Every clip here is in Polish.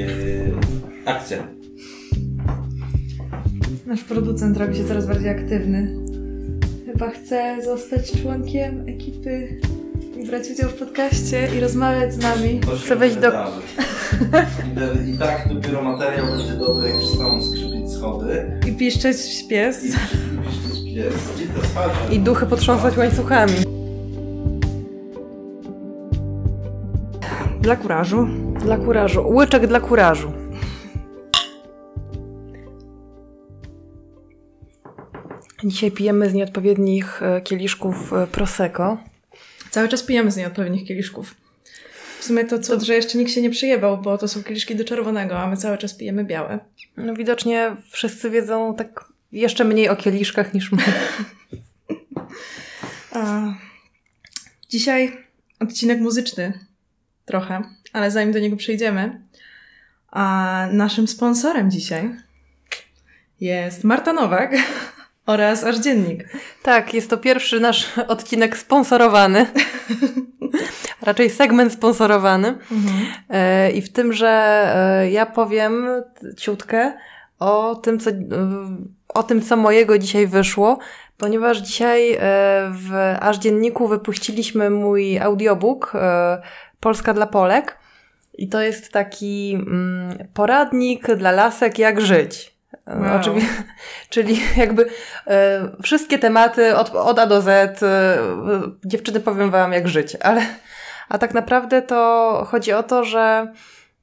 Akcja. Nasz producent robi się coraz bardziej aktywny. Chyba chce zostać członkiem ekipy i brać udział w podcaście i rozmawiać z nami. Chce wejść do... I tak dopiero materiał będzie dobry, jak przestaną skrzypić schody. I piszczeć pies. I duchy potrząsać łańcuchami. Dla kurażu. Dla kurażu. Łyczek dla kurażu. Dzisiaj pijemy z nieodpowiednich kieliszków Prosecco. Cały czas pijemy z nieodpowiednich kieliszków. W sumie to cud, że jeszcze nikt się nie przyjebał, bo to są kieliszki do czerwonego, a my cały czas pijemy białe. No widocznie wszyscy wiedzą tak jeszcze mniej o kieliszkach niż my. Dzisiaj odcinek muzyczny trochę, ale zanim do niego przejdziemy, naszym sponsorem dzisiaj jest Marta Nowak oraz Aż Dziennik. Tak, jest to pierwszy nasz odcinek sponsorowany. Raczej segment sponsorowany. I w tym, że ja powiem ciutkę o tym, co mojego dzisiaj wyszło, ponieważ dzisiaj w Aż Dzienniku wypuściliśmy mój audiobook Polska dla Polek i to jest taki poradnik dla lasek, jak żyć. Wow. Oczywiście, czyli jakby wszystkie tematy od A do Z, dziewczyny powiem wam jak żyć, a tak naprawdę to chodzi o to, że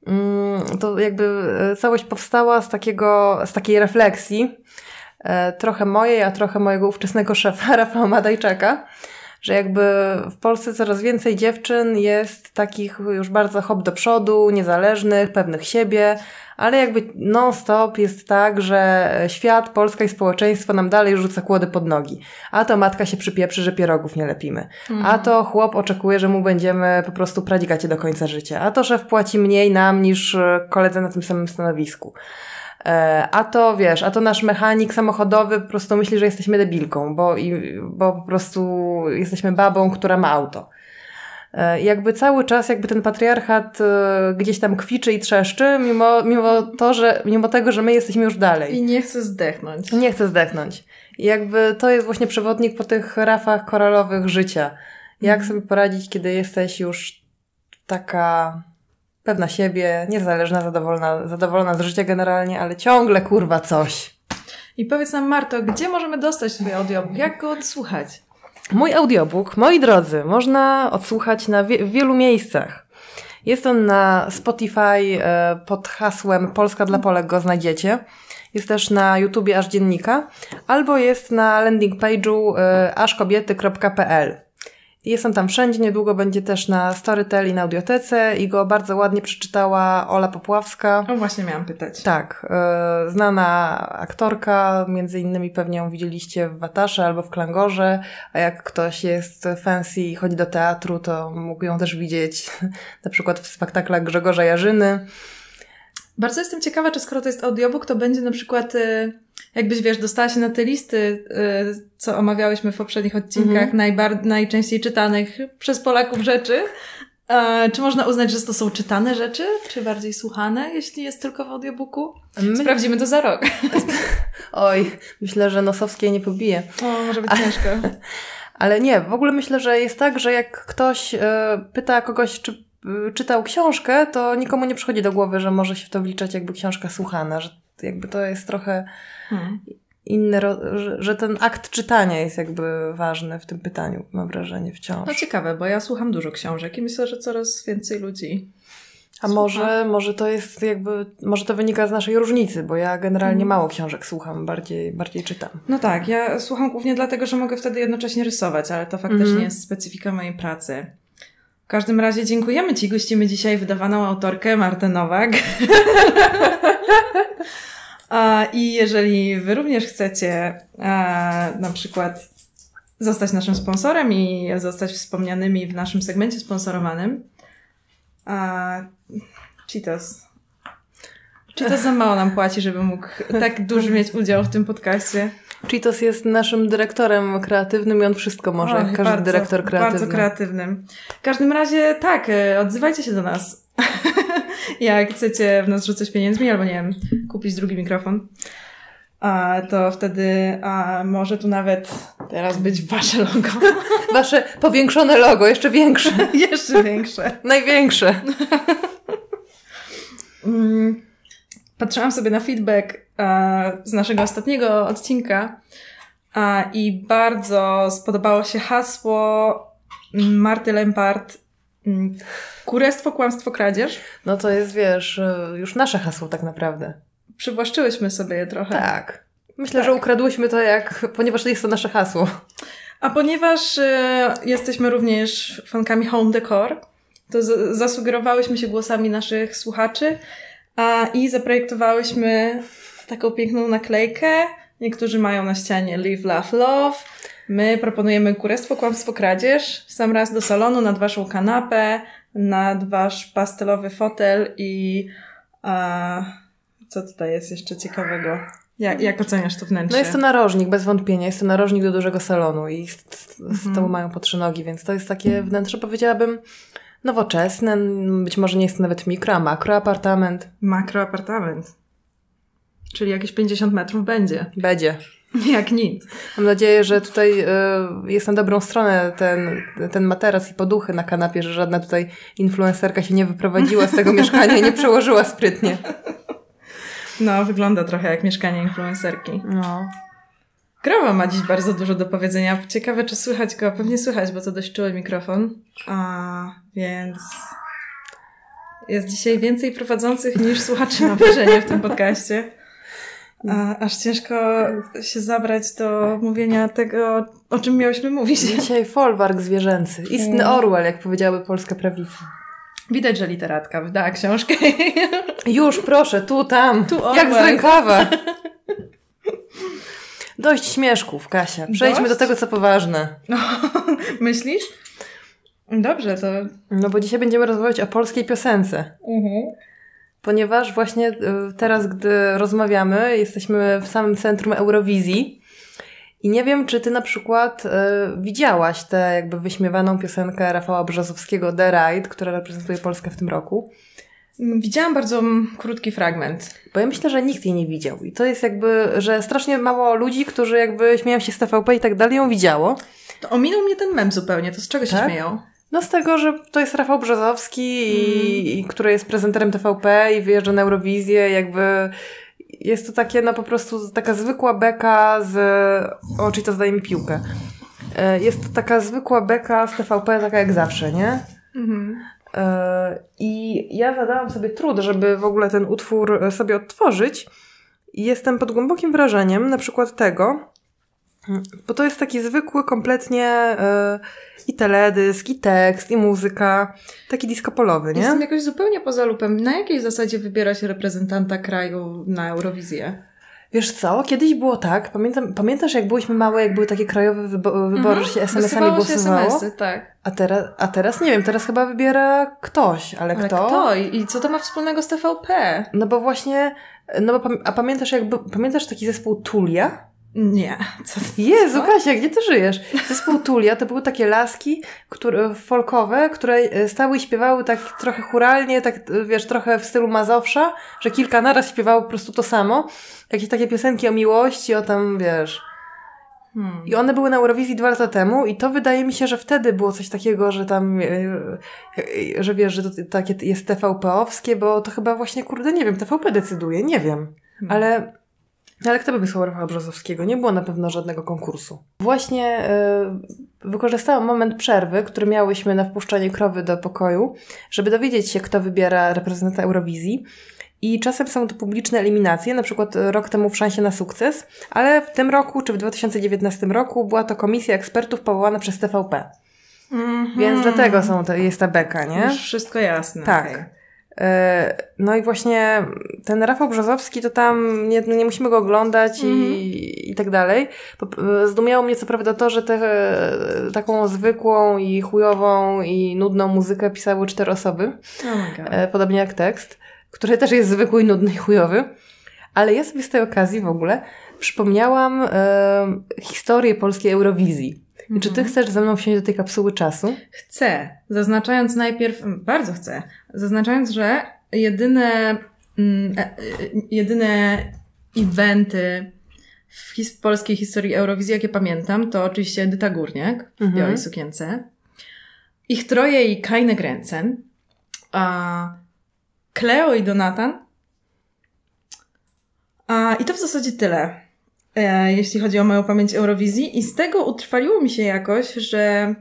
to jakby całość powstała z takiej refleksji, trochę mojej, a trochę mojego ówczesnego szefa Rafała Madajczaka, że jakby w Polsce coraz więcej dziewczyn jest takich już bardzo hop do przodu, niezależnych, pewnych siebie, ale jakby non-stop jest tak, że świat, Polska i społeczeństwo nam dalej rzuca kłody pod nogi. A to matka się przypieprzy, że pierogów nie lepimy. A to chłop oczekuje, że mu będziemy po prostu prać gacie do końca życia. A to szef płaci mniej nam niż koledze na tym samym stanowisku. A to nasz mechanik samochodowy po prostu myśli, że jesteśmy debilką, bo po prostu jesteśmy babą, która ma auto. Jakby cały czas jakby ten patriarchat gdzieś tam kwiczy i trzeszczy, mimo tego, że my jesteśmy już dalej. I nie chce zdechnąć. Nie chce zdechnąć. I jakby to jest właśnie przewodnik po tych rafach koralowych życia. Jak sobie poradzić, kiedy jesteś już taka pewna siebie, niezależna, zadowolona z życia generalnie, ale ciągle kurwa coś. I powiedz nam, Marto, gdzie możemy dostać twój audiobook? Jak go odsłuchać? Mój audiobook, moi drodzy, można odsłuchać w wielu miejscach. Jest on na Spotify pod hasłem Polska dla Polek, go znajdziecie. Jest też na YouTubie Aż Dziennika, albo jest na landing page'u aszkobiety.pl. Jest on tam wszędzie, niedługo będzie też na Storytel i na Audiotece i go bardzo ładnie przeczytała Ola Popławska. O, właśnie miałam pytać. Tak, znana aktorka, między innymi pewnie ją widzieliście w Watasze albo w Klangorze, a jak ktoś jest fancy i chodzi do teatru, to mógł ją też widzieć na przykład w spektaklach Grzegorza Jarzyny. Bardzo jestem ciekawa, czy skoro to jest audiobook, to będzie na przykład, jakbyś dostała się na te listy, co omawiałyśmy w poprzednich odcinkach, najczęściej czytanych przez Polaków rzeczy. Czy można uznać, że to są czytane rzeczy, czy bardziej słuchane, jeśli jest tylko w audiobooku? Sprawdzimy to za rok. Oj, myślę, że Nosowskiej nie pobije. O, może być ciężko. Ale nie, w ogóle myślę, że jest tak, że jak ktoś pyta kogoś, czy czytał książkę, to nikomu nie przychodzi do głowy, że może się w to wliczać jakby książka słuchana, że jakby to jest trochę inny, że ten akt czytania jest jakby ważny w tym pytaniu, mam wrażenie, wciąż. No ciekawe, bo ja słucham dużo książek i myślę, że coraz więcej ludzi A może to jest jakby, może to wynika z naszej różnicy, bo ja generalnie mało książek słucham, bardziej czytam. No tak, ja słucham głównie dlatego, że mogę wtedy jednocześnie rysować, ale to faktycznie jest specyfika mojej pracy. W każdym razie dziękujemy Ci, gościmy dzisiaj wydawaną autorkę Martę Nowak. I jeżeli Wy również chcecie na przykład zostać naszym sponsorem i zostać wspomnianymi w naszym segmencie sponsorowanym, Cheetos za mało nam płaci, żeby mógł tak duży mieć udział w tym podcaście. Cheetos jest naszym dyrektorem kreatywnym i on wszystko może, jak każdy dyrektor kreatywny. Bardzo kreatywnym. W każdym razie tak, odzywajcie się do nas. jak chcecie w nas rzucać pieniędzmi albo, nie wiem, kupić drugi mikrofon, to wtedy może tu nawet teraz być wasze logo. Wasze powiększone logo, jeszcze większe. Jeszcze większe. Największe. Patrzyłam sobie na feedback z naszego ostatniego odcinka i bardzo spodobało się hasło Marty Lempart: kurestwo, kłamstwo, kradzież. No to jest, wiesz, już nasze hasło tak naprawdę. Przywłaszczyłyśmy sobie je trochę. Tak. Myślę, że ukradłyśmy to ponieważ jest to nasze hasło. A ponieważ jesteśmy również fankami home decor, to zasugerowałyśmy się głosami naszych słuchaczy i zaprojektowałyśmy taką piękną naklejkę. Niektórzy mają na ścianie Live, Laugh, Love. My proponujemy kurestwo, kłamstwo, kradzież. W sam raz do salonu, nad waszą kanapę, nad wasz pastelowy fotel i co tutaj jest jeszcze ciekawego? Jak oceniasz to wnętrze? No jest to narożnik, bez wątpienia. Jest to narożnik do dużego salonu i z tyłu mają po 3 nogi, więc to jest takie wnętrze, powiedziałabym, nowoczesne. Być może nie jest to nawet mikro, a makroapartament. Makroapartament. Czyli jakieś 50 metrów będzie. Będzie. Jak nic. Mam nadzieję, że tutaj jest na dobrą stronę ten materac i poduchy na kanapie, że żadna tutaj influencerka się nie wyprowadziła z tego mieszkania i nie przełożyła sprytnie. No, wygląda trochę jak mieszkanie influencerki. No. Krowa ma dziś bardzo dużo do powiedzenia. Ciekawe, czy słychać go. Pewnie słychać, bo to dość czuły mikrofon. Więc jest dzisiaj więcej prowadzących niż słuchaczy, mam wrażenie, w tym podcaście. Aż ciężko się zabrać do mówienia tego, o czym miałyśmy mówić. Dzisiaj folwark zwierzęcy. Istny Orwell, jak powiedziałaby polska prawica. Widać, że literatka wydała książkę. Już, proszę, tam. Tu jak z rękawa. Dość śmieszków, Kasia. Przejdźmy do tego, co poważne. Myślisz? Dobrze, to... No bo dzisiaj będziemy rozmawiać o polskiej piosence. Ponieważ właśnie teraz, gdy rozmawiamy, jesteśmy w samym centrum Eurowizji i nie wiem, czy ty na przykład widziałaś tę jakby wyśmiewaną piosenkę Rafała Brzozowskiego The Ride, która reprezentuje Polskę w tym roku. Widziałam bardzo krótki fragment. Bo ja myślę, że nikt jej nie widział. I to jest jakby, że strasznie mało ludzi, którzy jakby śmieją się z TVP i tak dalej, ją widziało. To ominął mnie ten mem zupełnie. To z czego się śmieją? No z tego, że to jest Rafał Brzozowski, który jest prezenterem TVP i wyjeżdża na Eurowizję, jakby jest to takie, no po prostu taka zwykła beka czyli to zdaje mi piłkę. Jest to taka zwykła beka z TVP, taka jak zawsze, nie? I ja zadałam sobie trud, żeby w ogóle ten utwór sobie odtworzyć i jestem pod głębokim wrażeniem na przykład tego, bo to jest taki zwykły kompletnie i teledysk, i tekst, i muzyka, taki disco polowy, nie? Jestem jakoś zupełnie poza lupem. Na jakiej zasadzie wybiera się reprezentanta kraju na Eurowizję? Wiesz co? Kiedyś było tak, pamiętasz jak byliśmy małe, jak były takie krajowe wybory, że się SMS-ami głosowało? SMS-y, tak. A teraz nie wiem, teraz chyba wybiera ktoś, ale kto? I co to ma wspólnego z TVP? No bo właśnie, pamiętasz taki zespół Tulia? Nie. Jezu, Kasia, gdzie ty żyjesz? Zespół Tulia to były takie laski folkowe, które stały i śpiewały tak trochę chóralnie, tak wiesz, trochę w stylu Mazowsza, że kilka naraz śpiewało po prostu to samo. Jakieś takie piosenki o miłości, o tam, wiesz... I one były na Eurowizji 2 lata temu i to wydaje mi się, że wtedy było coś takiego, że tam, że wiesz, że to takie jest TVP-owskie, bo to chyba właśnie, kurde, nie wiem, TVP decyduje, nie wiem. Ale kto by wysłał Rafała Brzozowskiego? Nie było na pewno żadnego konkursu. Właśnie wykorzystałam moment przerwy, który miałyśmy na wpuszczanie krowy do pokoju, żeby dowiedzieć się, kto wybiera reprezentanta Eurowizji. I czasem są to publiczne eliminacje, na przykład rok temu w Szansie na sukces, ale w tym roku, czy w 2019 roku była to komisja ekspertów powołana przez TVP. Więc dlatego jest ta beka, nie? Już wszystko jasne. Tak. Okay. No i właśnie ten Rafał Brzozowski, to tam nie musimy go oglądać i tak dalej. Zdumiało mnie co prawda to, że taką zwykłą i chujową i nudną muzykę pisały 4 osoby. Oh my God. Podobnie jak tekst, który też jest zwykły i nudny i chujowy. Ale ja sobie z tej okazji w ogóle przypomniałam historię polskiej Eurowizji. I czy ty chcesz ze mną wsiąść do tej kapsuły czasu? Chcę. Bardzo chcę. Zaznaczając, że jedyne eventy w polskiej historii Eurowizji, jakie pamiętam, to oczywiście Edyta Górniak w białej sukience. Ich troje i Keine Grenzen. Cleo i Donatan. I to w zasadzie tyle, jeśli chodzi o moją pamięć Eurowizji. I z tego utrwaliło mi się jakoś, że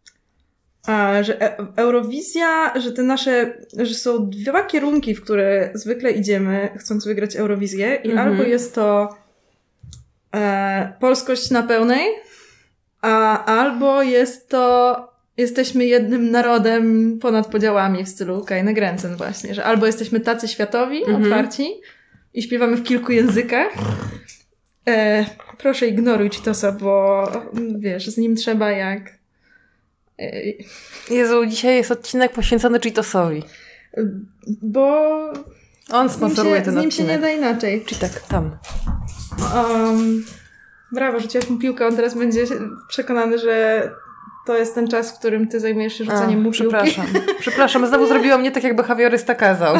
Eurowizja, że te nasze, że są dwa kierunki, w które zwykle idziemy, chcąc wygrać Eurowizję. I albo jest to polskość na pełnej, albo jest to jesteśmy jednym narodem ponad podziałami w stylu Keine Grenzen właśnie, że albo jesteśmy tacy światowi, otwarci i śpiewamy w kilku językach. Proszę ignoruj Cheetosa, bo wiesz, z nim trzeba jak... Jezu, dzisiaj jest odcinek poświęcony Cheetosowi. Bo... On sponsoruje ten odcinek. Z nim się nie da inaczej. Czy tak, tam. Brawo, rzuciłaś mu piłkę, on teraz będzie przekonany, że to jest ten czas, w którym ty zajmujesz się rzucaniem mu piłki. Przepraszam, znowu zrobiłam nie tak, jak behawiorysta kazał.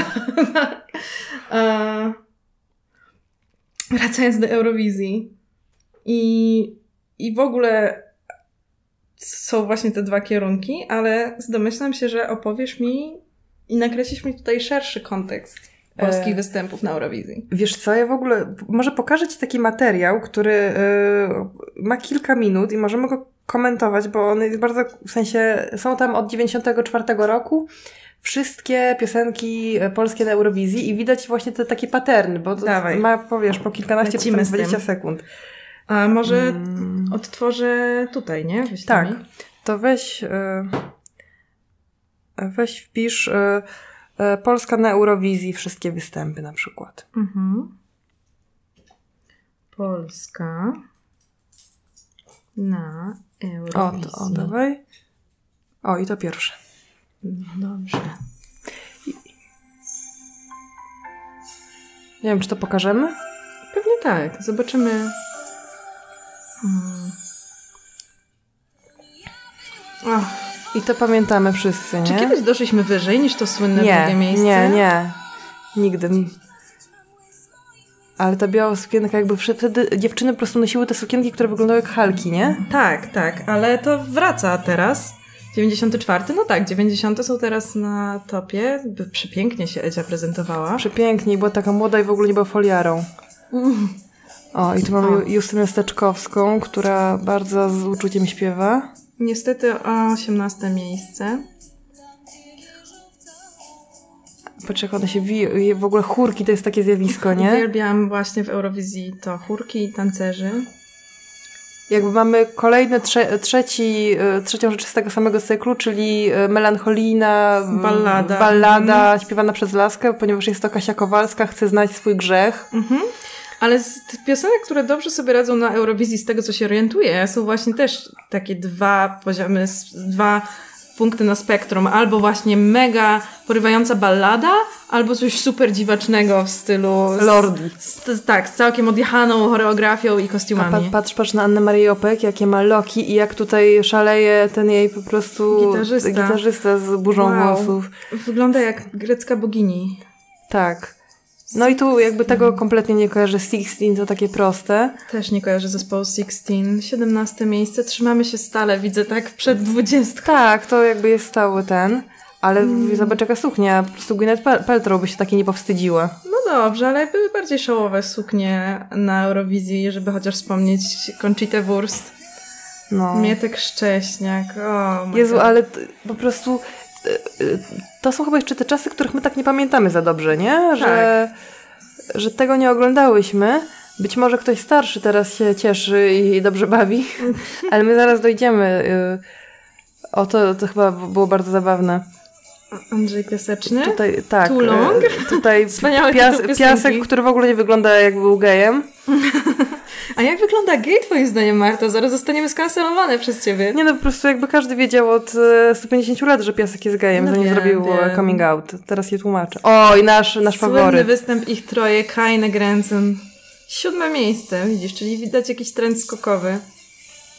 Wracając do Eurowizji. I w ogóle są właśnie te dwa kierunki, ale domyślam się, że opowiesz mi i nakreślisz mi tutaj szerszy kontekst polskich występów na Eurowizji. Wiesz co, ja w ogóle może pokażę Ci taki materiał, który ma kilka minut i możemy go komentować, bo on jest bardzo, w sensie są tam od 94 roku wszystkie piosenki polskie na Eurowizji i widać właśnie te takie paterny, bo to ma, powiesz, po kilkanaście, 20 sekund. A może odtworzę tutaj, nie? Tak, to weź wpisz Polska na Eurowizji, wszystkie występy na przykład. Polska na Eurowizji. O, dawaj. O, i to pierwsze. Dobrze. Nie wiem, czy to pokażemy? Pewnie tak. Zobaczymy. I to pamiętamy wszyscy, nie? Czy kiedyś doszliśmy wyżej niż to słynne drugie miejsce? Nie. Nigdy. Ale ta biała sukienka, jakby wtedy dziewczyny po prostu nosiły te sukienki, które wyglądały jak halki, nie? Tak, ale to wraca teraz. 94, no tak, 90 są teraz na topie. Przepięknie się Edzia prezentowała. Przepięknie, była taka młoda i w ogóle nie była foliarą. O, i tu mamy Justynę Steczkowską, która bardzo z uczuciem śpiewa. Niestety o 18 miejsce. Patrz, jak one się w ogóle chórki to jest takie zjawisko, nie? Uwielbiam właśnie w Eurowizji to chórki i tancerzy. Jakby mamy kolejne trzecią rzecz z tego samego cyklu, czyli melancholijna ballada śpiewana przez laskę, ponieważ jest to Kasia Kowalska, chce znać swój grzech. Ale z piosenek, które dobrze sobie radzą na Eurowizji, z tego co się orientuję, są właśnie też takie dwa poziomy, dwa punkty na spektrum. Albo właśnie mega porywająca ballada, albo coś super dziwacznego w stylu... Lordi. Z całkiem odjechaną choreografią i kostiumami. A patrz na Annę Marię Opek, jakie ma loki i jak tutaj szaleje ten jej po prostu gitarzysta z burzą włosów. Wygląda jak grecka bogini. Tak. No i tu jakby tego kompletnie nie kojarzę. Sixteen to takie proste. Też nie kojarzę zespołu Sixteen. 17 miejsce. Trzymamy się stale, widzę, tak przed 20. Tak, to jakby jest stały ten. Ale zobacz jaka suknia. Po prostu Gwyneth Paltrow by się takiej nie powstydziła. No dobrze, ale były bardziej showowe suknie na Eurowizji, żeby chociaż wspomnieć Conchitę Wurst. Mietek Szcześniak. Jezu, ale tak. Po prostu... To są chyba jeszcze te czasy, których my tak nie pamiętamy za dobrze, nie? Że tego nie oglądałyśmy. Być może ktoś starszy teraz się cieszy i dobrze bawi, ale my zaraz dojdziemy. To chyba było bardzo zabawne. Andrzej Piaseczny? Tutaj, tak. Too Long? Tutaj piasek, który w ogóle nie wygląda jak był gejem. A jak wygląda gej twoim zdaniem, Marto? Zaraz zostaniemy skancelowane przez ciebie. Nie, no po prostu jakby każdy wiedział od 150 lat, że piasek jest gejem, zanim zrobił coming out. Teraz je tłumaczę. O, i nasz faworyt. Słynny występ ich troje, Keine Grenzen. 7 miejsce, widzisz, czyli widać jakiś trend skokowy.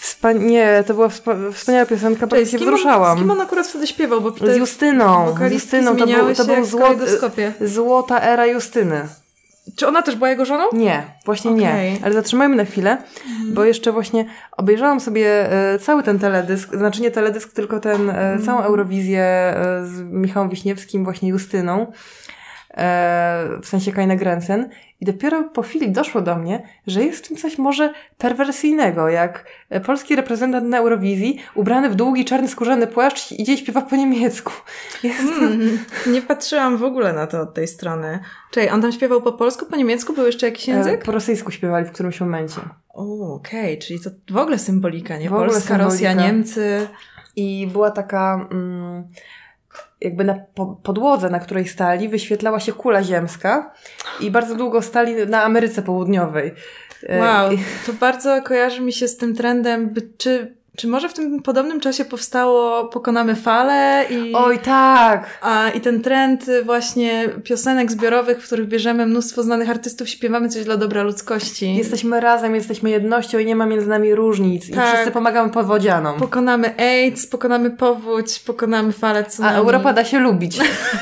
Nie, to była wspaniała piosenka, bo się wzruszałam. Z kim on akurat wtedy śpiewał? Bo z Justyną. To był złota era Justyny. Czy ona też była jego żoną? Nie, właśnie nie. Ale zatrzymajmy na chwilę, bo jeszcze właśnie obejrzałam sobie cały ten teledysk, znaczy nie teledysk, tylko całą Eurowizję z Michałem Wiśniewskim, właśnie Justyną, w sensie Keine Grenzen. I dopiero po chwili doszło do mnie, że jest w tym coś może perwersyjnego, jak polski reprezentant na Eurowizji, ubrany w długi, czarny, skórzany płaszcz, idzie i śpiewa po niemiecku. Nie patrzyłam w ogóle na to od tej strony. Czekaj, on tam śpiewał po polsku, po niemiecku? Był jeszcze jakiś język? Po rosyjsku śpiewali w którymś momencie. Okej, czyli to w ogóle symbolika, nie? Polska, Rosja, Niemcy. I była taka... jakby na podłodze, na której stali, wyświetlała się kula ziemska i bardzo długo stali na Ameryce Południowej. Wow, to bardzo kojarzy mi się z tym trendem, czy może w tym podobnym czasie powstało Pokonamy falę? Oj, tak! I ten trend właśnie piosenek zbiorowych, w których bierzemy mnóstwo znanych artystów, śpiewamy coś dla dobra ludzkości. Jesteśmy razem, jesteśmy jednością i nie ma między nami różnic. Tak. I wszyscy pomagamy powodzianom. Pokonamy AIDS, pokonamy powódź, pokonamy falę tsunami. A Europa da się lubić.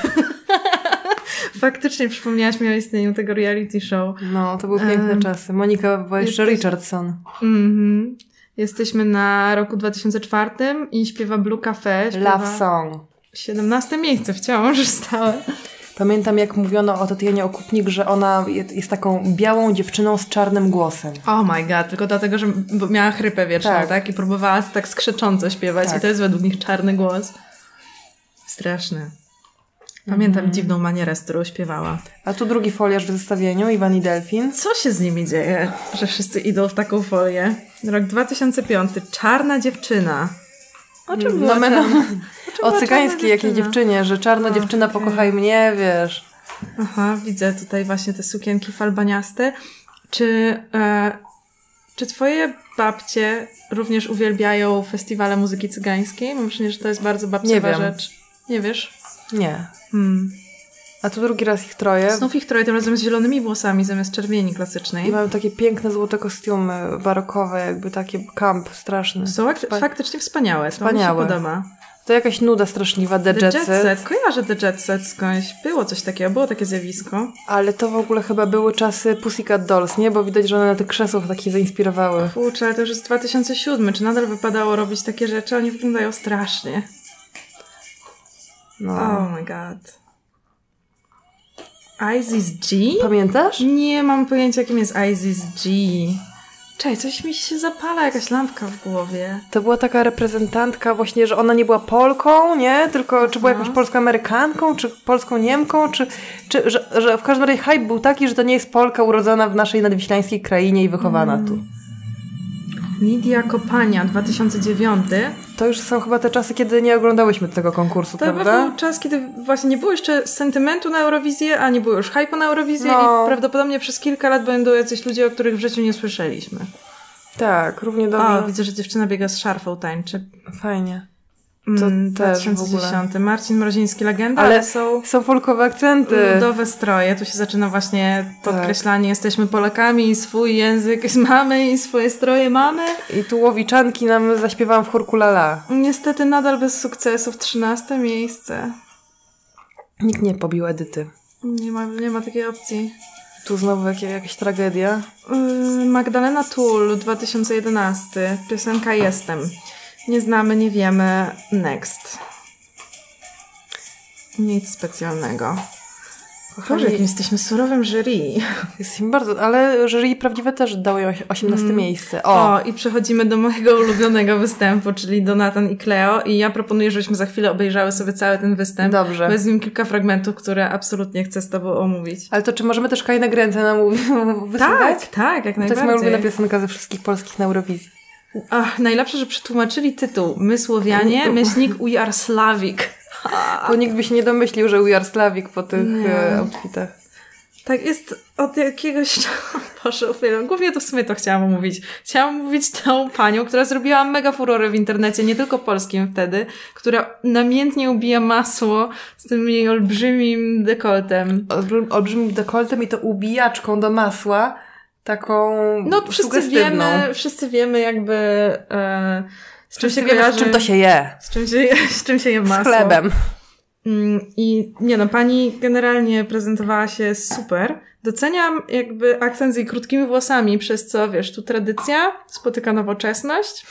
Faktycznie przypomniałaś mi o istnieniu tego reality show. No, to były piękne czasy. Monika była jeszcze Richardson. Jesteśmy na roku 2004 i śpiewa Blue Cafe. Love Song. 17 miejsce wciąż stałe. Pamiętam, jak mówiono o Tatianie Okupnik, że ona jest taką białą dziewczyną z czarnym głosem. Oh my god, tylko dlatego, że miała chrypę wieczną, tak? I próbowała tak skrzecząco śpiewać. Tak. I to jest według nich czarny głos. Straszny. Pamiętam dziwną manierę, z którą śpiewała. A tu drugi foliarz w zestawieniu, Iwan i Delfin. Co się z nimi dzieje, że wszyscy idą w taką folię? Rok 2005. Czarna dziewczyna. O czym była o cygańskiej jakiej dziewczynie, że czarna dziewczyna pokochaj mnie, wiesz. Aha, widzę tutaj właśnie te sukienki falbaniaste. Czy twoje babcie również uwielbiają festiwale muzyki cygańskiej? Mam wrażenie, że to jest bardzo babciowa rzecz. Nie wiesz? Nie. A tu drugi raz ich troje. Znów ich troje, tym razem z zielonymi włosami zamiast czerwieni klasycznej. I mają takie piękne złote kostiumy barokowe, jakby takie camp straszny. Są faktycznie wspaniałe. To mi się podoba. To jakaś nuda straszliwa, The Jet Set. Kojarzę The Jet Set skądś. Było coś takiego, było takie zjawisko. Ale to w ogóle chyba były czasy Pussycat Dolls, nie? Bo widać, że one na tych krzesłach takie zainspirowały. Kurczę, ale to już jest 2007. Czy nadal wypadało robić takie rzeczy? Oni wyglądają strasznie. No. Oh my god. Isis G? Pamiętasz? Nie mam pojęcia, jakim jest Isis G. Czekaj, coś mi się zapala, jakaś lampka w głowie. To była taka reprezentantka właśnie, że ona nie była Polką, nie? Tylko czy była jakąś polską Amerykanką, czy polską Niemką, czy że w każdym razie hype był taki, że to nie jest Polka urodzona w naszej nadwiślańskiej krainie i wychowana tu. Nidia Kopania, 2009. To już są chyba te czasy, kiedy nie oglądałyśmy tego konkursu, prawda? To był czas, kiedy właśnie nie było jeszcze sentymentu na Eurowizję, a nie było już hype'u na Eurowizję i prawdopodobnie przez kilka lat będą jacyś ludzie, o których w życiu nie słyszeliśmy. Tak, równie dobrze. O, widzę, że dziewczyna biega z szarfą, tańczy. Fajnie. To 2010. Marcin Mroziński, legenda, ale są folkowe akcenty. Ludowe stroje. Tu się zaczyna właśnie podkreślanie. Jesteśmy Polakami i swój język mamy i swoje stroje mamy. I tu Łowiczanki nam zaśpiewałam w chórku Lala. Niestety nadal bez sukcesów. 13 miejsce. Nikt nie pobił Edyty. Nie ma takiej opcji. Tu znowu jakaś tragedia. Magdalena Tull, 2011. Piosenka Jestem. Nie znamy, nie wiemy. Next. Nic specjalnego. Boże, jakim jesteśmy surowym jury. Jesteśmy bardzo, ale jury prawdziwe też dało 18 miejsce. I przechodzimy do mojego ulubionego występu, czyli do Nathan i Cleo. I ja proponuję, żebyśmy za chwilę obejrzały sobie cały ten występ. Dobrze. Bo jest w nim kilka fragmentów, które absolutnie chcę z tobą omówić. Ale to czy możemy też Keine Grenzen wysłuchać? Tak, jak najbardziej. To jest moja ulubiona piosenka ze wszystkich polskich na Eurowizji. Najlepsze, że przetłumaczyli tytuł My Słowianie, myślnik We Are Slavic. Bo nikt by się nie domyślił, że We Are Slavic po tych outfitach. Tak jest od jakiegoś... Boże, głównie to w sumie to chciałam omówić. Chciałam omówić tą panią, która zrobiła mega furorę w internecie, nie tylko polskim wtedy, która namiętnie ubija masło z tym jej olbrzymim dekoltem. Olbrzymim dekoltem i to ubijaczką do masła. taką sugestywną. Wszyscy wiemy jakby z czym się wiemy, kojarzy. z czym to się je. Z czym się je masło. Z chlebem. I nie no, pani generalnie prezentowała się super. Doceniam jakby akcent z jej krótkimi włosami, przez co, wiesz, tu tradycja spotyka nowoczesność.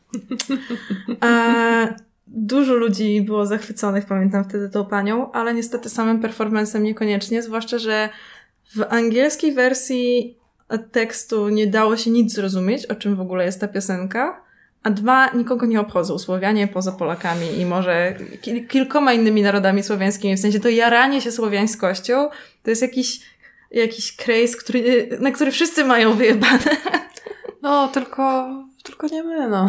Dużo ludzi było zachwyconych, pamiętam wtedy tą panią, ale niestety samym performancem niekoniecznie, zwłaszcza, że w angielskiej wersji tekstu nie dało się nic zrozumieć, o czym w ogóle jest ta piosenka, a dwa, nikogo nie obchodzą Słowianie poza Polakami i może kilkoma innymi narodami słowiańskimi, w sensie to jaranie się słowiańskością to jest jakiś craze, na który wszyscy mają wyjebane. No, tylko nie my, no.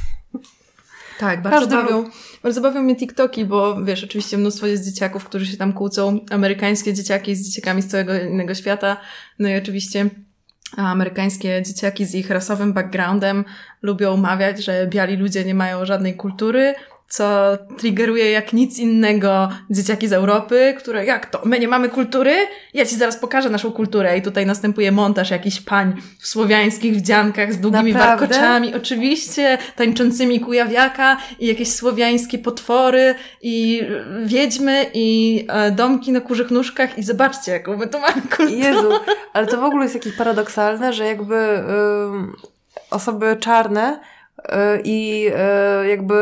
Tak, bardzo bawią mnie TikToki, bo wiesz, oczywiście mnóstwo jest dzieciaków, którzy się tam kłócą, amerykańskie dzieciaki z dzieciakami z całego innego świata, no i oczywiście amerykańskie dzieciaki z ich rasowym backgroundem lubią mawiać, że biali ludzie nie mają żadnej kultury, co triggeruje jak nic innego dzieciaki z Europy, które jak to? My nie mamy kultury? Ja ci zaraz pokażę naszą kulturę. I tutaj następuje montaż jakichś pań w słowiańskich wdziankach z długimi warkoczami. Oczywiście tańczącymi kujawiaka i jakieś słowiańskie potwory i wiedźmy i domki na kurzych nóżkach i zobaczcie, jaką my tu mamy kulturę. Jezu, ale to w ogóle jest jakieś paradoksalne, że jakby osoby czarne i jakby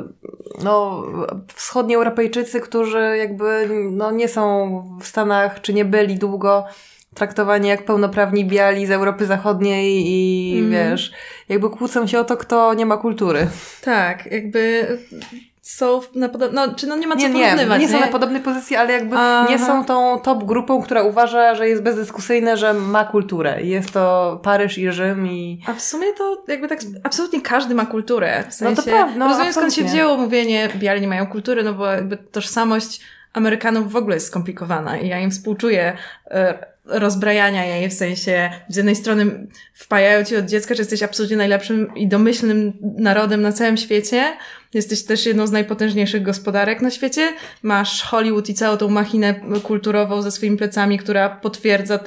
wschodni Europejczycy, którzy jakby nie są w Stanach, czy nie byli długo traktowani jak pełnoprawni biali z Europy Zachodniej i wiesz, jakby kłócą się o to, kto nie ma kultury. Tak, jakby są na podobnej, nie ma co porównywać. Nie są na podobnej pozycji, ale jakby nie są tą top grupą, która uważa, że jest bezdyskusyjne, że ma kulturę. Jest to Paryż i Rzym i... A w sumie to jakby tak absolutnie każdy ma kulturę. W sensie, no to prawda, rozumiem skąd się wzięło mówienie biali nie mają kultury, no bo jakby tożsamość Amerykanów w ogóle jest skomplikowana i ja im współczuję rozbrajania jej, w sensie z jednej strony wpajają ci od dziecka, że jesteś absolutnie najlepszym i domyślnym narodem na całym świecie. Jesteś też jedną z najpotężniejszych gospodarek na świecie. Masz Hollywood i całą tą machinę kulturową za swoimi plecami, która potwierdza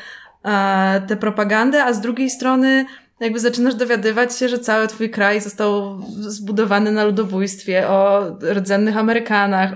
tę propagandę, a z drugiej strony jakby zaczynasz dowiadywać się, że cały twój kraj został zbudowany na ludobójstwie, o rdzennych Amerykanach,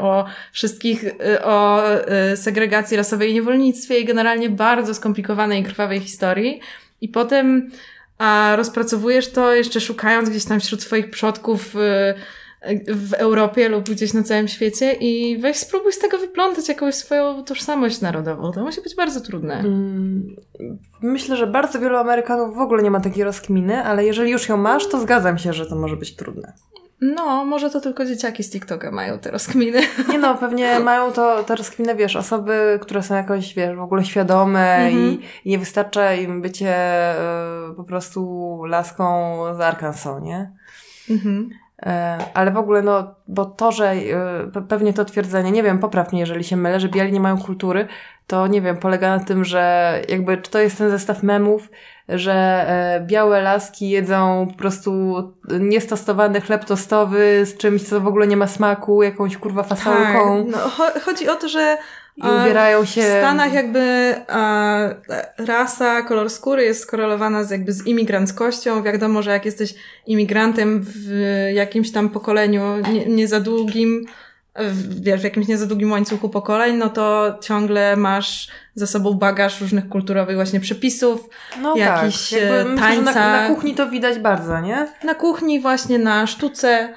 o segregacji rasowej i niewolnictwie i generalnie bardzo skomplikowanej i krwawej historii. I potem rozpracowujesz to jeszcze szukając gdzieś tam wśród swoich przodków w Europie lub gdzieś na całym świecie i weź spróbuj z tego wyplątać jakąś swoją tożsamość narodową. To musi być bardzo trudne. Myślę, że bardzo wielu Amerykanów w ogóle nie ma takiej rozkminy, ale jeżeli już ją masz, to zgadzam się, że to może być trudne. No, może to tylko dzieciaki z TikToka mają te rozkminy. Nie no, pewnie mają te rozkminy, wiesz, osoby, które są jakoś, wiesz, w ogóle świadome i nie wystarcza im bycie po prostu laską z Arkansas, nie? Ale w ogóle, bo to, że pewnie to twierdzenie, nie wiem, popraw mnie, jeżeli się mylę, że biali nie mają kultury, to nie wiem, polega na tym, że jakby, czy to jest ten zestaw memów, że białe laski jedzą po prostu niestosowany chleb tostowy z czymś, co w ogóle nie ma smaku, jakąś kurwa fasolką. Tak, chodzi o to, że i ubierają się... W Stanach jakby rasa, kolor skóry jest skorelowana z imigranckością. Wiadomo, że jak jesteś imigrantem w jakimś tam pokoleniu nie za długim, w jakimś nie za długim łańcuchu pokoleń, no to ciągle masz za sobą bagaż różnych kulturowych właśnie przepisów, jakichś tańca. Myślę, że na kuchni to widać bardzo, nie? Na kuchni, właśnie na sztuce.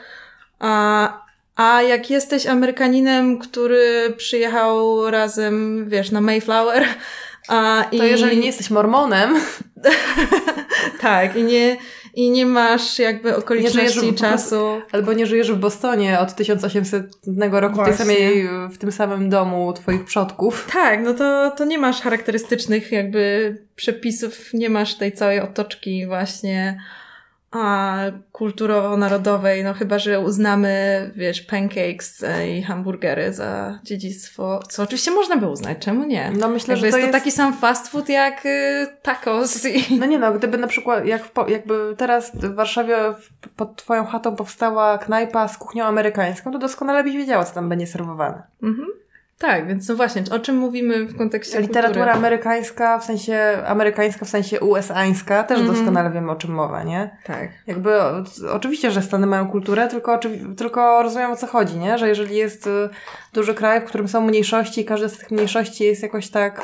A jak jesteś Amerykaninem, który przyjechał razem, wiesz, na Mayflower... To jeżeli nie jesteś mormonem... tak, i nie masz jakby okoliczności i czasu. Albo nie żyjesz w Bostonie od 1800 roku w tym samym domu twoich przodków. Tak, no to nie masz charakterystycznych jakby przepisów, nie masz tej całej otoczki właśnie kulturowo-narodowej, no chyba, że uznamy, wiesz, pancakes i hamburgery za dziedzictwo, co oczywiście można by uznać, czemu nie? No myślę, że jest to taki sam fast food jak tacos. No nie no, gdyby na przykład, jakby teraz w Warszawie pod twoją chatą powstała knajpa z kuchnią amerykańską, to doskonale byś wiedziała, co tam będzie serwowane. Tak, więc no właśnie, o czym mówimy w kontekście literatura kultury? amerykańska w sensie USA-ańska, też doskonale wiemy, o czym mowa, nie? Tak. Jakby oczywiście, że Stany mają kulturę, tylko rozumiem, o co chodzi, nie? Że jeżeli jest duży kraj, w którym są mniejszości i każda z tych mniejszości jest jakoś tak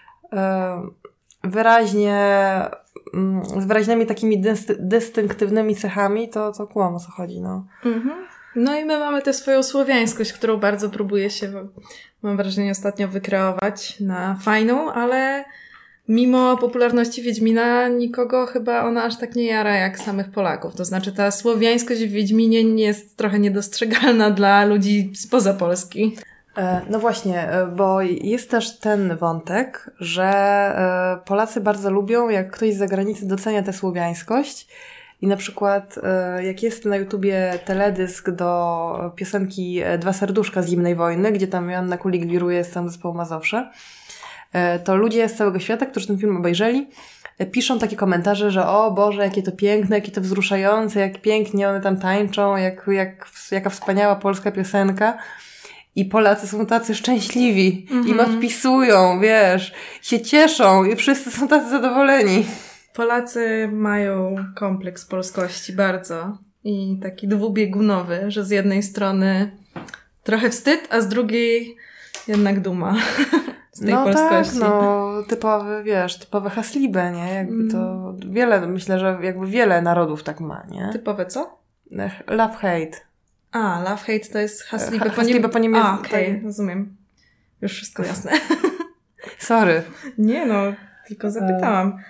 z wyraźnymi takimi dystynktywnymi cechami, to kumam, o co chodzi, no. No i my mamy tę swoją słowiańskość, którą bardzo próbuje się, mam wrażenie, ostatnio wykreować na fajną, ale mimo popularności Wiedźmina nikogo chyba ona aż tak nie jara jak samych Polaków. To znaczy ta słowiańskość w Wiedźminie jest trochę niedostrzegalna dla ludzi spoza Polski. No właśnie, bo jest też ten wątek, że Polacy bardzo lubią, jak ktoś z zagranicy docenia tę słowiańskość. I na przykład jak jest na YouTubie teledysk do piosenki Dwa serduszka z Zimnej Wojny, gdzie tam Joanna Kulik wiruje z całym zespołu Mazowsze, to ludzie z całego świata, którzy ten film obejrzeli, piszą takie komentarze, że o Boże, jakie to piękne, jakie to wzruszające, jak pięknie one tam tańczą, jaka wspaniała polska piosenka. I Polacy są tacy szczęśliwi, im odpisują, wiesz, się cieszą i wszyscy są tacy zadowoleni. Polacy mają kompleks polskości bardzo i taki dwubiegunowy, że z jednej strony trochę wstyd, a z drugiej jednak duma z tej polskości. Tak, typowe haslibe, nie? Jakby to myślę, że jakby wiele narodów tak ma, nie? Typowe co? Love, hate. Love, hate to jest haslibe po niemiecku. Okej, rozumiem. Już wszystko jasne. Sorry. Nie tylko zapytałam.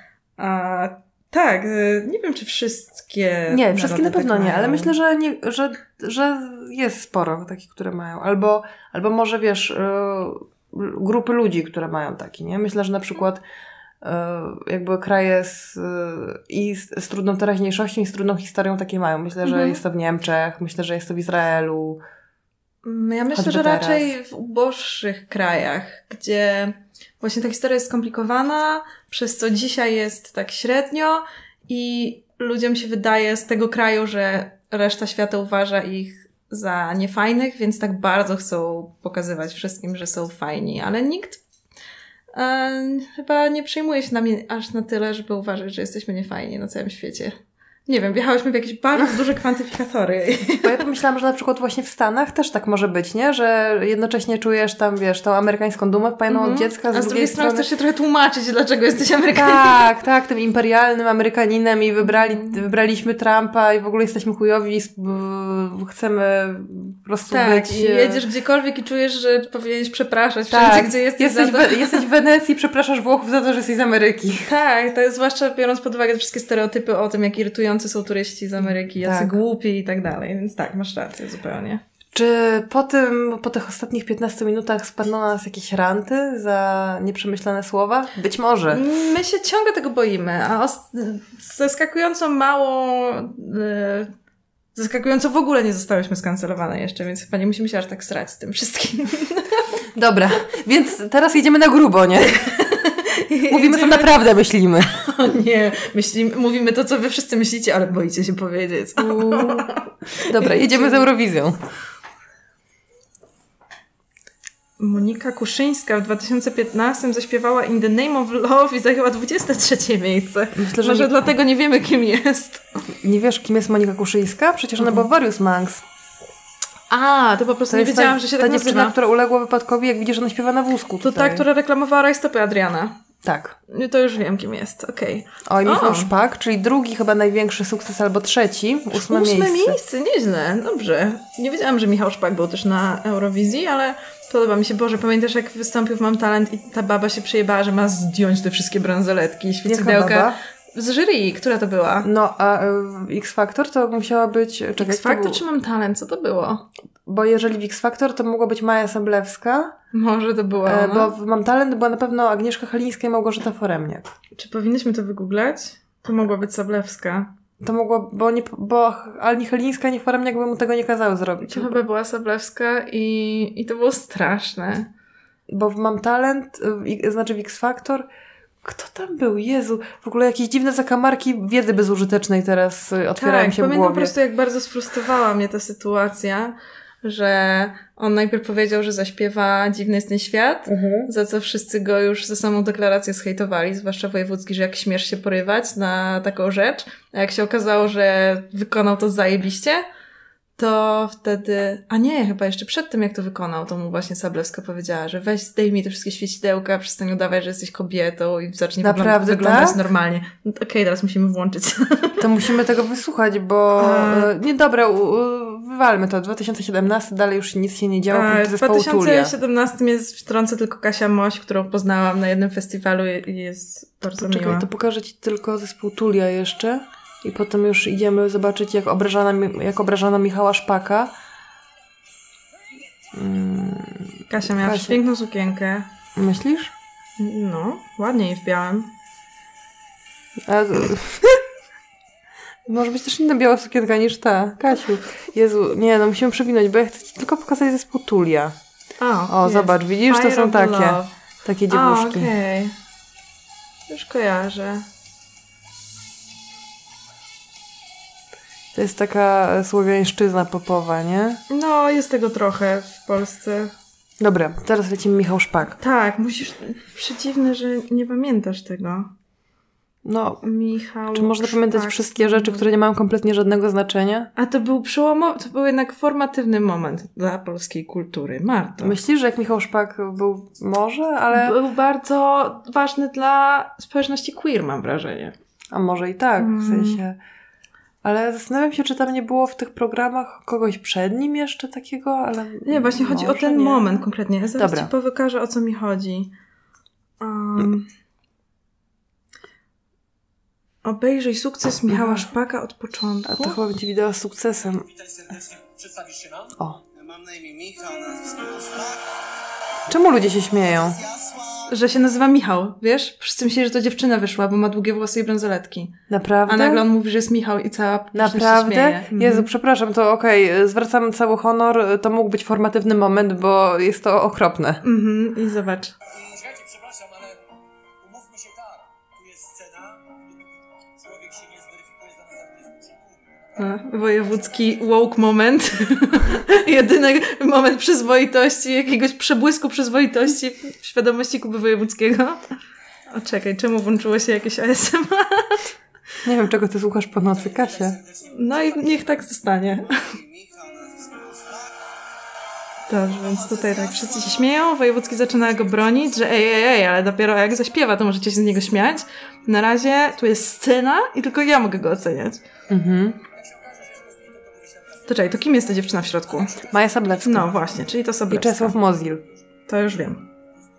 Tak, nie wiem, czy wszystkie... Nie, wszystkie na pewno tak nie, ale myślę, że jest sporo takich, które mają. Albo może, wiesz, grupy ludzi, które mają taki, nie? Myślę, że na przykład jakby kraje z trudną teraźniejszością i z trudną historią takie mają. Myślę, że jest to w Niemczech, myślę, że jest to w Izraelu. Ja myślę, że raczej w uboższych krajach, gdzie właśnie ta historia jest skomplikowana, przez co dzisiaj jest tak średnio i ludziom się wydaje z tego kraju, że reszta świata uważa ich za niefajnych, więc tak bardzo chcą pokazywać wszystkim, że są fajni, ale nikt chyba nie przejmuje się nami aż na tyle, żeby uważać, że jesteśmy niefajni na całym świecie. Nie wiem, wjechałyśmy w jakieś bardzo duże kwantyfikatory. Bo ja pomyślałam, że na przykład właśnie w Stanach też tak może być, nie? Że jednocześnie czujesz tam, wiesz, tą amerykańską dumę wpajaną od dziecka. A z drugiej strony chcesz się trochę tłumaczyć, dlaczego jesteś Amerykaninem. Tak, tym imperialnym Amerykaninem i wybraliśmy Trumpa i w ogóle jesteśmy chujowi i chcemy po prostu być... i jedziesz gdziekolwiek i czujesz, że powinieneś przepraszać wszędzie, gdzie jesteś jesteś w Wenecji, przepraszasz Włochów za to, że jesteś z Ameryki. Tak, to jest zwłaszcza biorąc pod uwagę wszystkie stereotypy o tym, jak irytujący są turyści z Ameryki, jacy głupi i tak dalej. Więc tak, masz rację zupełnie. Czy po tych ostatnich 15 minutach spadną na nas jakieś ranty za nieprzemyślane słowa? Być może. My się ciągle tego boimy, a zaskakująco w ogóle nie zostałyśmy skancelowane jeszcze, więc chyba nie musimy się aż tak srać z tym wszystkim. Dobra, więc teraz jedziemy na grubo, nie? Mówimy, co naprawdę myślimy. O nie, mówimy to, co wy wszyscy myślicie, ale boicie się powiedzieć. Dobra, jedziemy z Eurowizją. Monika Kuszyńska w 2015 zaśpiewała In the Name of Love i zajęła 23 miejsce. Myślę, że może dlatego nie wiemy, kim jest. Nie wiesz, kim jest Monika Kuszyńska? Przecież ona była w Various Monks. To po prostu nie wiedziałam, że się tak nazywa. Ta dziewczyna, która uległa wypadkowi, jak widzisz, ona śpiewa na wózku. To ta, która reklamowała rajstopy Adriana. Tak. To już wiem, kim jest. Okej. Oj, Michał Szpak, czyli drugi chyba największy sukces, albo trzeci. Ósme miejsce. Nieźle. Dobrze. Nie wiedziałam, że Michał Szpak był też na Eurowizji, ale podoba mi się. Boże, pamiętasz, jak wystąpił w Mam Talent i ta baba się przejebała, że ma zdjąć te wszystkie bransoletki i świecidełka. Z jury, która to była? A X Factor to musiała być... X Factor czy Mam Talent? Co to było? Bo jeżeli w X Factor to mogła być Maja Sablewska. Może to była ona. Bo w Mam Talent była na pewno Agnieszka Chylińska i Małgorzata Foremniak. Czy powinnyśmy to wygooglać? To mogła być Sablewska. To mogło, bo ani Chylińska, ani Foremniak by mu tego nie kazały zrobić. To chyba była Sablewska i to było straszne. Bo w Mam Talent, znaczy w X Factor... Kto tam był? Jezu, w ogóle jakieś dziwne zakamarki wiedzy bezużytecznej teraz otwierają się w głowie. Pamiętam po prostu, jak bardzo sfrustrowała mnie ta sytuacja, że on najpierw powiedział, że zaśpiewa Dziwny jest ten świat, za co wszyscy go już za samą deklarację zhejtowali, zwłaszcza Wojewódzki, że jak śmiesz się porywać na taką rzecz, a jak się okazało, że wykonał to zajebiście, to wtedy... A nie, chyba jeszcze przed tym, jak to wykonał, to mu właśnie Sablewska powiedziała, że weź zdejmij te wszystkie świecidełka, przestań udawać, że jesteś kobietą i zacznij wyglądać tak? normalnie. No, okej, teraz musimy włączyć. To musimy tego wysłuchać, bo... Nie, dobra, wywalmy to. 2017, dalej już nic się nie działo. W 2017 jest, wtrącę tylko Kasia Moś, którą poznałam na jednym festiwalu i jest bardzo miła. Czekaj, to pokażę Ci tylko zespół Tulia jeszcze. I potem już idziemy zobaczyć, jak obrażano Michała Szpaka. Kasia miała piękną sukienkę. Myślisz? No, ładnie jej w białym. Może być też inna biała sukienka niż ta. Kasiu. Jezu, nie, no musimy przewinąć, bo ja chcę Ci tylko pokazać zespół Tulia. O, zobacz, widzisz? Fire to są takie dziewuszki. Okej. Już kojarzę. To jest taka słowiańszczyzna popowa, nie? No, jest tego trochę w Polsce. Dobra, teraz lecimy Michał Szpak. Tak, musisz... Przeciwne, że nie pamiętasz tego. No, Michał czy można pamiętać wszystkie rzeczy, które nie mają kompletnie żadnego znaczenia? A to był przełomowy, to był jednak formatywny moment dla polskiej kultury. Marto. Myślisz, że jak Michał Szpak był może, ale... Był bardzo ważny dla społeczności queer, mam wrażenie. A może i tak, w sensie... Ale zastanawiam się, czy tam nie było w tych programach kogoś przed nim jeszcze takiego, ale... Nie, właśnie chodzi o ten moment konkretnie. Ja zaraz Ci wykażę, o co mi chodzi. Obejrzyj sukces Michała Szpaka od początku. A to chyba będzie wideo z sukcesem. Witaj serdecznie. Przedstawisz się nam? O. Mam na imię Michał, nazwisko Szpak. Czemu ludzie się śmieją? Że się nazywa Michał, wiesz? Wszyscy myśleli, że to dziewczyna wyszła, bo ma długie włosy i bransoletki. Naprawdę? A nagle on mówi, że jest Michał i cała Naprawdę? się śmieje. Jezu, przepraszam, to okej, zwracam cały honor, to mógł być formatywny moment, bo jest to okropne. I zobacz. Słuchajcie, przepraszam, ale umówmy się tak. Tu jest scena, człowiek się nie zweryfikuje za nas. Wojewódzki woke moment. Jedyny moment przyzwoitości, jakiegoś przebłysku przyzwoitości w świadomości Kuby Wojewódzkiego. O, czekaj, czemu włączyło się jakieś ASMR? Nie wiem, czego ty słuchasz po nocy, Kasia. No i niech tak zostanie. Dobrze, więc tutaj tak wszyscy się śmieją, Wojewódzki zaczyna go bronić, że ej, ale dopiero jak zaśpiewa, to możecie się z niego śmiać. Na razie tu jest scena i tylko ja mogę go oceniać. To czekaj, to kim jest ta dziewczyna w środku? Maja Sablewska. No właśnie, czyli to Sablewska. I Czesław Mozil. To już wiem.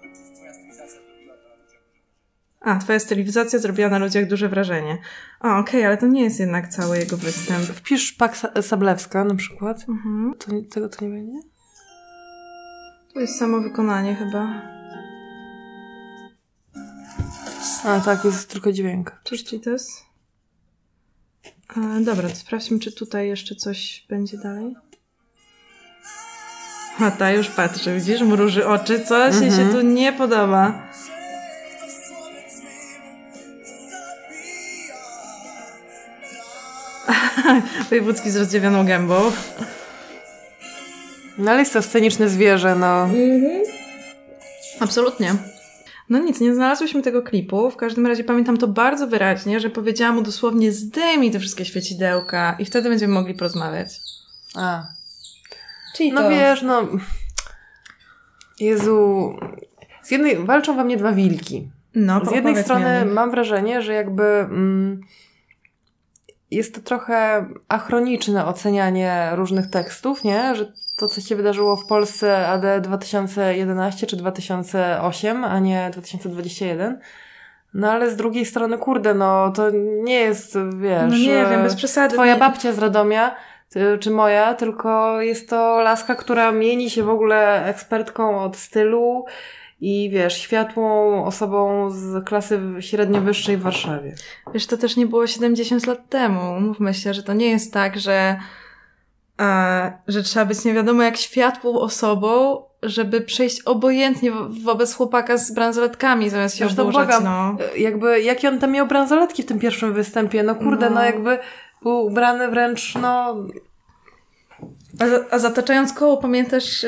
A, twoja stylizacja zrobiła na ludziach duże wrażenie. Okej, ale to nie jest jednak cały jego występ. Wpisz Szpak Sablewska na przykład. Tego to nie będzie? To jest samo wykonanie chyba. A tak, jest tylko dźwięk. Cóż ci to jest? Dobra, to sprawdźmy, czy tutaj jeszcze coś będzie dalej. A ta już patrzy, widzisz, mruży oczy, coś jej się tu nie podoba. Wojewódzki z rozdziawioną gębą. No ale jest to sceniczne zwierzę, no. Absolutnie. No nic, nie znalazłyśmy tego klipu. W każdym razie pamiętam to bardzo wyraźnie, że powiedziałam mu dosłownie zdejmij te wszystkie świecidełka i wtedy będziemy mogli porozmawiać. A. Czyli no to... wiesz, no... Jezu... Z jednej... Walczą we mnie dwa wilki. No, z jednej strony mam wrażenie, że jakby... jest to trochę achroniczne ocenianie różnych tekstów, nie? Że to, co się wydarzyło w Polsce AD 2011 czy 2008, a nie 2021. No ale z drugiej strony, kurde, no to nie jest, wiesz... No nie wiem, bez przesady. Twoja babcia z Radomia, czy moja, tylko jest to laska, która mieni się w ogóle ekspertką od stylu i wiesz, światłą osobą z klasy średnio wyższej w Warszawie. Wiesz, to też nie było 70 lat temu. Mówmy się, że to nie jest tak, że trzeba być nie wiadomo jak światłą osobą, żeby przejść obojętnie wobec chłopaka z bransoletkami, zamiast się oburzać, no. Jakby, jakie on tam miał bransoletki w tym pierwszym występie? No kurde, no jakby był ubrany wręcz, no... A zataczając koło, pamiętasz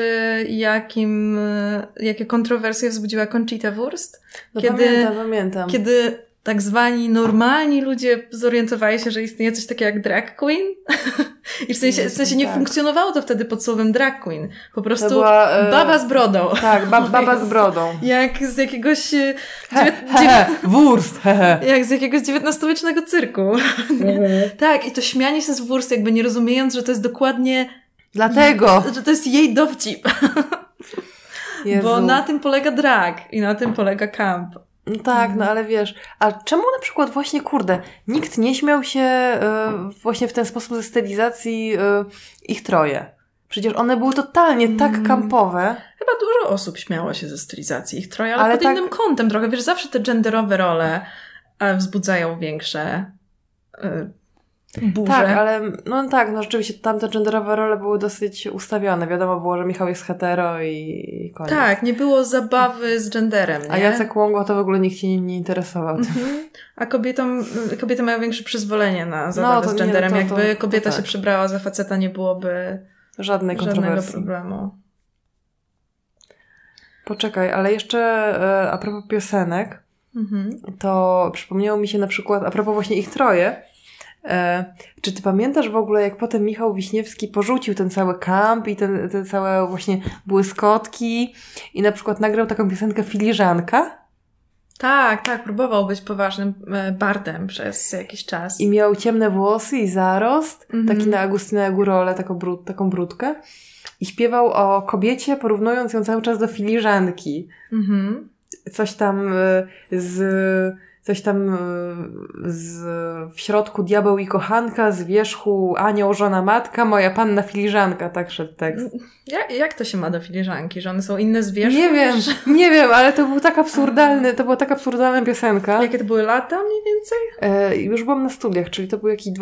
jakie kontrowersje wzbudziła Conchita Wurst? No pamiętam. Kiedy tak zwani normalni ludzie zorientowali się, że istnieje coś takiego jak drag queen. I w sensie nie funkcjonowało to wtedy pod słowem drag queen. Po prostu była, baba z brodą. Tak, baba z brodą. Jak z jakiegoś... Wurst, jak z jakiegoś XIX-wiecznego cyrku. Tak, i to śmianie się z Wurst, jakby nie rozumiejąc, że to jest dokładnie... Dlatego. Że to jest jej dowcip. Jezu. Bo na tym polega drag i na tym polega camp. No tak, no ale wiesz, a czemu na przykład właśnie, nikt nie śmiał się właśnie w ten sposób ze stylizacji ich troje? Przecież one były totalnie tak kampowe. Chyba dużo osób śmiało się ze stylizacji ich troje, ale pod tak... innym kątem trochę. Wiesz, zawsze te genderowe role wzbudzają większe burze. Tak, ale no rzeczywiście tamte genderowe role były dosyć ustawione. Wiadomo było, że Michał jest hetero i koniec. Tak, nie było zabawy z genderem, nie? A Jacek Łągła to w ogóle nikt się nie interesował. A kobiety mają większe przyzwolenie na zabawę z genderem. Jakby kobieta się przybrała za faceta, nie byłoby żadnego problemu. Poczekaj, ale jeszcze a propos piosenek, to przypomniało mi się na przykład, a propos właśnie ich troje, czy ty pamiętasz w ogóle, jak potem Michał Wiśniewski porzucił ten cały kamp i te całe właśnie błyskotki i na przykład nagrał taką piosenkę Filiżanka? Tak, próbował być poważnym bardem przez jakiś czas. I miał ciemne włosy i zarost, taki na Agustina Górole, taką brudkę. I śpiewał o kobiecie, porównując ją cały czas do filiżanki. Coś tam w środku diabeł i kochanka, z wierzchu anioł, żona, matka, moja panna filiżanka, tak szedł tekst. Jak to się ma do filiżanki? Że one są inne z wierzchu? Nie wiem, ale to był tak absurdalny, to była tak absurdalna piosenka. Jakie to były lata mniej więcej? Już byłam na studiach, czyli to był jakiś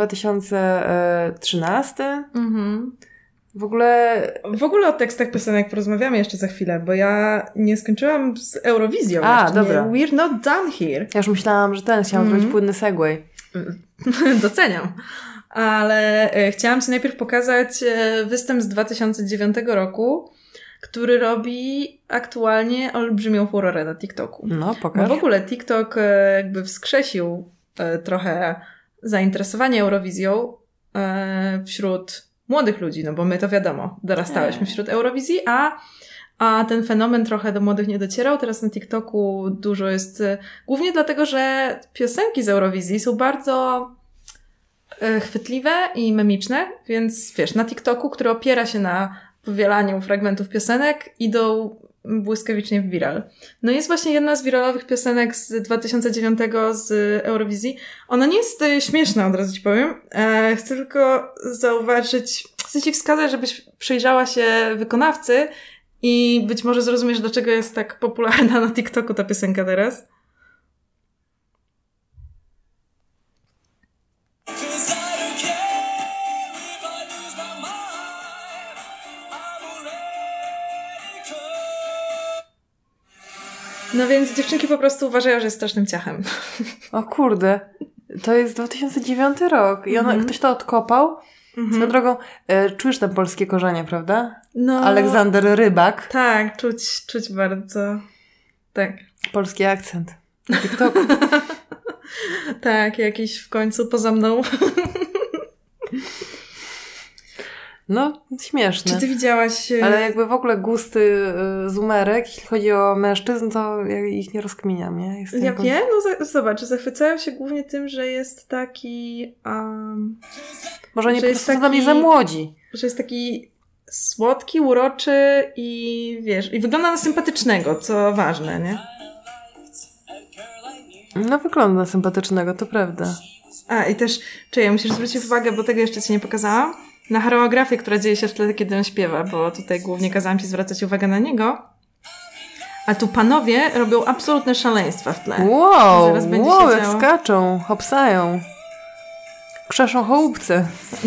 2013. W ogóle o tekstach piosenek porozmawiamy jeszcze za chwilę, bo ja nie skończyłam z Eurowizją. Dobra. We're not done here. Ja już myślałam, że chciałam zrobić płynny segway. Doceniam. Ale chciałam Ci najpierw pokazać występ z 2009 roku, który robi aktualnie olbrzymią furorę na TikToku. No, pokaż. Bo w ogóle TikTok jakby wskrzesił trochę zainteresowanie Eurowizją wśród młodych ludzi, no bo my to wiadomo, dorastałyśmy wśród Eurowizji, a ten fenomen trochę do młodych nie docierał. Teraz na TikToku dużo jest, głównie dlatego, że piosenki z Eurowizji są bardzo chwytliwe i memiczne, więc wiesz, na TikToku, który opiera się na powielaniu fragmentów piosenek, idą błyskawicznie w viral. No jest właśnie jedna z wiralowych piosenek z 2009 z Eurowizji. Ona nie jest śmieszna, od razu Ci powiem. Chcę tylko chcę Ci wskazać, żebyś przyjrzała się wykonawcy i być może zrozumiesz, dlaczego jest tak popularna na TikToku ta piosenka teraz. No więc dziewczynki po prostu uważają, że jest strasznym ciachem. O kurde, to jest 2009 rok i ktoś to odkopał. Swoją drogą, czujesz tam polskie korzenie, prawda? No. Aleksander Rybak. Tak, czuć bardzo. Tak. Polski akcent na TikToku. Tak, jakiś w końcu poza mną. No, śmieszne. Czy ty widziałaś... Ale jakby w ogóle gusty zoomerek, jeśli chodzi o mężczyzn, to ja ich nie rozkminiam, nie? Ja wiem, no zobacz, zachwycają się głównie tym, że jest taki... Może oni po prostu są dla mnie za młodzi. Że jest taki słodki, uroczy i wiesz, i wygląda na sympatycznego, co ważne, nie? No wygląda na sympatycznego, to prawda. I też, musisz zwrócić uwagę, bo tego jeszcze Ci nie pokazałam, na choreografię, która dzieje się w tle, kiedy on śpiewa, bo tutaj głównie kazałam Ci zwracać uwagę na niego. A tu panowie robią absolutne szaleństwa w tle. Wow, jak skaczą, hopsają. Krzeszą chołupce.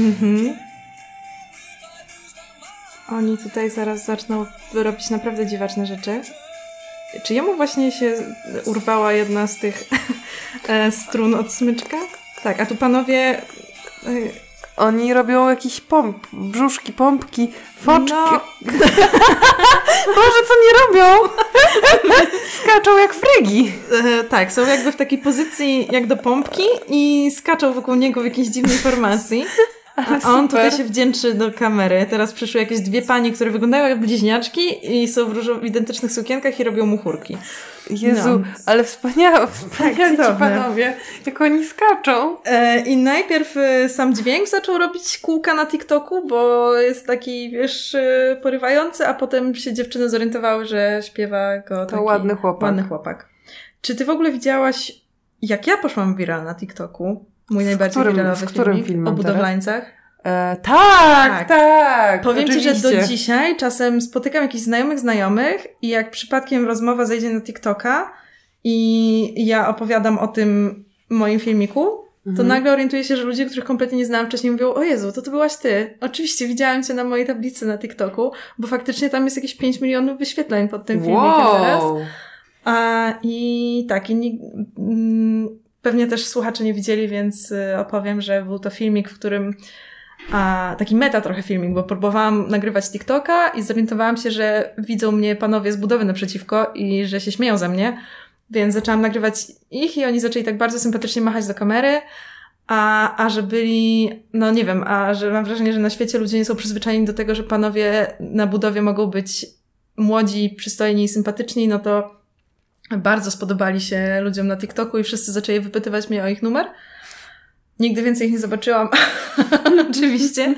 Oni tutaj zaraz zaczną robić naprawdę dziwaczne rzeczy. Czy jemu właśnie się urwała jedna z tych strun od smyczka? Tak, a tu panowie Oni robią jakieś brzuszki, pompki, foczki. No. Boże, co nie robią? Skaczą jak frygi. Tak, są jakby w takiej pozycji jak do pompki i skaczą wokół niego w jakiejś dziwnej formacji. A on tutaj się wdzięczy do kamery. Teraz przyszły jakieś dwie panie, które wyglądają jak bliźniaczki i są w identycznych sukienkach i robią muchurki. Jezu, No. ale wspaniali ci cudowne. panowie, jak oni skaczą. I najpierw sam dźwięk zaczął robić kółka na TikToku, bo jest taki, wiesz, porywający, a potem się dziewczyny zorientowały, że śpiewa go taki ładny chłopak. Ładny chłopak. Czy ty w ogóle widziałaś, jak ja poszłam viral na TikToku? Mój najbardziej wiralowy filmik o budowlańcach. Tak. Powiem oczywiście. ci, że do dzisiaj czasem spotykam jakichś znajomych i jak przypadkiem rozmowa zejdzie na TikToka i ja opowiadam o tym moim filmiku, to nagle orientuję się, że ludzie, których kompletnie nie znałam wcześniej, mówią: o Jezu, to byłaś ty. Oczywiście widziałam cię na mojej tablicy na TikToku, bo faktycznie tam jest jakieś 5 milionów wyświetleń pod tym filmikiem teraz. I tak, pewnie też słuchacze nie widzieli, więc opowiem, że był to filmik, w którym taki meta trochę filmik, bo próbowałam nagrywać TikToka i zorientowałam się, że widzą mnie panowie z budowy naprzeciwko i że się śmieją ze mnie, więc zaczęłam nagrywać ich i oni zaczęli tak bardzo sympatycznie machać do kamery, a że byli, no nie wiem, a że mam wrażenie, że na świecie ludzie nie są przyzwyczajeni do tego, że panowie na budowie mogą być młodzi, przystojni i sympatyczni, no to bardzo spodobali się ludziom na TikToku i wszyscy zaczęli wypytywać mnie o ich numer. Nigdy więcej ich nie zobaczyłam, oczywiście,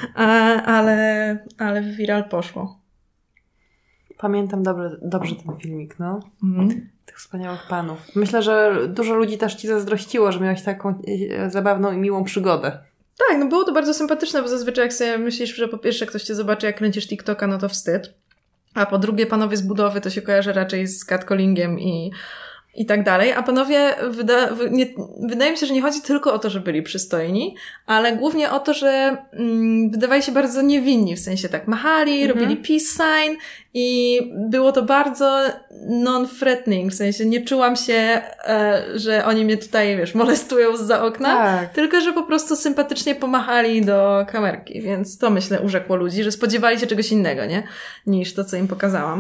ale w viral poszło. Pamiętam dobrze ten filmik, no. Tych wspaniałych panów. Myślę, że dużo ludzi też ci zazdrościło, że miałeś taką zabawną i miłą przygodę. Tak, no było to bardzo sympatyczne, bo zazwyczaj jak sobie myślisz, że po pierwsze ktoś cię zobaczy, jak kręcisz TikToka, no to wstyd. A po drugie, panowie z budowy to się kojarzy raczej z catcallingiem i tak dalej. A panowie, wydaje mi się, że nie chodzi tylko o to, że byli przystojni, ale głównie o to, że wydawali się bardzo niewinni, w sensie tak machali, robili peace sign i było to bardzo non-threatening, w sensie nie czułam się, że oni mnie tutaj, wiesz, molestują zza okna, tylko że po prostu sympatycznie pomachali do kamerki, więc to myślę urzekło ludzi, że spodziewali się czegoś innego, nie? Niż to, co im pokazałam.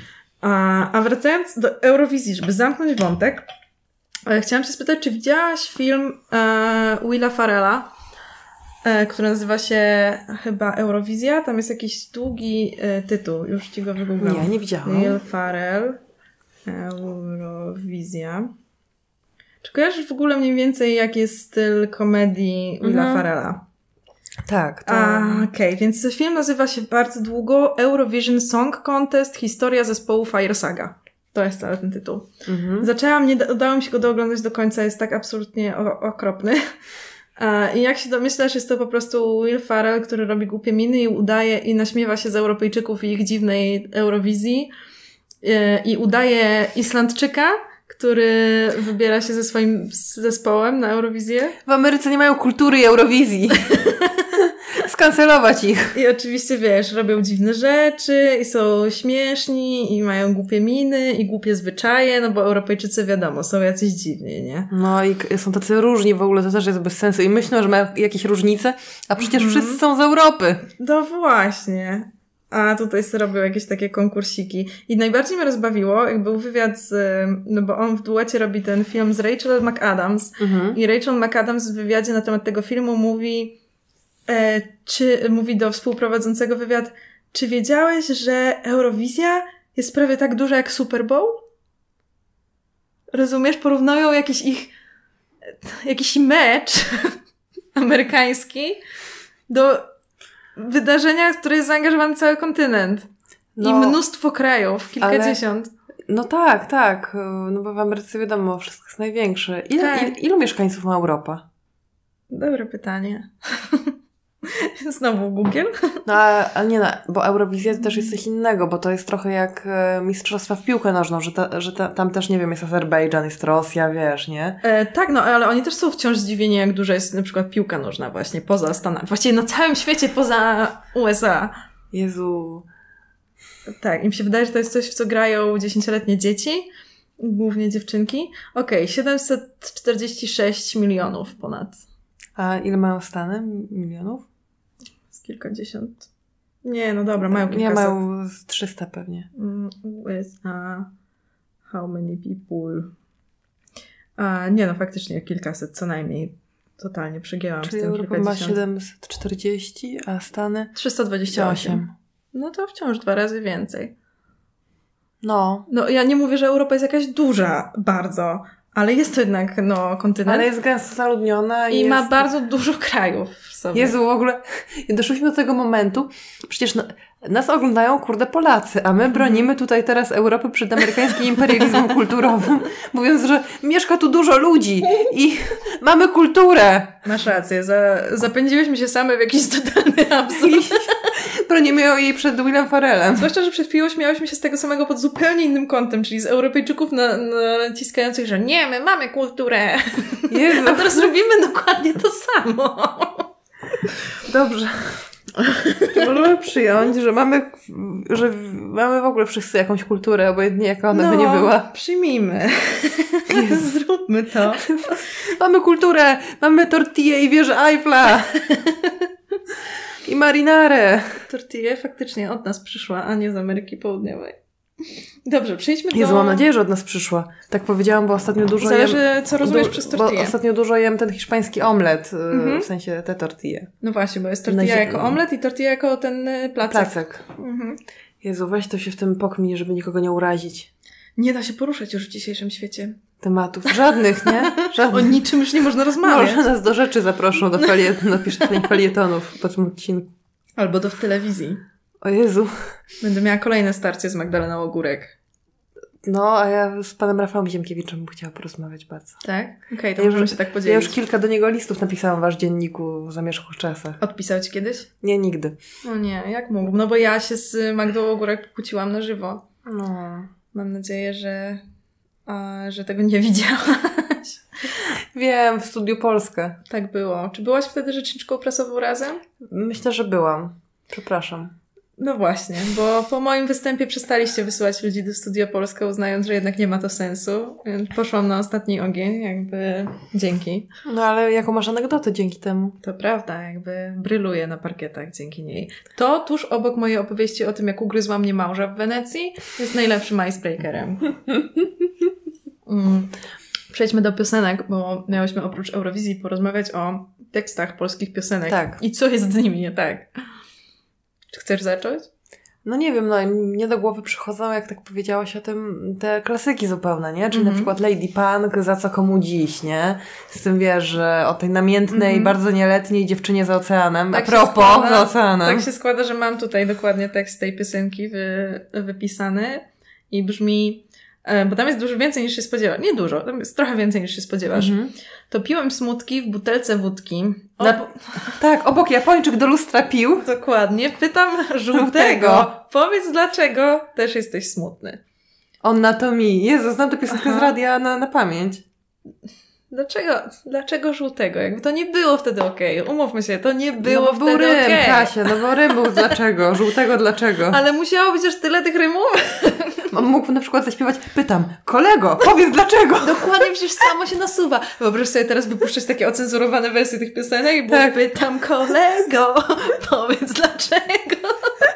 A wracając do Eurowizji, żeby zamknąć wątek, chciałam się spytać, czy widziałaś film Willa Farrella, który nazywa się chyba Eurowizja? Tam jest jakiś długi tytuł, już ci go wygooglam. Nie widziałam. Will Farrell, Eurowizja. Czy kojarzysz w ogóle mniej więcej, jaki jest styl komedii Willa Farrella? Tak. Okej, więc film nazywa się bardzo długo Eurovision Song Contest, historia zespołu Fire Saga. To jest cały ten tytuł. Zaczęłam, nie udało mi się go dooglądać do końca, jest tak absolutnie okropny. I jak się domyślasz, jest to po prostu Will Farrell, który robi głupie miny i udaje i naśmiewa się z Europejczyków i ich dziwnej Eurowizji i udaje Islandczyka, który wybiera się ze swoim zespołem na Eurowizję. W Ameryce nie mają kultury i Eurowizji. Skancelować ich. I oczywiście, wiesz, robią dziwne rzeczy i są śmieszni i mają głupie miny i głupie zwyczaje, no bo Europejczycy, wiadomo, są jacyś dziwni, nie? No i są tacy różni w ogóle, to też jest bez sensu. I myślą, że mają jakieś różnice, a przecież wszyscy są z Europy. No właśnie. A tutaj sobie robią jakieś takie konkursiki. I najbardziej mnie rozbawiło, jak był wywiad no bo on w duecie robi ten film z Rachel McAdams. I Rachel McAdams w wywiadzie na temat tego filmu mówi do współprowadzącego wywiad, czy wiedziałeś, że Eurowizja jest prawie tak duża jak Super Bowl? Rozumiesz? Porównują jakiś mecz amerykański do wydarzenia, w które jest zaangażowany cały kontynent. I mnóstwo krajów, kilkadziesiąt. No tak. No bo w Ameryce wiadomo, wszystko jest największe. Ilu mieszkańców ma Europa? Dobre pytanie. Znowu Google. No ale nie, bo Eurowizja to też jest coś innego, bo to jest trochę jak mistrzostwa w piłkę nożną, że tam też, nie wiem, jest Azerbejdżan, jest Rosja, wiesz, nie? Tak, no ale oni też są wciąż zdziwieni, jak duża jest na przykład piłka nożna właśnie poza Stanami. Właściwie na całym świecie poza USA. Jezu. Tak, im się wydaje, że to jest coś, w co grają 10-letnie dzieci, głównie dziewczynki. 746 milionów ponad. A ile mają Stany? Milionów? Z kilkadziesiąt. Nie, no dobra, mają Nie, kilkaset. mają z 300 pewnie. USA. How many people? Nie, no faktycznie kilkaset, co najmniej. Totalnie przegięłam Czyli z tym Europa ma 740, a Stany 328. No to wciąż 2 razy więcej. No. No ja nie mówię, że Europa jest jakaś duża bardzo, ale jest to jednak kontynent. Ale jest gęsto zaludniona. I ma bardzo dużo krajów w sobie. Jezu, w ogóle doszliśmy do tego momentu. Przecież nas oglądają, Polacy, a my bronimy tutaj teraz Europy przed amerykańskim imperializmem kulturowym, mówiąc, że mieszka tu dużo ludzi i mamy kulturę. Masz rację, zapędziłyśmy się same w jakiś totalny absurd. Bronimy jej przed Willem Ferrellem. Zwłaszcza, że przed chwilą śmiałyśmy się z tego samego pod zupełnie innym kątem, czyli z Europejczyków naciskających, że nie, my mamy kulturę. Jezu. A teraz robimy dokładnie to samo. Dobrze. Możemy przyjąć, że mamy w ogóle wszyscy jakąś kulturę, obojętnie jaka ona by nie była. Przyjmijmy. Zróbmy to. Mamy kulturę, mamy tortillę i wieżę Eiffla. I marinarę. Tortilla faktycznie od nas przyszła, a nie z Ameryki Południowej. Dobrze, przejdźmy do... Jezu, mam nadzieję, że od nas przyszła. Tak powiedziałam, bo ostatnio dużo Zależy, co rozumiesz przez tortillę. Bo ostatnio dużo jem ten hiszpański omlet, w sensie te tortille. No właśnie, bo jest tortilla jako omlet i tortilla jako ten placek. Jezu, weź to się w tym pokmij, żeby nikogo nie urazić. Nie da się poruszać już w dzisiejszym świecie. Tematów. Żadnych, nie? Żadnych. O niczym już nie można rozmawiać. Może nas do rzeczy zaproszą, do napiszemy felietonów po tym odcinku. Albo w telewizji. O Jezu. Będę miała kolejne starcie z Magdaleną Ogórek. No, a ja z panem Rafałem Ziemkiewiczem bym chciała porozmawiać bardzo. Tak? Okej, to możemy się tak podzielić. Ja już kilka do niego listów napisałam w wasz dzienniku w zamierzchłych czasach. Odpisał ci kiedyś? Nie, nigdy. No nie, jak mógł? No bo ja się z Magdą Ogórek kłóciłam na żywo. No. Mam nadzieję, że tego nie widziałaś. Wiem, w Studiu Polska. Tak było. Czy byłaś wtedy rzeczniczką prasową razem? Myślę, że byłam. Przepraszam. No właśnie, bo po moim występie przestaliście wysyłać ludzi do Studia Polska, uznając, że jednak nie ma to sensu. Więc poszłam na ostatni ogień, jakby dzięki. No ale jaką masz anegdotę dzięki temu? To prawda, jakby bryluję na parkietach dzięki niej. To tuż obok mojej opowieści o tym, jak ugryzła mnie małża w Wenecji, jest najlepszym icebreakerem. Przejdźmy do piosenek, bo miałyśmy oprócz Eurowizji porozmawiać o tekstach polskich piosenek. Tak. I co jest z nimi nie tak? Czy chcesz zacząć? No nie wiem, mnie do głowy przychodzą, jak tak powiedziałaś o tym, te klasyki zupełne, nie? Czyli na przykład Lady Punk, Za co komu dziś, nie? Z tym wiesz, że o tej namiętnej, bardzo nieletniej dziewczynie za oceanem. Tak a propos, za oceanem. Tak się składa, że mam tutaj dokładnie tekst tej piosenki wypisany i brzmi, bo tam jest dużo więcej niż się spodziewasz. Nie dużo, tam jest trochę więcej niż się spodziewasz. Topiłem smutki w butelce wódki. Tak, obok Japończyk do lustra pił. Dokładnie. Pytam żółtego. Powiedz, dlaczego też jesteś smutny. On na to mi. Jezu, znam tę piosenkę z radia na pamięć. Dlaczego żółtego? Jakby to nie było wtedy okej. Umówmy się, to nie było wtedy był rym, okej. Kasia, bo rym był dlaczego. Żółtego dlaczego. Ale musiało być aż tyle tych rymów. Mógł na przykład zaśpiewać, pytam, kolego, powiedz dlaczego. Dokładnie, przecież samo się nasuwa. Wyobraź sobie teraz wypuszczać takie ocenzurowane wersje tych piosenek i było pytam kolego, powiedz dlaczego.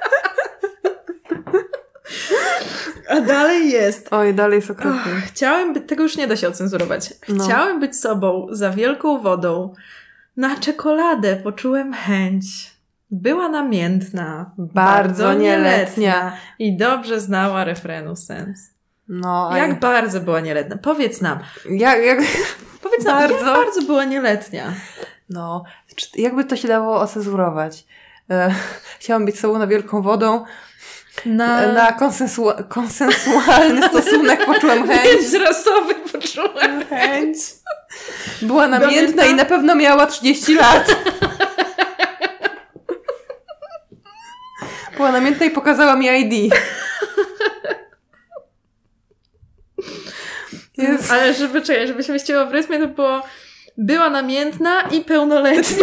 A dalej jest. Oj, dalej jest okropnie. Tego już nie da się ocenzurować. Chciałem być sobą za wielką wodą. Na czekoladę poczułem chęć. Była namiętna, bardzo nieletnia i dobrze znała refrenu sens. No, jak bardzo była nieletnia? Powiedz nam. Powiedz nam, bardzo... jak bardzo była nieletnia? No, jakby to się dało ocenzurować? Chciałam być sobą na wielką wodą. Na konsensualny stosunek poczułem chęć. Bezrasowy poczułem chęć. Była namiętna i na pewno miała 30 lat. Była namiętna i pokazała mi ID. Ale żeby się mieściło w rytmie, to było była namiętna i pełnoletnia.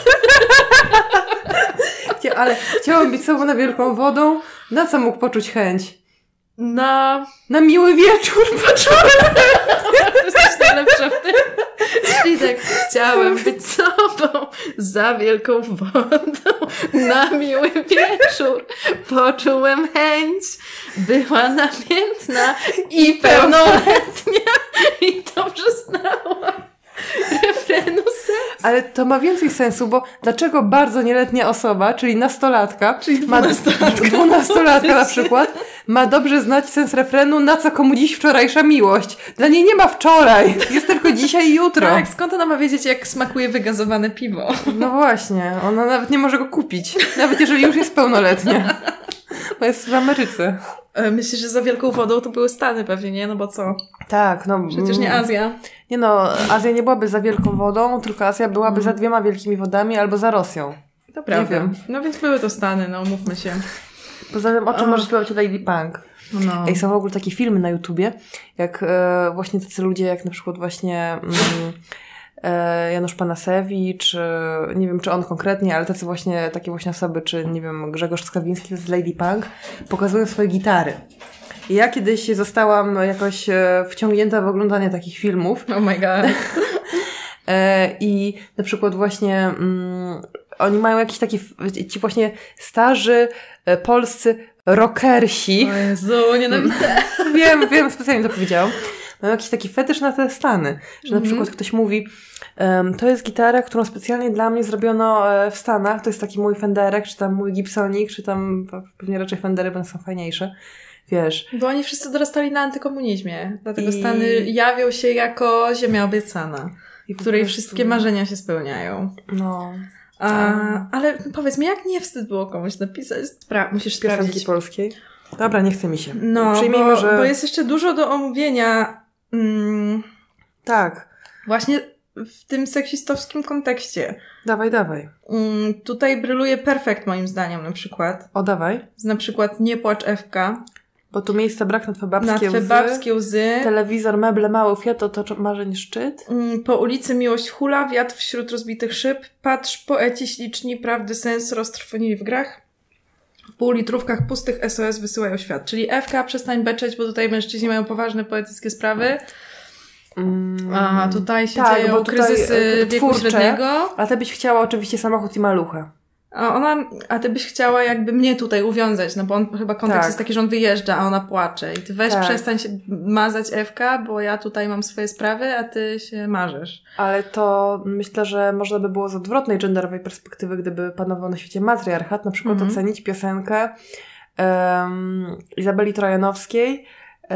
Ale chciałam być sobą na wielką wodą. Na co mógł poczuć chęć? Na miły wieczór poczułem. Jesteś najlepsza w tym. Czyli tak, Chciałem być sobą za wielką wodą na miły wieczór. Poczułem chęć, była namiętna i pełnoletnia i dobrze znała refrenu sens. Ale to ma więcej sensu, bo dlaczego bardzo nieletnia osoba, czyli nastolatka, dwunastolatka na przykład, ma dobrze znać sens refrenu, na co komu dziś wczorajsza miłość? Dla niej nie ma wczoraj, jest tylko dzisiaj i jutro. Tak, skąd ona ma wiedzieć, jak smakuje wygazowane piwo? No właśnie, ona nawet nie może go kupić, nawet jeżeli już jest pełnoletnia. Bo jest w Ameryce. Myślisz, że za wielką wodą to były Stany pewnie, nie? No bo co? Tak, no. Przecież nie Azja. Nie no, Azja nie byłaby za wielką wodą, tylko Azja byłaby za 2 wielkimi wodami albo za Rosją. To prawda. Nie wiem. No więc były to Stany, no umówmy się. Poza tym, o czym może śpiewać Lady Punk? No. Ej, są w ogóle takie filmy na YouTubie, jak właśnie tacy ludzie, jak na przykład właśnie Janusz Panasewicz, nie wiem czy on konkretnie, ale tacy właśnie, takie właśnie osoby, czy nie wiem, Grzegorz Skawiński z Lady Punk, pokazują swoje gitary. I ja kiedyś zostałam jakoś wciągnięta w oglądanie takich filmów. Oh my god. I na przykład właśnie oni mają jakiś taki, ci właśnie starzy polscy rockersi. O Jezu, nienawidzę. Wiem, specjalnie to powiedziałam. Mają jakiś taki fetysz na te Stany, że na przykład ktoś mówi, to jest gitara, którą specjalnie dla mnie zrobiono w Stanach, to jest taki mój Fenderek, czy tam mój Gibsonik, czy tam pewnie raczej Fendery będą są fajniejsze. Wiesz. Bo oni wszyscy dorastali na antykomunizmie, dlatego Stany jawią się jako ziemia obiecana, w której wszystkie marzenia się spełniają. No. Ale powiedz mi, jak nie wstyd było komuś napisać? Musisz piosenki sprawdzić. polskiej? Dobra, nie chce mi się. No, przyjmijmy, że... bo jest jeszcze dużo do omówienia. Tak. Właśnie w tym seksistowskim kontekście. Dawaj. Tutaj bryluje Perfekt moim zdaniem na przykład. O, dawaj. Na przykład Nie płacz Ewka. Bo tu miejsca brak na twe babskie łzy. Na twe babskie łzy. Telewizor, meble, mały Fiat, to marzeń szczyt. Po ulicy miłość hula, wiatr wśród rozbitych szyb. Patrz, poeci śliczni, prawdy sens roztrwonili w grach. W półlitrówkach pustych SOS wysyłają świat. Czyli Ewka, przestań beczeć, bo tutaj mężczyźni mają poważne poetyckie sprawy. A tutaj się dzieją kryzysy wieku średniego. A ty byś chciała oczywiście samochód i maluchę. A ty byś chciała jakby mnie tutaj uwiązać, no bo on chyba kontekst jest taki, że on wyjeżdża, a ona płacze. I ty weź przestań się mazać Ewka, bo ja tutaj mam swoje sprawy, a ty się marzesz. Ale to myślę, że można by było z odwrotnej genderowej perspektywy, gdyby panował na świecie matriarchat, na przykład ocenić piosenkę Izabeli Trojanowskiej.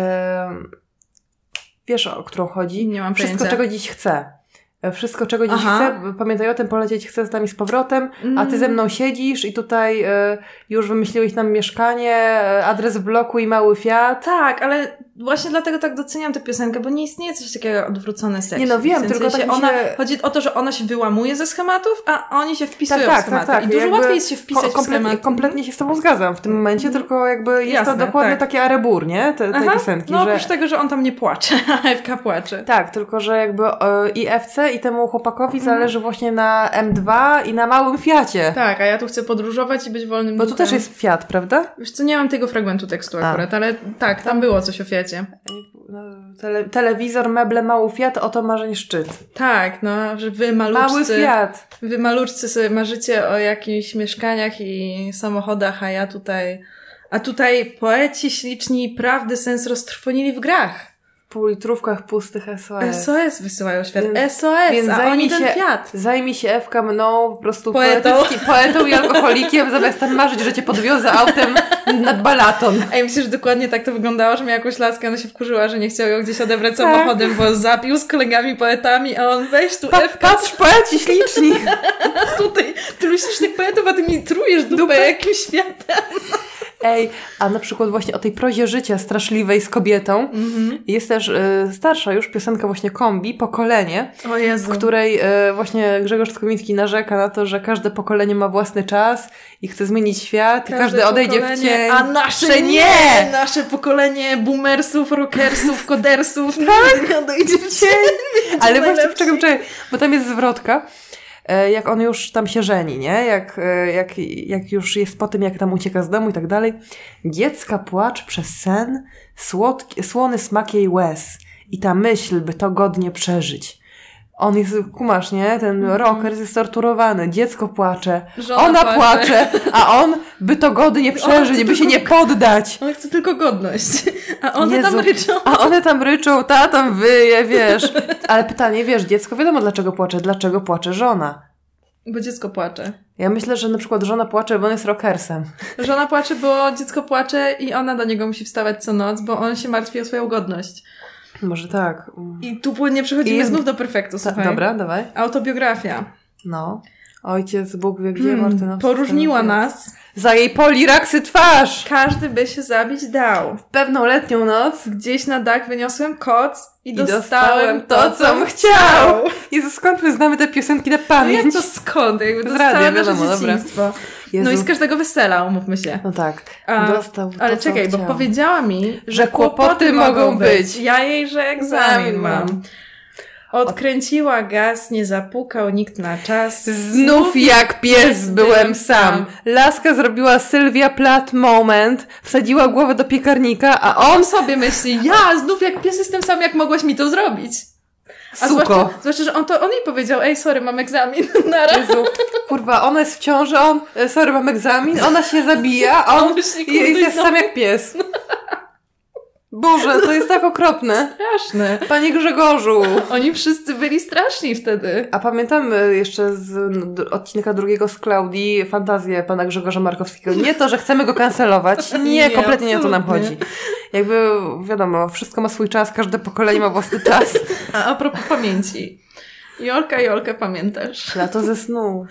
Wiesz, o którą chodzi? Nie mam Wszystko, pojęcia. czego dziś chcę. Wszystko, czego dziś chcę, pamiętaj o tym, polecieć chcę z nami z powrotem, a ty ze mną siedzisz i tutaj już wymyśliłeś nam mieszkanie, adres w bloku i mały Fiat. Tak, ale właśnie dlatego tak doceniam tę piosenkę, bo nie istnieje coś takiego jak odwrócony seks. Nie no wiem, tylko tak chodzi o to, że ona się wyłamuje ze schematów, a oni się wpisują w schematy. Tak. I dużo łatwiej jest się wpisać w schemat. Kompletnie się z tobą zgadzam w tym momencie, tylko jakby jest to dokładnie takie arebur, nie? Tej piosenki. No oprócz tego, że on tam nie płacze, a Ewka płacze. Tak, tylko że jakby i Ewce i temu chłopakowi zależy właśnie na M2 i na małym Fiacie. Tak, a ja tu chcę podróżować i być wolnym Bo tu też jest Fiat, prawda? Wiesz co, nie mam tego fragmentu tekstu akurat, ale tak, tam było coś o Fiacie. Telewizor, meble, mały Fiat, oto marzeń szczyt. Tak, no, że Mały Fiat. Wy maluczcy sobie marzycie o jakichś mieszkaniach i samochodach, a tutaj poeci śliczni prawdy sens roztrwonili w grach. W półlitrówkach pustych SOS. SOS wysyłają świat. SOS, a oni ten Fiat. Zajmij się Ewka mną, po prostu Poetą i alkoholikiem, zamiast tam marzyć, że cię podwiozę autem nad Balaton. Ej, myślisz, że dokładnie tak to wyglądało, że miała jakąś laskę, ona się wkurzyła, że nie chciał ją gdzieś odebrać samochodem, bo zapił z kolegami poetami, a on weź tu Ewka. Patrz, poeci śliczni. Tutaj tylu ślicznych poetów, a ty mi trujesz dupę jakimś światem. Ej, a na przykład właśnie o tej prozie życia straszliwej z kobietą jest też starsza już piosenka właśnie Kombi, Pokolenie, o Jezu. W której właśnie Grzegorz Skowiński narzeka na to, że każde pokolenie ma własny czas i chce zmienić świat i każdy odejdzie w cień. A nasze nie! Nasze pokolenie boomersów, rockersów, kodersów odejdzie w cień. Ale właśnie, czekaj, bo tam jest zwrotka. Jak on już tam się żeni, nie? Jak już jest po tym, jak tam ucieka z domu i tak dalej. Dziecka płacz przez sen, słony smak jej łez i ta myśl, by to godnie przeżyć. On jest, kumasz, nie? Ten rocker jest torturowany, dziecko płacze, Żona ona płacze, a on by to gody nie przeżyć, by się nie poddać. On chce tylko godność, a one Jezu, tam ryczą. A one tam ryczą, ta tam wyje, wiesz. Ale pytanie, wiesz, dziecko wiadomo dlaczego płacze żona. Bo dziecko płacze. Ja myślę, że na przykład żona płacze, bo on jest rockersem. Żona płacze, bo dziecko płacze i ona do niego musi wstawać co noc, bo on się martwi o swoją godność. Może tak. I tu płynnie przechodzimy znów do perfektu, słuchaj. Dobra, dawaj. Autobiografia. No. Ojciec Bóg wie gdzie, Martyna. Poróżniła nas. Za jej poliraksy twarz! Każdy by się zabić dał. W pewną letnią noc Gdzieś na dach wyniosłem koc i dostałem to, co chciał. Jezu, skąd my znamy te piosenki na No pamięć? jak to skąd? Jakby to Z jest radia, całe nasze wiadomo, dobra. dzieciństwo. Jezu. No i z każdego wesela, umówmy się. No tak. Dostał to, Ale co czekaj, chciał. bo powiedziała mi, że kłopoty mogą być. Ja jej, że egzamin mam. Odkręciła gaz, nie zapukał nikt na czas. Znów jak pies byłem sam. Laska zrobiła Sylwia Plath moment, wsadziła głowę do piekarnika, a on On sobie myśli, ja znów jak pies jestem sam, jak mogłaś mi to zrobić? A suko. zwłaszcza, że on jej powiedział, ej, sorry, mam egzamin. Nara. Jezu, kurwa, ona jest w ciąży, sorry, mam egzamin, ona się zabija, a on myśli, kurde, jest znowu- sam jak pies. Boże, to jest tak okropne. Straszne. Panie Grzegorzu. Oni wszyscy byli straszni wtedy. A pamiętam jeszcze z odcinka drugiego z Klaudii fantazję pana Grzegorza Markowskiego. Nie to, że chcemy go kancelować. Nie, kompletnie nie o to nam absolutnie. chodzi. Jakby, wiadomo, wszystko ma swój czas, każde pokolenie ma własny czas. A propos pamięci. Jolka, pamiętasz? Lato ze snu.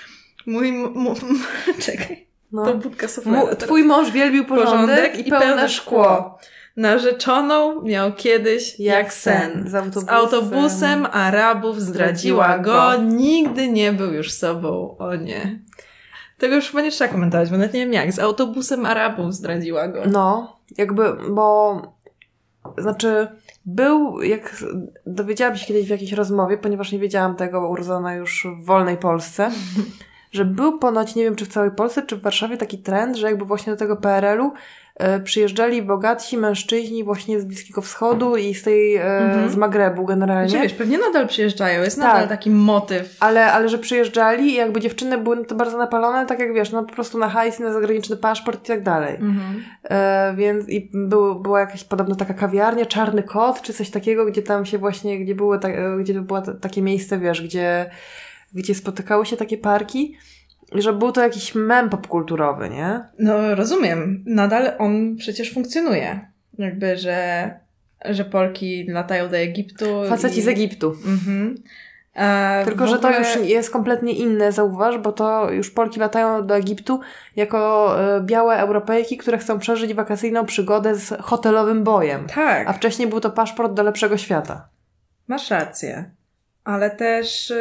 Czekaj. No. To budka suflera. Twój mąż wielbił porządek i pełne szkło. Narzeczoną miał kiedyś jak sen. Z autobusem Arabów zdradziła go. Nigdy nie był już sobą. O nie. Tego już chyba nie trzeba komentować, bo nawet nie wiem jak. Z autobusem Arabów zdradziła go. No, jakby, bo znaczy jak dowiedziałam się kiedyś w jakiejś rozmowie, ponieważ nie wiedziałam tego, bo urodzona już w wolnej Polsce, że był ponoć, nie wiem czy w całej Polsce, czy w Warszawie taki trend, że jakby właśnie do tego PRL-u przyjeżdżali bogatsi mężczyźni właśnie z Bliskiego Wschodu i z tej z Magrebu generalnie. Znaczy, wiesz, pewnie nadal przyjeżdżają, jest Tak. nadal taki motyw. Ale że przyjeżdżali i jakby dziewczyny były na to bardzo napalone, tak jak wiesz, no po prostu na hajs, na zagraniczny paszport i tak dalej. Więc i była jakaś podobno taka kawiarnia, Czarny Kot, czy coś takiego, gdzie tam się właśnie, gdzie było takie miejsce, wiesz, gdzie spotykały się takie parki. I że był to jakiś mem popkulturowy, nie? No rozumiem. Nadal on przecież funkcjonuje. Jakby, że Polki latają do Egiptu. Faceci z Egiptu. Tylko, że to już jest kompletnie inne, zauważ, bo to już Polki latają do Egiptu jako białe Europejki, które chcą przeżyć wakacyjną przygodę z hotelowym bojem. Tak. A wcześniej był to paszport do lepszego świata. Masz rację. Ale też...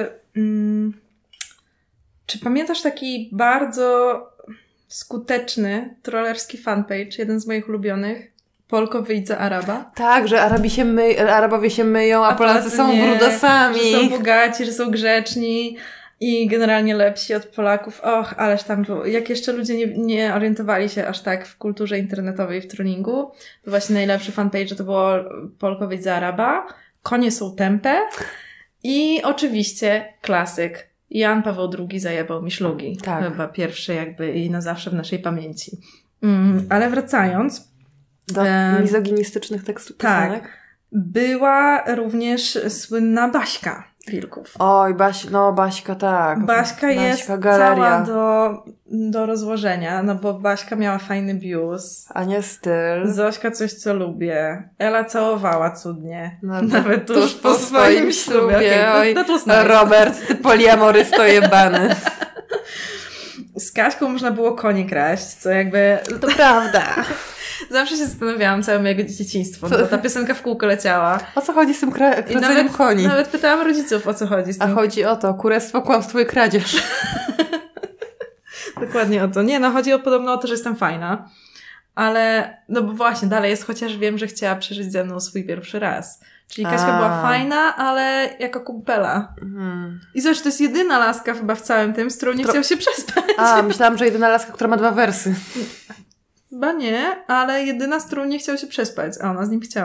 Czy pamiętasz taki bardzo skuteczny trollerski fanpage, jeden z moich ulubionych? Polko wyjdź za Araba. Tak, że Arabowie się myją, a Polacy są nie, brudasami. Że są bogaci, że są grzeczni i generalnie lepsi od Polaków. Och, ależ tam było. Jak jeszcze ludzie nie orientowali się aż tak w kulturze internetowej w trollingu, to właśnie najlepszy fanpage to było Polko wyjdź za Araba. Konie są tępe i oczywiście klasyk. Jan Paweł II zajebał mi szlugi. Tak. Chyba pierwszy jakby i na zawsze w naszej pamięci. Ale wracając. Do mizoginistycznych tekstów tak. piosenek. Była również słynna Baśka Wilków. Oj, Baśka, tak. Baśka jest galeria. cała do rozłożenia, no bo Baśka miała fajny biust. Ania styl. Zośka coś, co lubię. Ela całowała cudnie. No, Nawet tuż po swoim ślubie. Okay, Robert, ty poliamorysto jebany. Z Kaśką można było konie kraść, co jakby... To prawda. Zawsze się zastanawiałam całe moje dzieciństwo, bo ta piosenka w kółko leciała. O co chodzi z tym kradzeniem koni? Nawet pytałam rodziców, o co chodzi z tym. A chodzi o to, kurestwo, kłamstwo i kradzież. Dokładnie o to. Nie, no chodzi podobno o to, że jestem fajna. Ale, no bo właśnie, dalej jest, chociaż wiem, że chciała przeżyć ze mną swój pierwszy raz. Czyli Kaśka była fajna, ale jako kumpela. I zresztą to jest jedyna laska chyba w całym tym, z którą nie chciał się przespać. Myślałam, że jedyna laska, która ma 2 wersy. Chyba nie, ale jedyna, z którą nie chciał się przespać, a ona z nim chciała.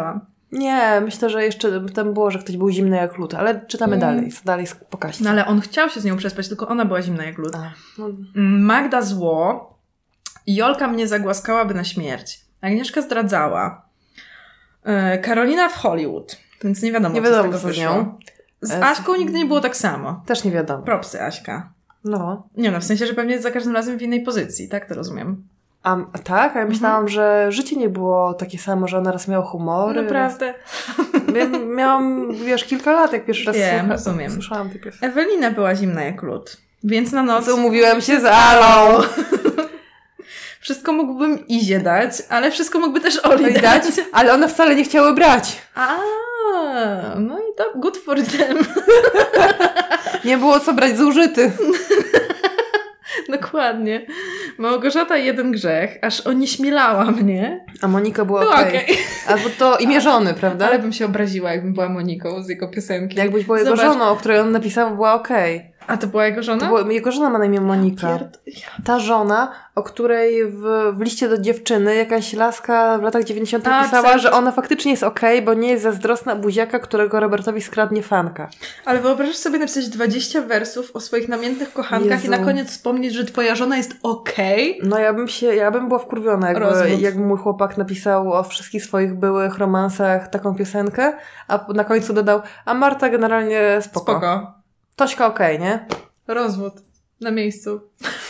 Nie, myślę, że jeszcze tam było, że ktoś był zimny jak lód, ale czytamy dalej. Co dalej po kaście? No ale on chciał się z nią przespać, tylko ona była zimna jak lód. No. Magda zło. Jolka mnie zagłaskałaby na śmierć. Agnieszka zdradzała. Karolina w Hollywood. Więc nie wiadomo, co z tego wyszło. Z Aśką nigdy nie było tak samo. Też nie wiadomo. Propsy, Aśka. No. Nie no, w sensie, że pewnie jest za każdym razem w innej pozycji, tak to rozumiem. A tak? A ja myślałam, że życie nie było takie samo, że ona raz miała humory. Naprawdę. Ja miałam, wiesz, kilka lat, jak pierwszy raz rozumiem. Słyszałam tej piosenki. Ewelina była zimna jak lód. Więc na noc... Umówiłam się z Alą. Wszystko mógłbym Izie dać, ale wszystko mógłby też Oli dać. Ale one wcale nie chciały brać. No i to good for them. Nie było co brać, zużyty. Dokładnie. Małgorzata jeden grzech, aż onieśmielała mnie. A Monika była No okej. Albo to imię żony, prawda? Ale bym się obraziła, jakbym była Moniką z jego piosenki. Jakbyś była jego żoną, o której on napisał, była okej. A to była jego żona? Jego żona ma na imię Monika. Ta żona, o której w liście do dziewczyny jakaś laska w latach 90. pisała, że ona faktycznie jest okej, bo nie jest zazdrosna buziaka, którego Robertowi skradnie fanka. Ale wyobrażasz sobie napisać 20 wersów o swoich namiętnych kochankach i na koniec wspomnieć, że twoja żona jest okej? No ja bym była wkurwiona, jakby mój chłopak napisał o wszystkich swoich byłych romansach taką piosenkę, a na końcu dodał, a Marta generalnie spoko. Tośka okej, nie? Rozwód. Na miejscu.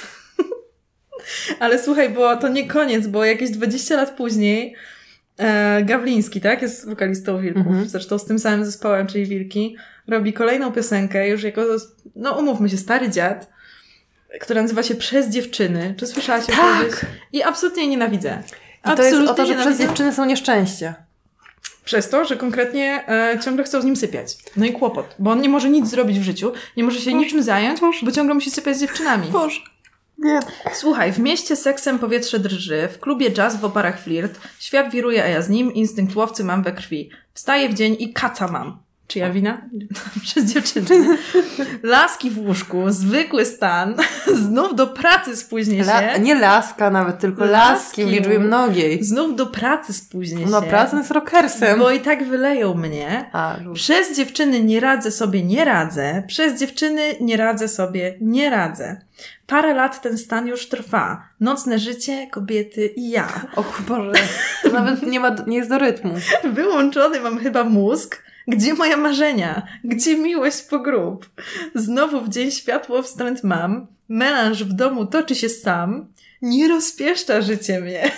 Ale słuchaj, bo to nie koniec, bo jakieś 20 lat później Gawliński, tak? Jest wokalistą Wilków. Zresztą z tym samym zespołem, czyli Wilki. Robi kolejną piosenkę, już jako, no umówmy się, stary dziad, która nazywa się Przez dziewczyny. Czy słyszałaś o tym? I absolutnie jej nienawidzę. I to jest o to, że przez dziewczyny są nieszczęście. Przez to, że konkretnie ciągle chcą z nim sypiać. No i kłopot, bo on nie może nic zrobić w życiu, nie może się niczym zająć, bo ciągle musi sypiać z dziewczynami. Nie. Słuchaj, w mieście seksem powietrze drży, w klubie jazz w oparach flirt, świat wiruje, a ja z nim, instynkt łowcy mam we krwi. Wstaję w dzień i kaca mam. Czyja wina? Przez dziewczyny. Laski w łóżku, zwykły stan, znów do pracy spóźnię się. Nie laska nawet, tylko laski w liczbie mnogiej. Znów do pracy spóźnię się. No praca jest rockersem. Bo i tak wyleją mnie. Przez dziewczyny nie radzę sobie, nie radzę. Przez dziewczyny nie radzę sobie, nie radzę. Parę lat ten stan już trwa. Nocne życie, kobiety i ja. O Boże, to nawet nie jest do rytmu. Wyłączony mam chyba mózg. Gdzie moje marzenia? Gdzie miłość po grób? Znowu w dzień światło wstręt mam. Melanż w domu toczy się sam. Nie rozpieszcza życie mnie.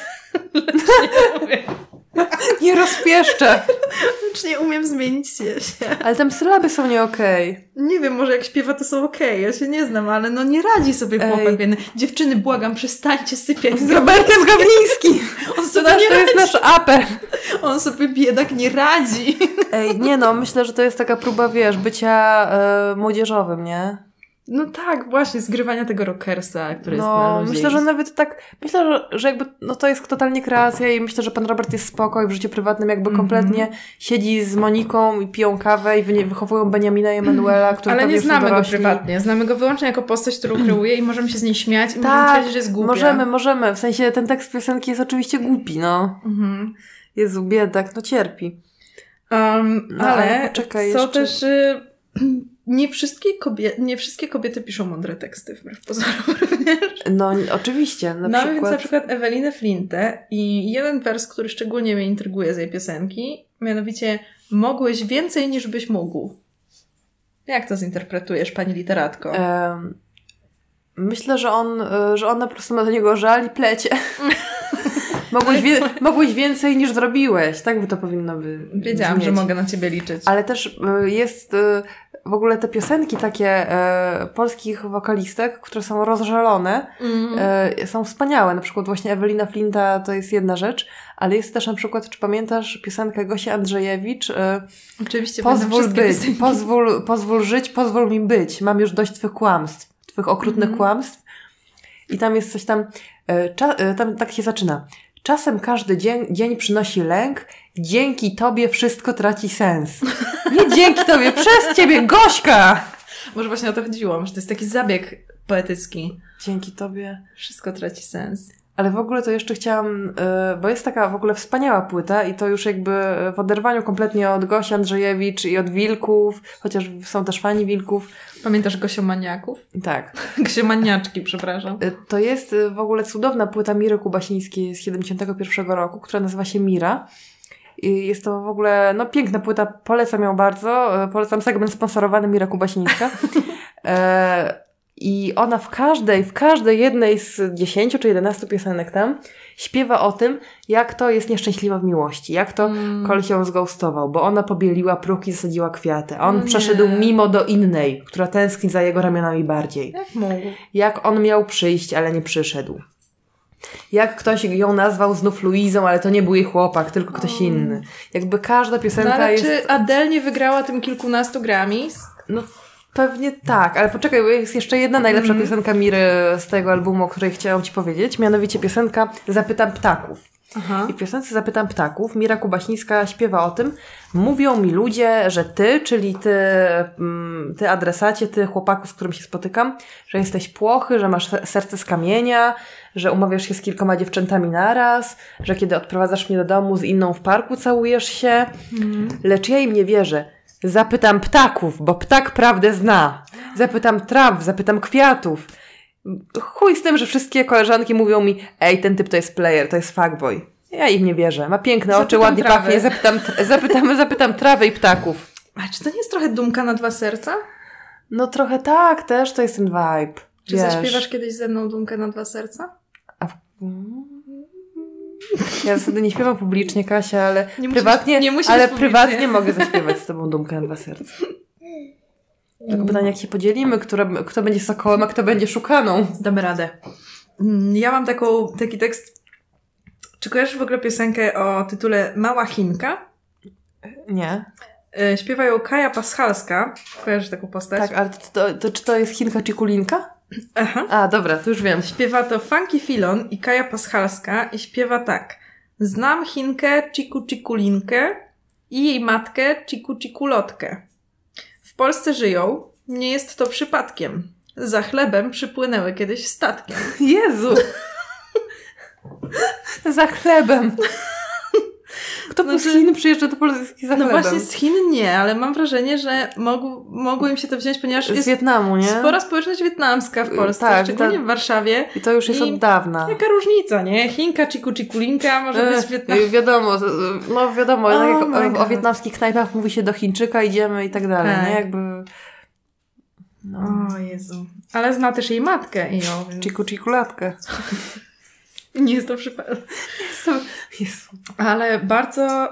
Nie rozpieszcza. Lecz nie umiem zmienić się. Ale tam sylaby są nie okej. Nie wiem, może jak śpiewa to są okej. Ja się nie znam, ale no nie radzi sobie chłopak biedny. Dziewczyny, błagam, przestańcie sypiać. Z Robertem Gawlińskim. To jest nasz apel. On sobie biedak nie radzi. Nie no, myślę, że to jest taka próba, wiesz, bycia młodzieżowym, nie? No tak, właśnie, zgrywania tego rockersa, który jest na luzie. Myślę, że nawet tak, że jakby, no to jest totalnie kreacja i myślę, że pan Robert jest spoko i w życiu prywatnym jakby kompletnie siedzi z Moniką i piją kawę i wychowują Beniamina i Emanuela, którzy ale nie znamy go prywatnie, znamy go wyłącznie jako postać, którą kreuje i możemy się z niej śmiać i możemy powiedzieć, że jest głupia. Możemy, w sensie ten tekst piosenki jest oczywiście głupi, no. Jezu, biedak, no cierpi. Ale poczekaj, co jeszcze... też... Nie wszystkie kobiety piszą mądre teksty, wbrew pozorom również. No, oczywiście. Mamy więc na przykład Ewelinę Flintę i jeden wers, który szczególnie mnie intryguje z jej piosenki, mianowicie mogłeś więcej niż byś mógł. Jak to zinterpretujesz, pani literatko? Myślę, że ona po prostu ma do niego żal i plecie. Mogłeś więcej niż zrobiłeś. Tak by to powinno być. Wiedziałam, że mogę na ciebie liczyć. Ale też jest w ogóle te piosenki takie polskich wokalistek, które są rozżalone, są wspaniałe. Na przykład właśnie Ewelina Flinta to jest jedna rzecz, ale jest też na przykład, czy pamiętasz piosenkę Gosi Andrzejewicz? Oczywiście. Pozwól być, pozwól żyć, pozwól mi być. Mam już dość twych kłamstw, twych okrutnych kłamstw. I tam jest coś tam, tam tak się zaczyna. Czasem każdy dzień przynosi lęk, dzięki tobie wszystko traci sens. Nie dzięki tobie, przez ciebie, Gośka! Może właśnie o to chodziło, może to jest taki zabieg poetycki. Dzięki tobie wszystko traci sens. Ale w ogóle to jeszcze chciałam, bo jest taka w ogóle wspaniała płyta i to już jakby w oderwaniu kompletnie od Gosi Andrzejewicz i od Wilków, chociaż są też fani Wilków. Pamiętasz Gosiomaniaków? Tak. Gosiomaniaczki, przepraszam. To jest w ogóle cudowna płyta Miry Kubasińskiej z 71 roku, która nazywa się Mira. I jest to w ogóle, no piękna płyta, polecam ją bardzo. Polecam segment sponsorowany Mira Kubasińska. I ona w każdej jednej z 10 czy 11 piosenek tam śpiewa o tym, jak to jest nieszczęśliwa w miłości, jak to koleś ją zgoustował, bo ona pobieliła próg i zasadziła kwiaty, a on przeszedł mimo do innej, która tęskni za jego ramionami bardziej. Jak mógł? Jak on miał przyjść, ale nie przyszedł. Jak ktoś ją nazwał znów Luizą, ale to nie był jej chłopak, tylko ktoś inny. Jakby każda piosenka ale jest... czy Adele nie wygrała tym kilkunastu Grammys? No pewnie tak, ale poczekaj, bo jest jeszcze jedna najlepsza piosenka Miry z tego albumu, o której chciałam Ci powiedzieć, mianowicie piosenka Zapytam ptaków. Aha. I w piosence Zapytam ptaków Mira Kubasińska śpiewa o tym: mówią mi ludzie, że ty, czyli ty adresacie, ty chłopaku, z którym się spotykam, że jesteś płochy, że masz serce z kamienia, że umawiasz się z kilkoma dziewczętami naraz, że kiedy odprowadzasz mnie do domu z inną w parku całujesz się. Lecz ja im nie wierzę. Zapytam ptaków, bo ptak prawdę zna. Zapytam traw, zapytam kwiatów. Chuj z tym, że wszystkie koleżanki mówią mi: ej, ten typ to jest player, to jest fuckboy. Ja im nie wierzę. Ma piękne oczy, ładnie pachnie. Zapytam trawy i ptaków. A czy to nie jest trochę dumka na dwa serca? No trochę tak też, to jest ten vibe. Czy zaśpiewasz kiedyś ze mną dumkę na dwa serca? Ja wtedy nie śpiewam publicznie, Kasia, ale nie musisz prywatnie mogę zaśpiewać z tobą dumkę na dwa serca. Tylko pytanie, jak się podzielimy, kto będzie sokołem, a kto będzie szukaną. Damy radę. Ja mam taki tekst. Czy kojarzysz w ogóle piosenkę o tytule Mała Chinka? Nie. Śpiewa ją Kaja Paschalska. Kojarzysz taką postać? Tak, ale czy to jest Chinka czy Kulinka? Aha. A, dobra, to już wiem. Śpiewa to Funky Filon i Kaja Paschalska i śpiewa tak. Znam Chinkę Cikulinkę i jej matkę Cikulotkę. W Polsce żyją, nie jest to przypadkiem. Za chlebem przypłynęły kiedyś statkiem. Jezu! Za chlebem. Kto był z Chin przyjeżdża do Polski za chlebem? No właśnie z Chin nie, ale mam wrażenie, że mogło im się to wziąć, ponieważ jest z Wietnamu, nie? spora społeczność wietnamska w Polsce, tak, szczególnie w Warszawie. I to już jest od dawna. Jaka różnica, nie? Chinka, Cikulinka może być Wietnam. Wiadomo, jak o wietnamskich knajpach mówi się do Chińczyka, idziemy i tak dalej, tak. Nie? Jakby... No. O Jezu. Ale zna też jej matkę i ją. Więc... Cikulatkę. Nie jest to przypadek. Jezu. Ale bardzo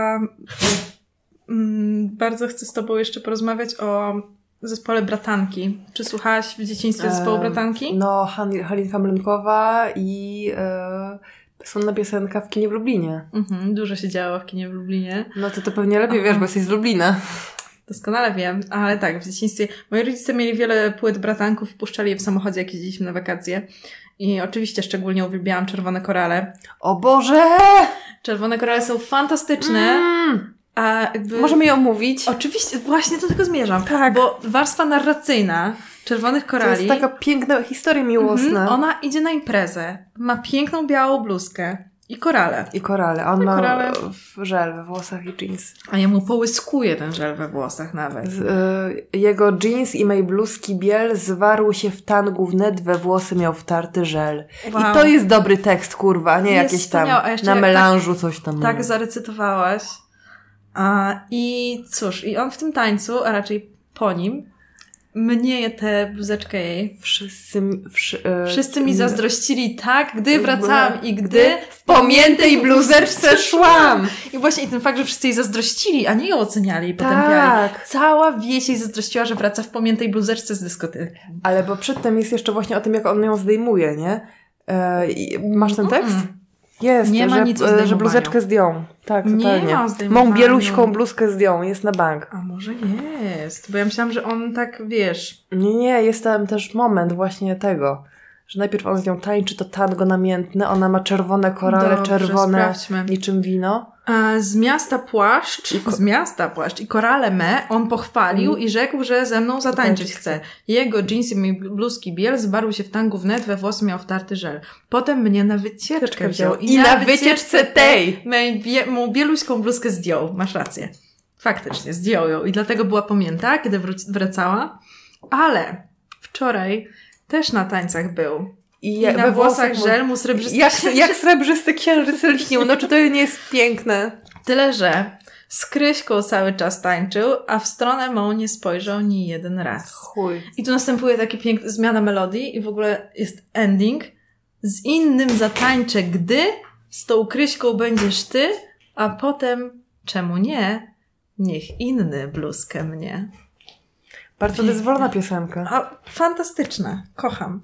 bardzo chcę z tobą jeszcze porozmawiać o zespole Bratanki. Czy słuchałaś w dzieciństwie zespołu Bratanki? No, Halinka Mlynkowa i słynna piosenka w kinie w Lublinie. Dużo się działo w kinie w Lublinie. No to pewnie lepiej wiesz, bo jesteś z Lublina. Doskonale wiem, ale tak, w dzieciństwie moi rodzice mieli wiele płyt Bratanków i puszczali je w samochodzie, jak jeździliśmy na wakacje. I oczywiście szczególnie uwielbiałam Czerwone Korale. O Boże! Czerwone Korale są fantastyczne. A jakby... Możemy je omówić? Oczywiście, właśnie do tego zmierzam. Tak. Bo warstwa narracyjna Czerwonych Korali... To jest taka piękna historia miłosna. Ona idzie na imprezę. Ma piękną białą bluzkę. I korale. I korale. On ma żel we włosach i jeans. A jemu połyskuje ten żel we włosach nawet. Jego jeans i mej bluzki biel zwarł się w tangu wnet, we włosy miał wtarty żel. Wow. I to jest dobry tekst, kurwa, a nie jakieś tam na melanżu coś tam. Tak zarecytowałaś. I cóż, i on w tym tańcu, a raczej po nim, mnieje tę bluzeczkę jej. Wszyscy mi zazdrościli tak, gdy wracałam i gdy w pomiętej bluzeczce szłam. I właśnie i ten fakt, że wszyscy jej zazdrościli, a nie ją oceniali i potępiali. Cała wieś jej zazdrościła, że wraca w pomiętej bluzeczce z dyskoteki. Ale bo przedtem jest jeszcze właśnie o tym, jak on ją zdejmuje, nie? Masz ten tekst? Jest, nie ma nic o zdejmowaniu. Że bluzeczkę zdjął. Tak, totalnie. Nie ma o zdejmowaniu. Mą bieluśką bluzkę zdjął, jest na bank. A może jest, bo ja myślałam, że on tak, wiesz... Nie, jest tam też moment właśnie tego, że najpierw on z nią tańczy to tango namiętne, ona ma czerwone korale, czerwone, niczym wino. Z miasta Płaszcz i Korale Me on pochwalił i rzekł, że ze mną zatańczyć chce. Jego dżinsy i bluzki biel zbarł się w tangu wnet, we włosy miał wtarty żel. Potem mnie na wycieczkę wziął. I na wycieczce tej! Mu bieluśką bluzkę zdjął. Masz rację. Faktycznie, zdjął ją. I dlatego była pamięta, kiedy wracała. Ale wczoraj też na tańcach był. I na włosach żel mu srebrzysty jak srebrzysty księżyc lśnił. No czy to nie jest piękne? Tyle, że z Kryśką cały czas tańczył, a w stronę mą nie spojrzał ni jeden raz. Chuj. I tu następuje taki piękny zmiana melodii i w ogóle jest ending. Z innym zatańczę, gdy z tą Kryśką będziesz ty, a potem, czemu nie, niech inny bluzkę mnie. Bardzo dozwolona piosenka. A, fantastyczna. Kocham.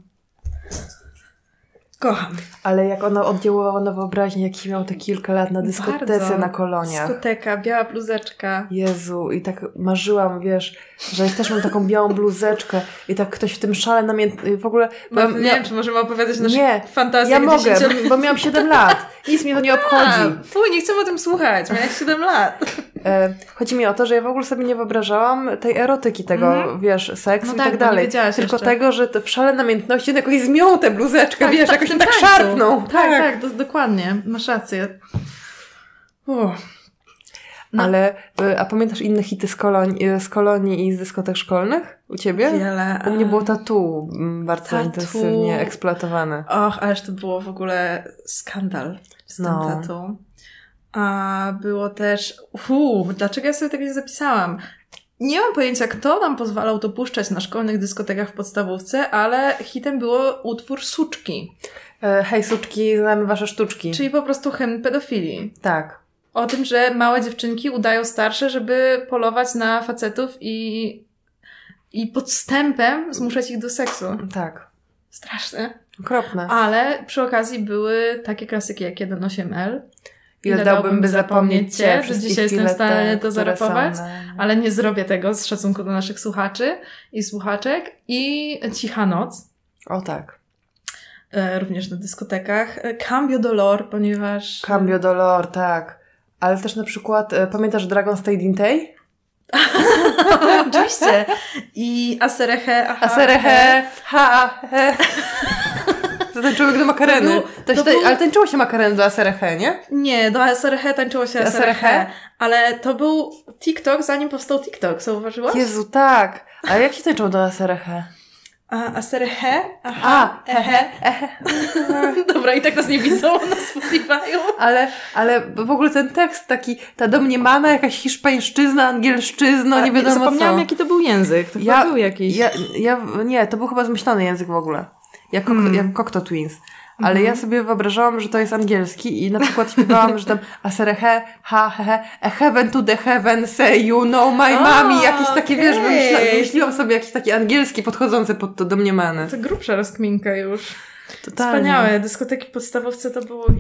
Ale jak ona oddziaływała na wyobraźnię, jaki miał te kilka lat na dyskotece bardzo. na Koloniach. Dyskoteka, biała bluzeczka. Jezu, i tak marzyłam, wiesz, że też mam taką białą bluzeczkę i tak ktoś w tym szale namiętny, w ogóle... Nie wiem, czy możemy opowiadać nasze fantazje. Ja mogę, bo miałam 7 lat. Nic mnie to nie obchodzi. Fuj, nie chcę o tym słuchać. Miałeś 7 lat. Chodzi mi o to, że ja w ogóle sobie nie wyobrażałam tej erotyki, tego, wiesz, seksu i tak dalej. Tylko jeszcze. tego, że w szale namiętności jakoś zmiął tę bluzeczkę, wiesz, jakoś tak szarpnął. Tak, dokładnie. Masz rację. No. Ale, a pamiętasz inne hity z kolonii i z dyskotek szkolnych u ciebie? Wiele. U mnie było tattoo bardzo intensywnie eksploatowane. Och, ależ to było w ogóle skandal z tym tattoo. A było też... dlaczego ja sobie tego nie zapisałam? Nie mam pojęcia, kto nam pozwalał to puszczać na szkolnych dyskotekach w podstawówce, ale hitem było utwór Suczki. Hej suczki, znamy wasze sztuczki. Czyli po prostu hymn pedofilii. Tak. O tym, że małe dziewczynki udają starsze, żeby polować na facetów i podstępem zmuszać ich do seksu. Tak. Straszne. Okropne. Ale przy okazji były takie klasyki jak 1.8L. Ile dałbym, by zapomnieć cię, że dzisiaj jestem w stanie to zarapować, ale nie zrobię tego z szacunku do naszych słuchaczy i słuchaczek. I Cicha noc. O tak. Również na dyskotekach. Cambio Dolor, ponieważ... Cambio Dolor, tak. Ale też na przykład, pamiętasz Dragon Stayed in Tay? Oczywiście. I Aserehe, Zatańczyły do makareny. Ale tańczyło się makareny do Aserehe, nie? Nie, do Aserehe tańczyło się Aserehe. Ale to był TikTok, zanim powstał TikTok. Zauważyłaś? Jezu, tak. A jak się tańczyło do Aserehe? Aserehe? Dobra, i tak nas nie widzą na Spotify'u. Ale w ogóle ten tekst taki, ta domniemana jakaś hiszpańszczyzna, angielszczyzna, nie wiadomo co. Zapomniałam, jaki to był język. To chyba był jakiś... Nie, to był chyba zmyślony język w ogóle. Jak Cocteau Twins. Ale ja sobie wyobrażałam, że to jest angielski i na przykład śpiewałam, że tam Aserehe, a heaven to the heaven, say you know my mommy, jakieś takie, wiesz, wymyśliłam sobie jakiś taki angielski podchodzący pod to domniemane. To grubsza rozkminka już. Totalnie. Wspaniałe. Dyskoteki w podstawówce to było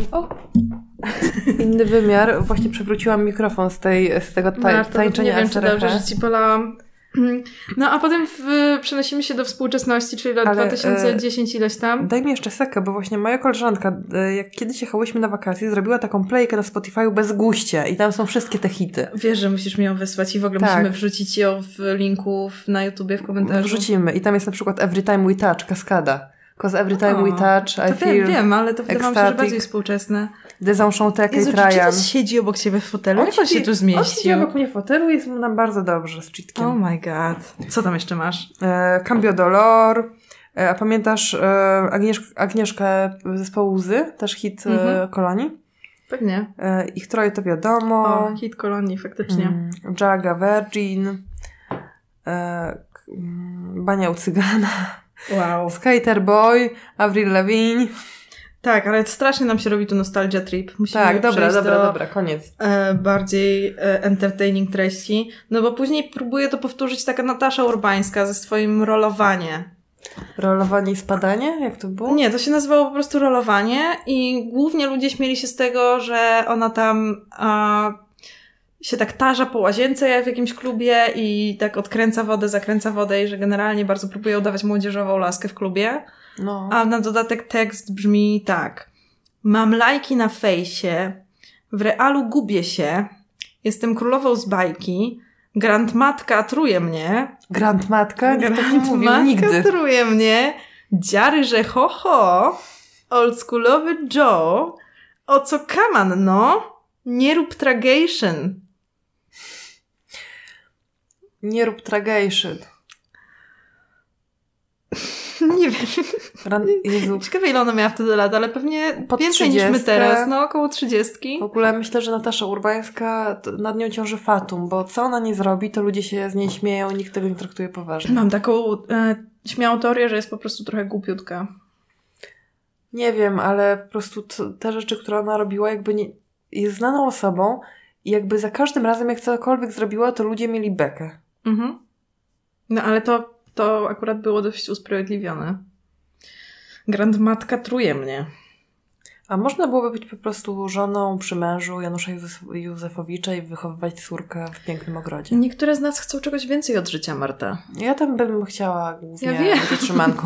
inny wymiar. Właśnie przewróciłam mikrofon z tego tańczenia. Nie wiem, czy dobrze, że ci polałam. No a potem przenosimy się do współczesności, czyli lat 2010 ileś tam. Daj mi jeszcze sekę, bo właśnie moja koleżanka, jak kiedyś jechałyśmy na wakacje, zrobiła taką playkę na Spotify'u bez guście i tam są wszystkie te hity. Wiesz, że musisz mi ją wysłać i w ogóle musimy wrzucić ją w linku na YouTubie, w komentarzu. Wrzucimy i tam jest na przykład Every Time We Touch, Kaskada. Cause every time we touch, I feel wiem, ale to wydawało mi się, że bardziej współczesne. Des Enchantés i Jezu, Trajan. Czy zasiedzi obok ciebie w fotelu? Jak on się tu zmieścił? On siedzi obok mnie w fotelu i jest mu nam bardzo dobrze z Cheatkiem. Oh my god. Co tam jeszcze masz? Cambio Dolor. A pamiętasz Agnieszkę zespołu Łzy? Też hit Kolonii? Pewnie. Ich troje to wiadomo. O, hit Kolonii, faktycznie. Jaga Virgin. Bania u Cygana. Wow. Skater Boy, Avril Lavigne. Tak, ale strasznie nam się robi tu nostalgia trip. Musimy dobra, koniec. Bardziej entertaining treści. No bo później próbuje to powtórzyć taka Natasza Urbańska ze swoim Rolowanie. Rolowanie i spadanie? Jak to było? Nie, to się nazywało po prostu Rolowanie i głównie ludzie śmieli się z tego, że ona tam się tak tarza po łazience w jakimś klubie i tak odkręca wodę, zakręca wodę i że generalnie bardzo próbuje udawać młodzieżową laskę w klubie. No. A na dodatek tekst brzmi tak. Mam lajki na fejsie, W realu gubię się. Jestem królową z bajki. Grandmatka truje mnie. Grandmatka? Nikt tak nie mówił nigdy. Truje mnie. Dziary, że ho, ho. Oldschoolowy Joe. O co kaman, no? Nie rób tragation. Nie rób tragation. Nie wiem. Jezu. Ciekawe, ile ona miała wtedy lat, ale pewnie Pod więcej 30. niż my teraz. No, około 30. W ogóle myślę, że Natasza Urbańska, nad nią ciąży fatum, bo co ona nie zrobi, to ludzie się z niej śmieją, nikt tego nie traktuje poważnie. Mam taką śmiałą teorię, że jest po prostu trochę głupiutka. Nie wiem, ale po prostu te rzeczy, które ona robiła, jakby nie, jest znaną osobą i jakby za każdym razem, jak cokolwiek zrobiła, to ludzie mieli bekę. Mhm. No, ale to akurat było dość usprawiedliwione. Grandmatka truje mnie. A można byłoby być po prostu żoną przy mężu Janusza Józefowicza i wychowywać córkę w pięknym ogrodzie. Niektóre z nas chcą czegoś więcej od życia, Marta. Ja tam bym chciała głównie wiem. być trzymanką.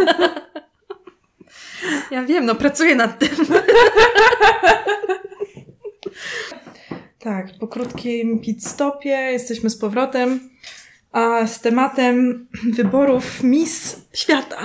Ja wiem, no pracuję nad tym. Tak, po krótkim pit stopie jesteśmy z powrotem, a z tematem wyborów Miss Świata.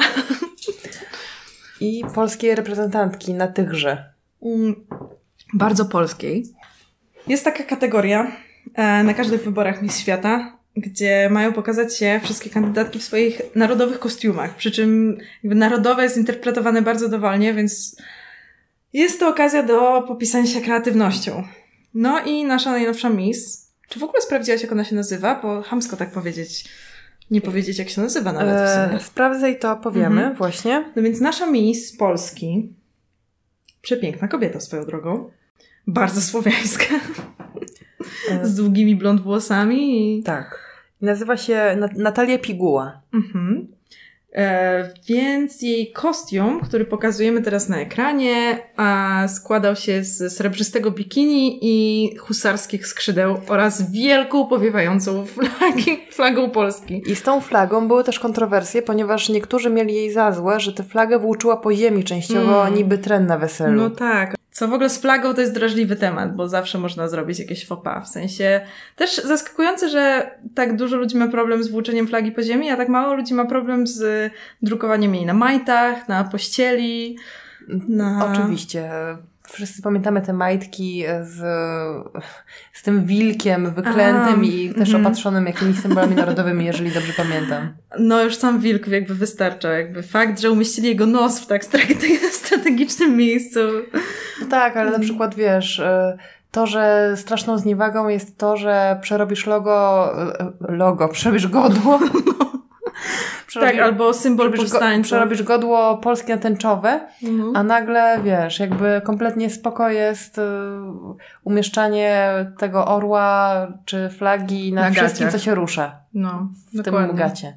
I polskiej reprezentantki na tychże. Bardzo polskiej. Jest taka kategoria na każdych wyborach Miss Świata, gdzie mają pokazać się wszystkie kandydatki w swoich narodowych kostiumach. Przy czym jakby narodowe jest interpretowane bardzo dowolnie, więc jest to okazja do popisania się kreatywnością. No i nasza najnowsza Miss. Czy w ogóle sprawdziłaś, jak ona się nazywa? Bo chamsko tak powiedzieć. Nie powiedzieć, jak się nazywa nawet w sumie. Sprawdzę i to opowiemy właśnie. No więc nasza Miss z Polski, przepiękna kobieta swoją drogą, bardzo słowiańska, z długimi blond włosami. I... Tak. Nazywa się Natalia Piguła. Mhm. Więc jej kostium, który pokazujemy teraz na ekranie, składał się z srebrzystego bikini i husarskich skrzydeł oraz wielką, powiewającą flagą Polski. I z tą flagą były też kontrowersje, ponieważ niektórzy mieli jej za złe, że tę flagę włóczyła po ziemi częściowo, niby tren na weselu. No tak. Co w ogóle z flagą to jest drażliwy temat, bo zawsze można zrobić jakieś faux pas. W sensie też zaskakujące, że tak dużo ludzi ma problem z włóczeniem flagi po ziemi, a tak mało ludzi ma problem z drukowaniem jej na majtach, na pościeli. Oczywiście. Wszyscy pamiętamy te majtki z tym wilkiem wyklętym i też opatrzonym jakimiś symbolami narodowymi, jeżeli dobrze pamiętam. No już sam wilk jakby wystarcza. Jakby fakt, że umieścili jego nos w tak strategicznym miejscu. No tak, ale na przykład wiesz, to, że straszną zniewagą jest to, że przerobisz przerobisz godło. Tak, albo symbol powstańców. Przerobisz godło polskie tęczowe, a nagle, wiesz, jakby kompletnie spoko jest umieszczanie tego orła czy flagi na wszystkim, gaciach. co się rusza. No, w dokładnie. tym gacie.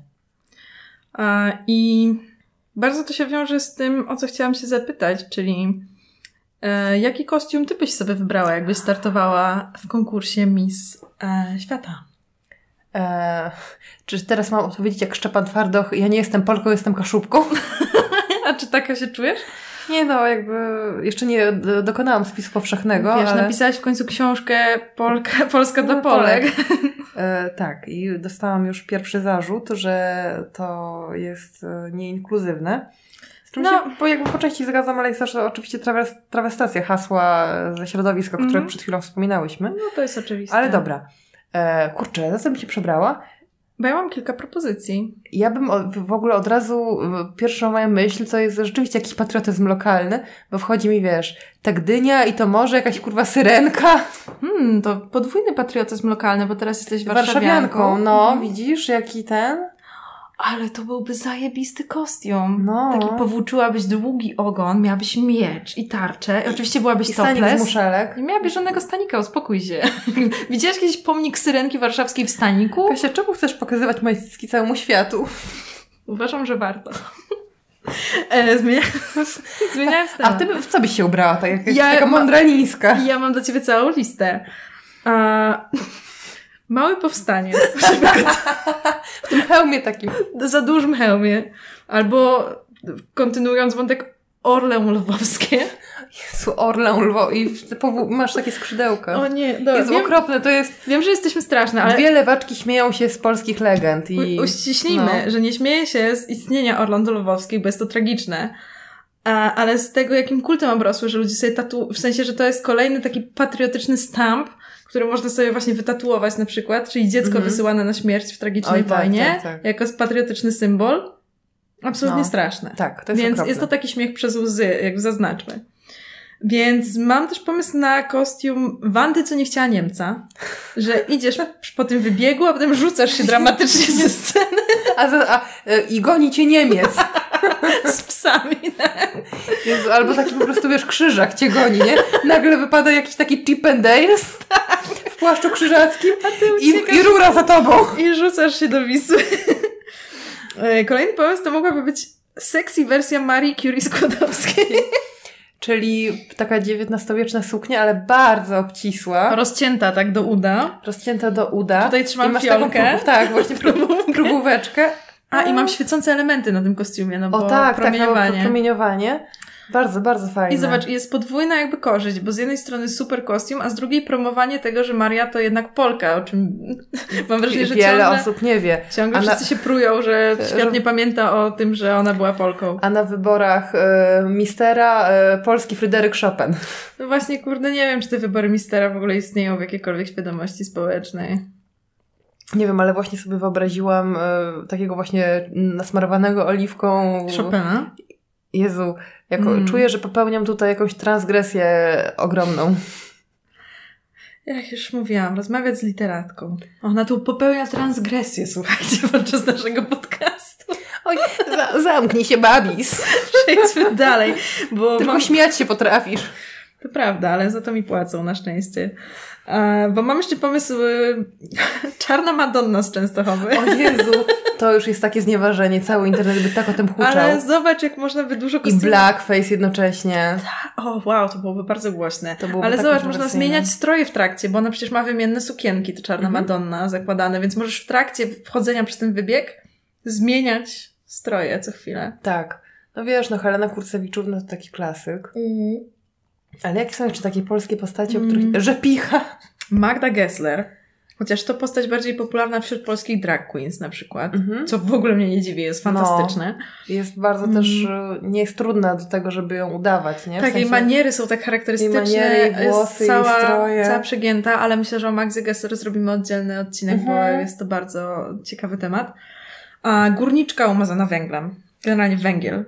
I bardzo to się wiąże z tym, o co chciałam się zapytać, czyli jaki kostium ty byś sobie wybrała, jakbyś startowała w konkursie Miss Świata? Czy teraz mam odpowiedzieć jak Szczepan Twardoch, ja nie jestem Polką, jestem Kaszubką? A czy taka się czujesz? Nie no, jakby jeszcze nie dokonałam spisu powszechnego. Wiesz, napisałaś w końcu książkę Polska dla Polek. Tak, i dostałam już pierwszy zarzut, że to jest nieinkluzywne. Z czym się jakby po części zgadzam, ale jest też oczywiście trawestacja hasła ze środowiska, o których przed chwilą wspominałyśmy. No to jest oczywiste. Ale dobra. Kurczę, za co bym się przebrała? Bo ja mam kilka propozycji. Ja bym w ogóle od razu, pierwszą moja myśl, to jest rzeczywiście jakiś patriotyzm lokalny, bo wchodzi mi, wiesz, ta Gdynia i to może jakaś kurwa syrenka. To podwójny patriotyzm lokalny, bo teraz jesteś warszawianką. No, widzisz, jaki ten... Ale to byłby zajebisty kostium. No. Taki powłóczyłabyś długi ogon, miałabyś miecz i tarczę. Oczywiście byłabyś stanik topless. z muszelek. Nie miałabyś żadnego stanika, uspokój się. Widziałaś kiedyś pomnik Syrenki Warszawskiej w staniku? Kasia, czemu chcesz pokazywać moje cycki całemu światu? Uważam, że warto. Zmieniając temat. A ty w co byś się ubrała? Taka mądralińska. Ja mam dla ciebie całą listę. Mały powstaniec. W tym hełmie takim. Za dużym hełmie. Albo kontynuując wątek orle lwowskie. Jezu, orlę i masz takie skrzydełka. O nie, dobra. Jest okropne, to jest... Wiem, że jesteśmy straszne, ale... Dwie lewaczki śmieją się z polskich legend. I... Uściśnijmy, że nie śmieję się z istnienia orląt lwowskich, bo jest to tragiczne. Ale z tego, jakim kultem obrosły, że ludzie sobie w sensie, że to jest kolejny taki patriotyczny stamp, który można sobie właśnie wytatuować na przykład, czyli dziecko wysyłane na śmierć w tragicznej wojnie, jako patriotyczny symbol. Absolutnie straszne. Tak, to jest Więc okropne. jest to taki śmiech przez łzy, jak zaznaczmy. Więc mam też pomysł na kostium Wandy, co nie chciała Niemca. Że idziesz po tym wybiegu, a potem rzucasz się dramatycznie ze sceny. I goni cię Niemiec. Z psami. Jezu, albo taki po prostu, wiesz, krzyżak cię goni, nie? Nagle wypada jakiś taki Chip and Dale w płaszczu krzyżackim i rura za tobą. I rzucasz się do Wisły. Kolejny pomysł to mogłaby być sexy wersja Marii Curie Skłodowskiej. Czyli taka XIX-wieczna suknia, ale bardzo obcisła. Rozcięta tak do uda. Rozcięta do uda. Tutaj trzymam fiolkę. Tak, właśnie próbóweczkę. I mam świecące elementy na tym kostiumie, no bo promieniowanie. Promieniowanie. Bardzo, bardzo fajne. I zobacz, jest podwójna jakby korzyść, bo z jednej strony super kostium, a z drugiej promowanie tego, że Maria to jednak Polka, o czym mam wrażenie, że wiele osób nie wie. Ciągle wszyscy się prują, że świat nie pamięta o tym, że ona była Polką. A na wyborach mistera polski Fryderyk Chopin. No właśnie, kurde, nie wiem, czy te wybory mistera w ogóle istnieją w jakiejkolwiek świadomości społecznej. Nie wiem, ale właśnie sobie wyobraziłam takiego właśnie nasmarowanego oliwką Chopina. Jezu, czuję, że popełniam tutaj jakąś transgresję ogromną. Jak już mówiłam, rozmawiać z literatką. Ona tu popełnia transgresję, słuchajcie, podczas naszego podcastu. Oj, zamknij się, Babis. Przejdźmy dalej. Tylko śmiać się potrafisz. To prawda, ale za to mi płacą, na szczęście. Bo mam jeszcze pomysł Czarna Madonna z Częstochowy. O Jezu, to już jest takie znieważenie. Cały internet by tak o tym huczał. Ale zobacz, jak można by dużo kostiumów... I blackface jednocześnie. O, wow, to byłoby bardzo głośne. Ale zobacz, można zmieniać stroje w trakcie, bo ona przecież ma wymienne sukienki, to Czarna Madonna zakładane, więc możesz w trakcie wchodzenia przez ten wybieg zmieniać stroje co chwilę. Tak. No wiesz, Helena Kurcewiczówna to taki klasyk. Ale jakie są jeszcze takie polskie postacie, o których... Rzepicha! Magda Gessler. Chociaż to postać bardziej popularna wśród polskich drag queens na przykład. Co w ogóle mnie nie dziwi, jest fantastyczne. Jest bardzo też... Nie jest trudna do tego, żeby ją udawać, nie? Tak, jej maniery są tak charakterystyczne. Jej maniery, włosy, jest jej stroje. Cała przegięta, ale myślę, że o Magdzie Gessler zrobimy oddzielny odcinek, bo jest to bardzo ciekawy temat. A górniczka umazana węglem. Generalnie węgiel.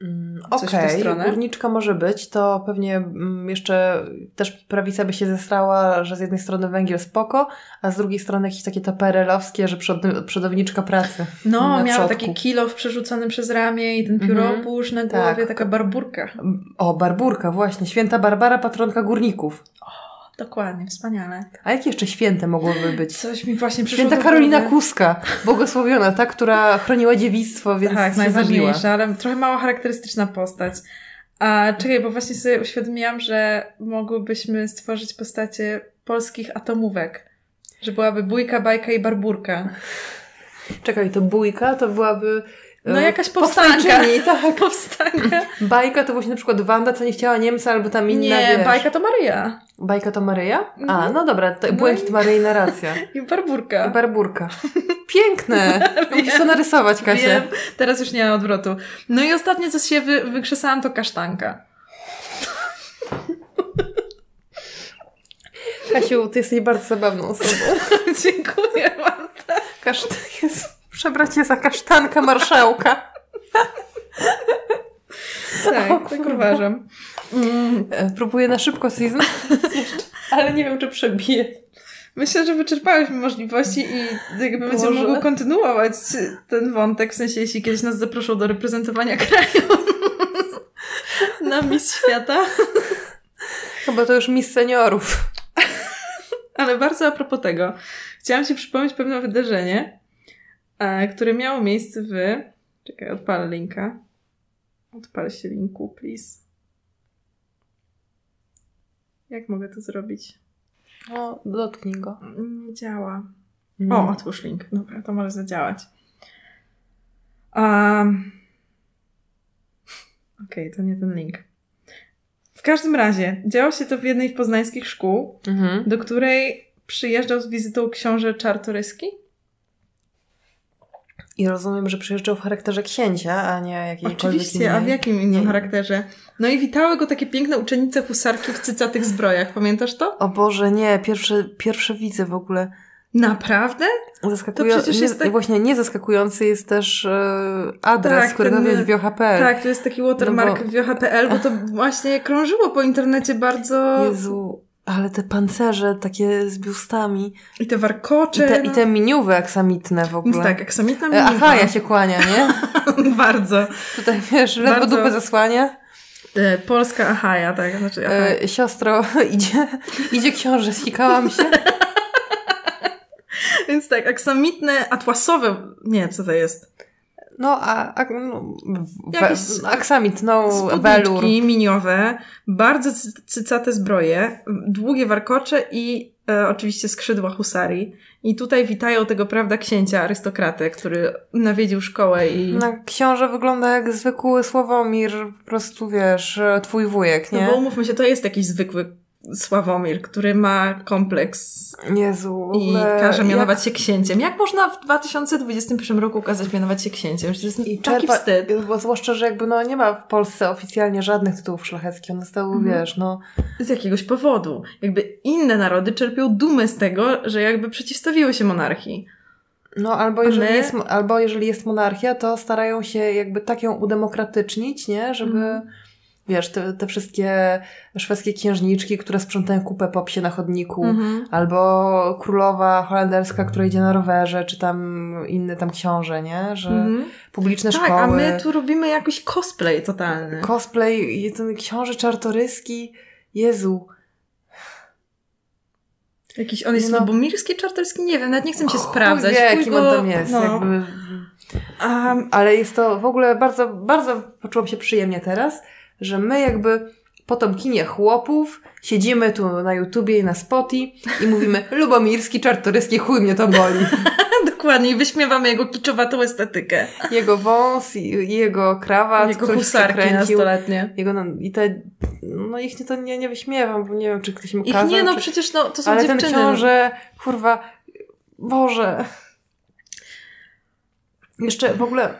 Okej, górniczka może być, to pewnie jeszcze też prawica by się zesrała, że z jednej strony węgiel spoko, a z drugiej strony jakieś takie taperelowskie, że przodowniczka pracy. No, miała taki kilof przerzucony przez ramię i ten pióropusz na głowie, taka barburka. O, barburka, właśnie. Święta Barbara, patronka górników. Dokładnie, wspaniale. A jakie jeszcze święte mogłyby być? Coś mi właśnie przyszło Święta Karolina Kuska, błogosławiona, ta, która chroniła dziewictwo, więc tak, najważniejsza, ale trochę mało charakterystyczna postać. A czekaj, bo właśnie sobie uświadomiłam, że mogłybyśmy stworzyć postacie polskich atomówek. Że byłaby Bójka, Bajka i Barburka. Czekaj, to Bójka to byłaby... No jakaś powstanka. Tak, powstanka. Bajka to właśnie na przykład Wanda, co nie chciała Niemca, albo tam inna, nie, Bajka to Maryja. Bajka to Maryja? A, no dobra, błękit Maryjna racja. I Barburka. I Barburka. Piękne! Musisz to narysować, Kasia. Wiem. Teraz już nie ma odwrotu. No i ostatnie, co się wykrzesałam, to kasztanka. Kasiu, ty jesteś bardzo zabawną osobą. Dziękuję, Marta. Przebrać się za kasztanka marszałka. Tak uważam. Próbuję na szybko season, ale nie wiem, czy przebiję. Myślę, że wyczerpałyśmy możliwości i jakby będziemy mogły kontynuować ten wątek, w sensie jeśli kiedyś nas zaproszą do reprezentowania kraju na Miss Świata. Chyba to już Miss Seniorów. Ale bardzo a propos tego, chciałam Ci przypomnieć pewne wydarzenie, które miało miejsce w... Czekaj, odpalę linka. Odpal się linku, please. Jak mogę to zrobić? O, dotknij go. Nie działa. O, otwórz link. Dobra, to może zadziałać. Okej, to nie ten link. W każdym razie, działo się to w jednej z poznańskich szkół, do której przyjeżdżał z wizytą książę Czartoryski. I rozumiem, że przyjeżdżał w charakterze księcia, a nie jakiejkolwiek Oczywiście, innej. a w jakim innym charakterze? No i witały go takie piękne uczennice husarki w cycatych zbrojach. Pamiętasz to? O Boże, nie. Pierwsze widzę w ogóle. Naprawdę? To przecież jest tak... Właśnie niezaskakujący jest też adres, tak, którego miałeś wiocha.pl. Tak, to jest taki watermark wiocha.pl, bo to właśnie krążyło po internecie bardzo... Jezu, ale te pancerze takie z biustami. I te warkocze. I te miniuwy aksamitne w ogóle. Tak, aksamitna miniuwa. Aha, ja się kłania, nie? Bardzo. Tutaj wiesz, ledwo dupę zasłania. Polska Achaja, tak. Znaczy Achaja. Siostro, idzie książę, sikałam się. Więc tak, aksamitne, atłasowe, nie, co to jest? Aksamit, welur. Miniowe, bardzo cycate zbroje, długie warkocze i oczywiście skrzydła husarii. I tutaj witają tego, prawda, księcia, arystokratę, który nawiedził szkołę i... No, książę wygląda jak zwykły Sławomir, po prostu, wiesz, twój wujek, nie? No bo umówmy się, to jest jakiś zwykły Sławomir, który ma kompleks Jezu, i każe mianować się księciem. Jak można w 2021 roku kazać mianować się księciem? To jest taki wstyd. Bo zwłaszcza, że jakby nie ma w Polsce oficjalnie żadnych tytułów szlacheckich. One zostały, wiesz, z jakiegoś powodu. Jakby inne narody czerpią dumę z tego, że jakby przeciwstawiły się monarchii. No, albo jeżeli jest monarchia, to starają się jakby tak ją udemokratycznić, nie? Żeby... Wiesz, te wszystkie szwedzkie księżniczki, które sprzątają kupę po psie na chodniku, albo królowa holenderska, która idzie na rowerze, czy tam inny tam książę, nie? Że publiczne szkoły. Tak, a my tu robimy jakiś cosplay totalny. Cosplay, ten książę Czartoryski, Jezu. Jakiś, on jest lubomirski, Czartoryski? Nie wiem, nawet nie chcę się sprawdzać. Jakim on tam jest, jakby... Ale jest to w ogóle bardzo, bardzo poczułam się przyjemnie teraz, że my jakby potomkinie chłopów siedzimy tu na YouTubie i na Spotify i mówimy Lubomirski, Czartoryski, chuj mnie to boli. Dokładnie, i wyśmiewamy jego kiczowatą estetykę. Jego wąs i jego krawat, jego husarki nastoletnie. Ich to nie wyśmiewam, bo nie wiem, czy ktoś mi kazał. Ich nie, przecież to są ale dziewczyny. Ale ten książę, kurwa, Boże. Jeszcze w ogóle...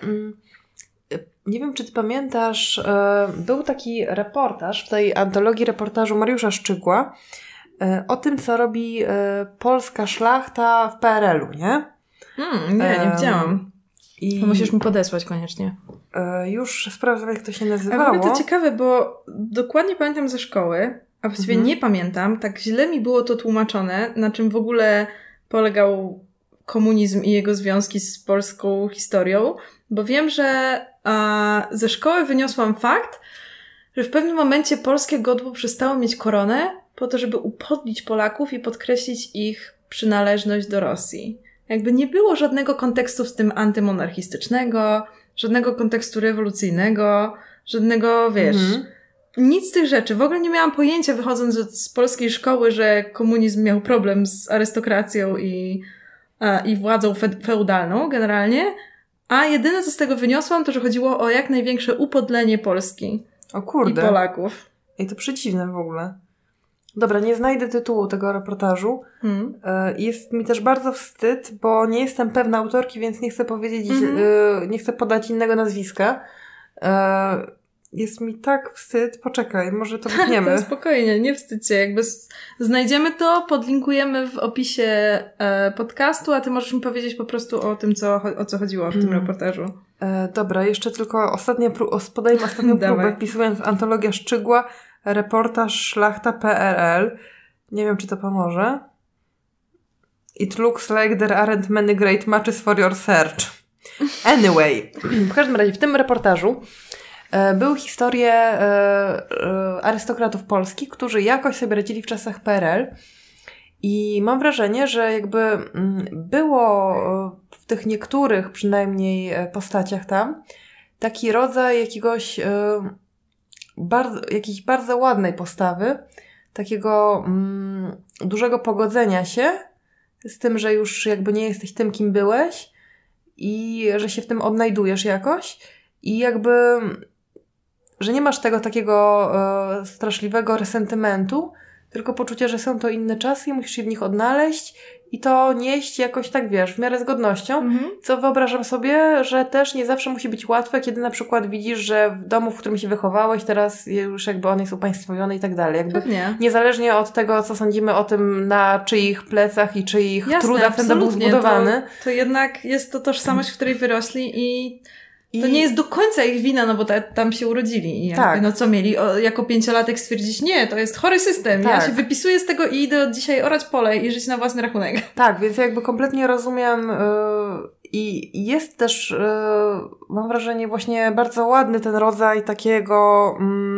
Nie wiem, czy ty pamiętasz, był taki reportaż w tej antologii reportażu Mariusza Szczygła o tym, co robi polska szlachta w PRL-u, nie? Nie widziałam. To musisz mi podesłać koniecznie. Już sprawdzam, jak to się nazywało. A w ogóle to ciekawe, bo dokładnie pamiętam ze szkoły, a właściwie nie pamiętam, tak źle mi było to tłumaczone, na czym w ogóle polegał komunizm i jego związki z polską historią, bo wiem, że ze szkoły wyniosłam fakt, że w pewnym momencie polskie godło przestało mieć koronę po to, żeby upodlić Polaków i podkreślić ich przynależność do Rosji. Jakby nie było żadnego kontekstu w tym antymonarchistycznego, żadnego kontekstu rewolucyjnego, żadnego, wiesz, nic z tych rzeczy. W ogóle nie miałam pojęcia, wychodząc z polskiej szkoły, że komunizm miał problem z arystokracją i władzą feudalną generalnie, a jedyne, co z tego wyniosłam, to, że chodziło o jak największe upodlenie Polski. O kurde. I Polaków. I to przedziwne w ogóle. Dobra, nie znajdę tytułu tego reportażu. Jest mi też bardzo wstyd, bo nie jestem pewna autorki, więc nie chcę powiedzieć, nie chcę podać innego nazwiska. Jest mi tak wstyd. Poczekaj, może to wytniemy. To spokojnie, nie wstydź się. Jakby znajdziemy to, podlinkujemy w opisie podcastu, a ty możesz mi powiedzieć po prostu o tym, o co chodziło w tym reportażu. Dobra, jeszcze tylko podajmy ostatnią próbę, wpisując antologia Szczygła, reportaż szlachta PRL. Nie wiem, czy to pomoże. It looks like there aren't many great matches for your search. Anyway, w każdym razie w tym reportażu były historie arystokratów polskich, którzy jakoś sobie radzili w czasach PRL i mam wrażenie, że jakby było w tych niektórych przynajmniej postaciach tam taki rodzaj jakiejś bardzo ładnej postawy, takiego dużego pogodzenia się z tym, że już jakby nie jesteś tym, kim byłeś i że się w tym odnajdujesz jakoś i jakby że nie masz tego takiego straszliwego resentymentu, tylko poczucie, że są to inne czasy i musisz się w nich odnaleźć i to nieść jakoś tak, wiesz, w miarę z godnością, co wyobrażam sobie, że też nie zawsze musi być łatwe, kiedy na przykład widzisz, że w domu, w którym się wychowałeś, teraz już jakby on jest upaństwowiony i tak dalej. Jakby Pewnie. niezależnie od tego, co sądzimy o tym, na czyich plecach i czyich trudach ten dom był zbudowany. To jednak jest to tożsamość, w której wyrośli i to nie jest do końca ich wina, no bo tam się urodzili i jakby, tak. No co mieli jako 5-latek stwierdzić, nie, to jest chory system, ja się wypisuję z tego i idę od dzisiaj orać pole i żyć na własny rachunek. Tak, więc jakby kompletnie rozumiem i jest też, mam wrażenie, właśnie bardzo ładny ten rodzaj takiego,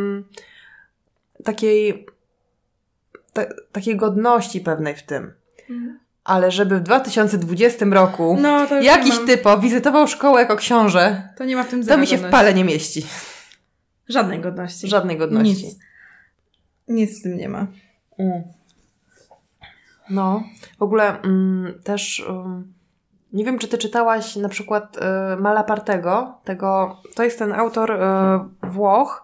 takiej godności pewnej w tym. Ale żeby w 2020 roku jakiś typo wizytował szkołę jako książę, to nie ma w tym to mi się w pale nie mieści. Żadnej godności. Żadnej godności. Nic w tym nie ma. No, w ogóle też nie wiem, czy ty czytałaś na przykład Malapartego, to jest ten autor Włoch,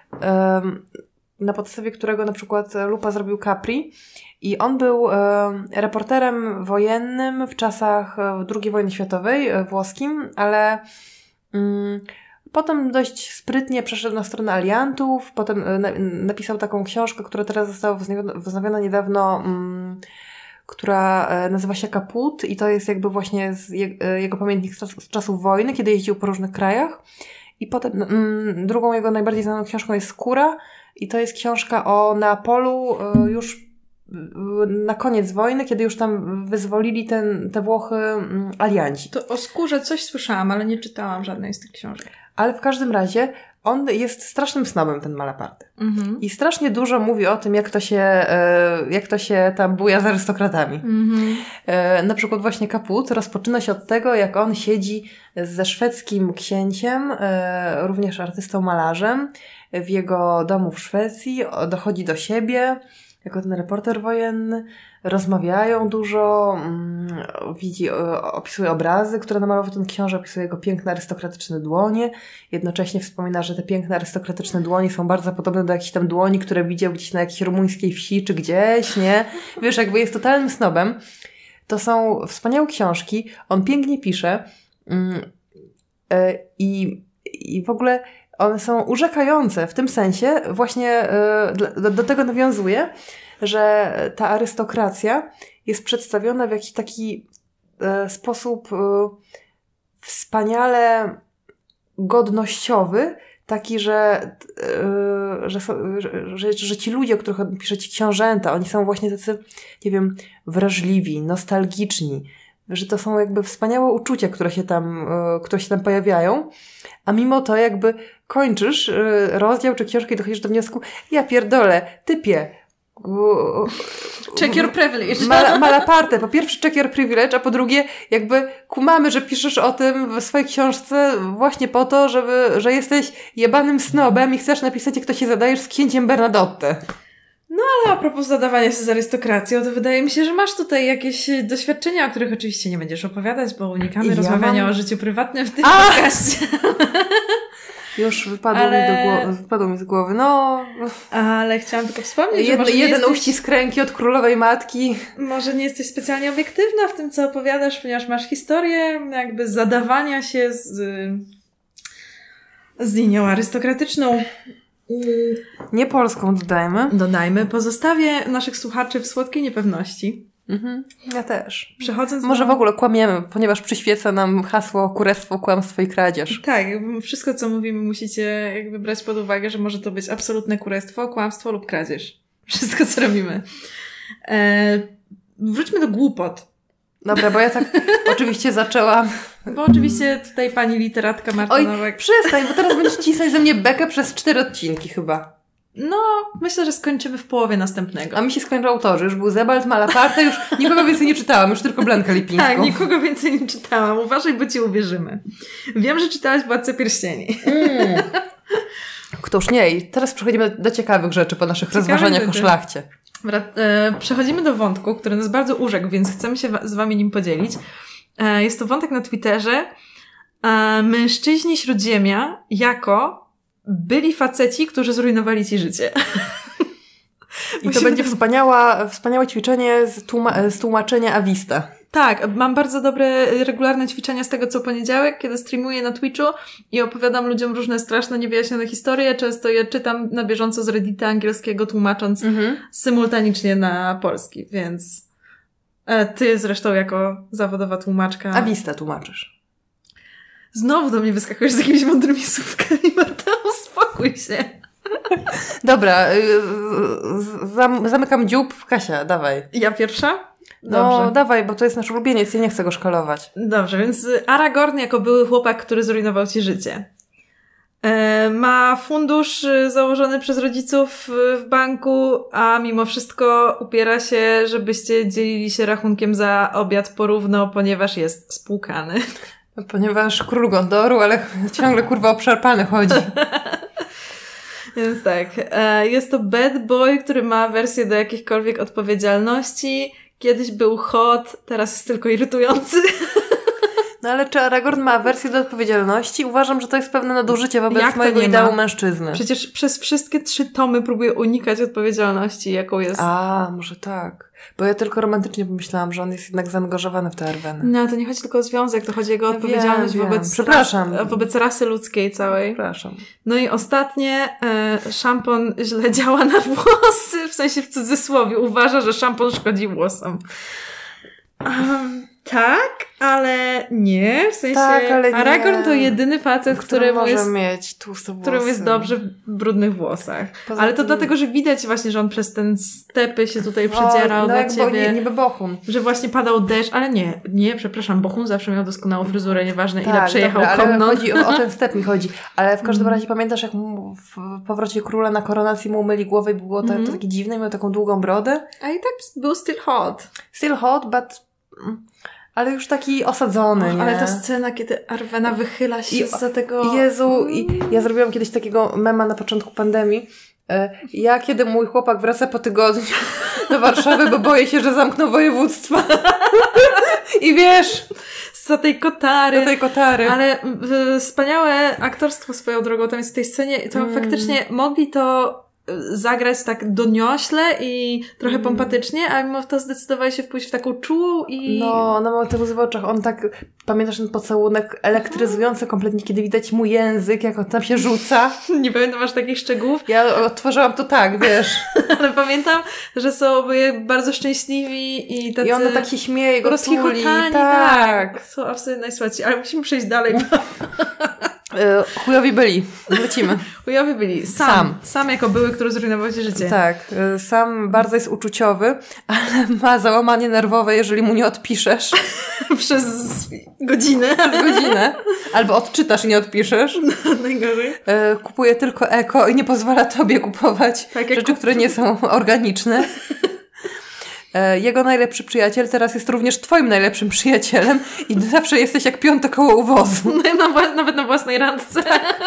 na podstawie którego na przykład Lupa zrobił Capri. I on był reporterem wojennym w czasach II wojny światowej włoskim, ale potem dość sprytnie przeszedł na stronę aliantów, potem napisał taką książkę, która teraz została wznowiona niedawno, która nazywa się Kaput i to jest jakby właśnie jego pamiętnik z czasów wojny, kiedy jeździł po różnych krajach. I potem drugą jego najbardziej znaną książką jest Skóra i to jest książka o Neapolu już na koniec wojny, kiedy już tam wyzwolili te Włochy alianci. To o Skórze coś słyszałam, ale nie czytałam żadnej z tych książek. Ale w każdym razie on jest strasznym snobem, ten Malaparte. I strasznie dużo mówi o tym, jak to się tam buja z arystokratami. Na przykład właśnie Kaput rozpoczyna się od tego, jak on siedzi ze szwedzkim księciem, również artystą malarzem, w jego domu w Szwecji, dochodzi do siebie, jako ten reporter wojenny, rozmawiają dużo, opisuje obrazy, które namalował ten książę, opisuje jego piękne arystokratyczne dłonie, jednocześnie wspomina, że te piękne arystokratyczne dłonie są bardzo podobne do jakichś tam dłoni, które widział gdzieś na jakiejś rumuńskiej wsi, czy gdzieś, nie? Wiesz, jakby jest totalnym snobem. To są wspaniałe książki, on pięknie pisze i w ogóle one są urzekające w tym sensie, właśnie do tego nawiązuje, że ta arystokracja jest przedstawiona w jakiś taki sposób wspaniale godnościowy, taki, że ci ludzie, o których pisze ci książęta, oni są właśnie tacy, nie wiem, wrażliwi, nostalgiczni, że to są jakby wspaniałe uczucia, które się tam pojawiają, a mimo to jakby kończysz rozdział czy książkę i dochodzisz do wniosku, ja pierdolę, typie, check your privilege. Malaparte, po pierwsze check your privilege, a po drugie jakby kumamy, że piszesz o tym w swojej książce właśnie po to, że jesteś jebanym snobem i chcesz napisać, jak to się zadajesz z księciem Bernadotte. No ale a propos zadawania się z arystokracją, to wydaje mi się, że masz tutaj jakieś doświadczenia, o których oczywiście nie będziesz opowiadać, bo unikamy rozmawiania o życiu prywatnym w tym podcaście. Już wypadło mi z głowy, no. Ale chciałam tylko wspomnieć, że jeden uścisk ręki od królowej matki. Może nie jesteś specjalnie obiektywna w tym, co opowiadasz, ponieważ masz historię jakby zadawania się z linią arystokratyczną. Nie polską, dodajmy. Pozostawię naszych słuchaczy w słodkiej niepewności. Ja też. Może w ogóle kłamiemy, ponieważ przyświeca nam hasło kurestwo, kłamstwo i kradzież. Tak, wszystko co mówimy musicie jakby brać pod uwagę, że może to być absolutne kurestwo, kłamstwo lub kradzież. Wszystko co robimy. Wróćmy do głupot. Dobra, bo ja tak oczywiście zaczęłam. Bo oczywiście tutaj pani literatka Marta Nowak. Przestań, bo teraz będziesz cisnąć ze mnie bekę przez 4 odcinki chyba. No, myślę, że skończymy w połowie następnego. A mi się skończył autorzy. Już był Zebald, Malaparte, już nikogo więcej nie czytałam, już tylko Blankę Lipińską. Tak, nikogo więcej nie czytałam. Uważaj, bo ci uwierzymy. Wiem, że czytałaś Władcę Pierścieni. Któż nie? I teraz przechodzimy do ciekawych rzeczy po naszych rozważaniach o szlachcie. Przechodzimy do wątku, który nas bardzo urzekł, więc chcemy się z wami nim podzielić. Jest to wątek na Twitterze. Mężczyźni Śródziemia jako byli faceci, którzy zrujnowali ci życie. I to będzie wspaniałe ćwiczenie z tłumaczenia Awista. Tak, mam bardzo dobre, regularne ćwiczenia z tego co poniedziałek, kiedy streamuję na Twitchu i opowiadam ludziom różne straszne, niewyjaśnione historie. Często je czytam na bieżąco z Reddita angielskiego, tłumacząc symultanicznie na polski, więc ty zresztą jako zawodowa tłumaczka... Awista tłumaczysz. Znowu do mnie wyskakujesz z jakimiś mądrymi słówkami, Marta, uspokój się. Dobra, zamykam dziób. Kasia, dawaj. Ja pierwsza? No, Dobrze. dawaj, bo to jest nasz ulubieniec, ja nie chcę go szkalować. Dobrze, więc Aragorn jako były chłopak, który zrujnował ci życie. Ma fundusz założony przez rodziców w banku, a mimo wszystko upiera się, żebyście dzielili się rachunkiem za obiad porówno, ponieważ jest spłukany. Ponieważ król Gondoru, ale ciągle kurwa obszarpany chodzi. Więc tak, jest to bad boy, który ma wersję do jakichkolwiek odpowiedzialności. Kiedyś był hot, teraz jest tylko irytujący. No ale czy Aragorn ma wersję do odpowiedzialności? Uważam, że to jest pewne nadużycie wobec mojego nie ideału ma? mężczyzny. Przecież przez wszystkie 3 tomy próbuje unikać odpowiedzialności, jaką jest... A, może tak. Bo ja tylko romantycznie pomyślałam, że on jest jednak zaangażowany w te Arweny. No, to nie chodzi tylko o związek, to chodzi o jego odpowiedzialność wiem. wobec rasy ludzkiej całej. Przepraszam. No i ostatnie, szampon źle działa na włosy, w sensie w cudzysłowie. Uważa, że szampon szkodzi włosom. Tak, ale nie. W sensie tak, ale Aragorn nie. to jedyny facet, któremu mieć tłuste włosy. któremu jest dobrze w brudnych włosach. Poza ale to tym... dlatego, że widać właśnie, że on przez ten stepy się tutaj przedzierał dla ciebie. Niby Bohun. Że właśnie padał deszcz, ale nie, przepraszam, Bohun zawsze miał doskonałą fryzurę, nieważne ile przejechał konno. Ale chodzi o ten step mi chodzi. Ale w każdym razie pamiętasz, jak mu w Powrocie Króla na koronacji mu umyli głowę i było to takie dziwne, miał taką długą brodę. A i tak był still hot. Still hot, but... Ale już taki osadzony, nie? Ale ta scena, kiedy Arwena wychyla się za tego... Jezu, i ja zrobiłam kiedyś takiego mema na początku pandemii. Ja, kiedy mój chłopak wraca po tygodniu do Warszawy, bo boję się, że zamkną województwa. I wiesz... Za tej kotary. Do tej kotary. Ale wspaniałe aktorstwo swoją drogą tam jest w tej scenie. To faktycznie mogli to zagrać tak doniośle i trochę pompatycznie, a mimo to zdecydowali się wpójść w taką czułą i... No, ona ma te łzy w oczach. On tak, pamiętasz ten pocałunek elektryzujący kompletnie, kiedy widać mu język, jak on tam się rzuca. Nie pamiętam aż takich szczegółów. Ja odtwarzałam to tak, wiesz. Ale pamiętam, że są oboje bardzo szczęśliwi i tacy... I ona tak się śmieje, go tuli. Tak. Są absolutnie najsłodsi. Ale musimy przejść dalej. Chujowi byli. Lecimy. Chujowi byli. Sam jako były, który zrujnował ci życie. Tak. Sam bardzo jest uczuciowy, ale ma załamanie nerwowe, jeżeli mu nie odpiszesz. Przez godzinę. Albo odczytasz i nie odpiszesz. No, najgorzej. Kupuje tylko eko i nie pozwala tobie kupować rzeczy, które nie są organiczne. Jego najlepszy przyjaciel teraz jest również twoim najlepszym przyjacielem i zawsze jesteś jak piąte koło u wozu. Nawet na własnej randce.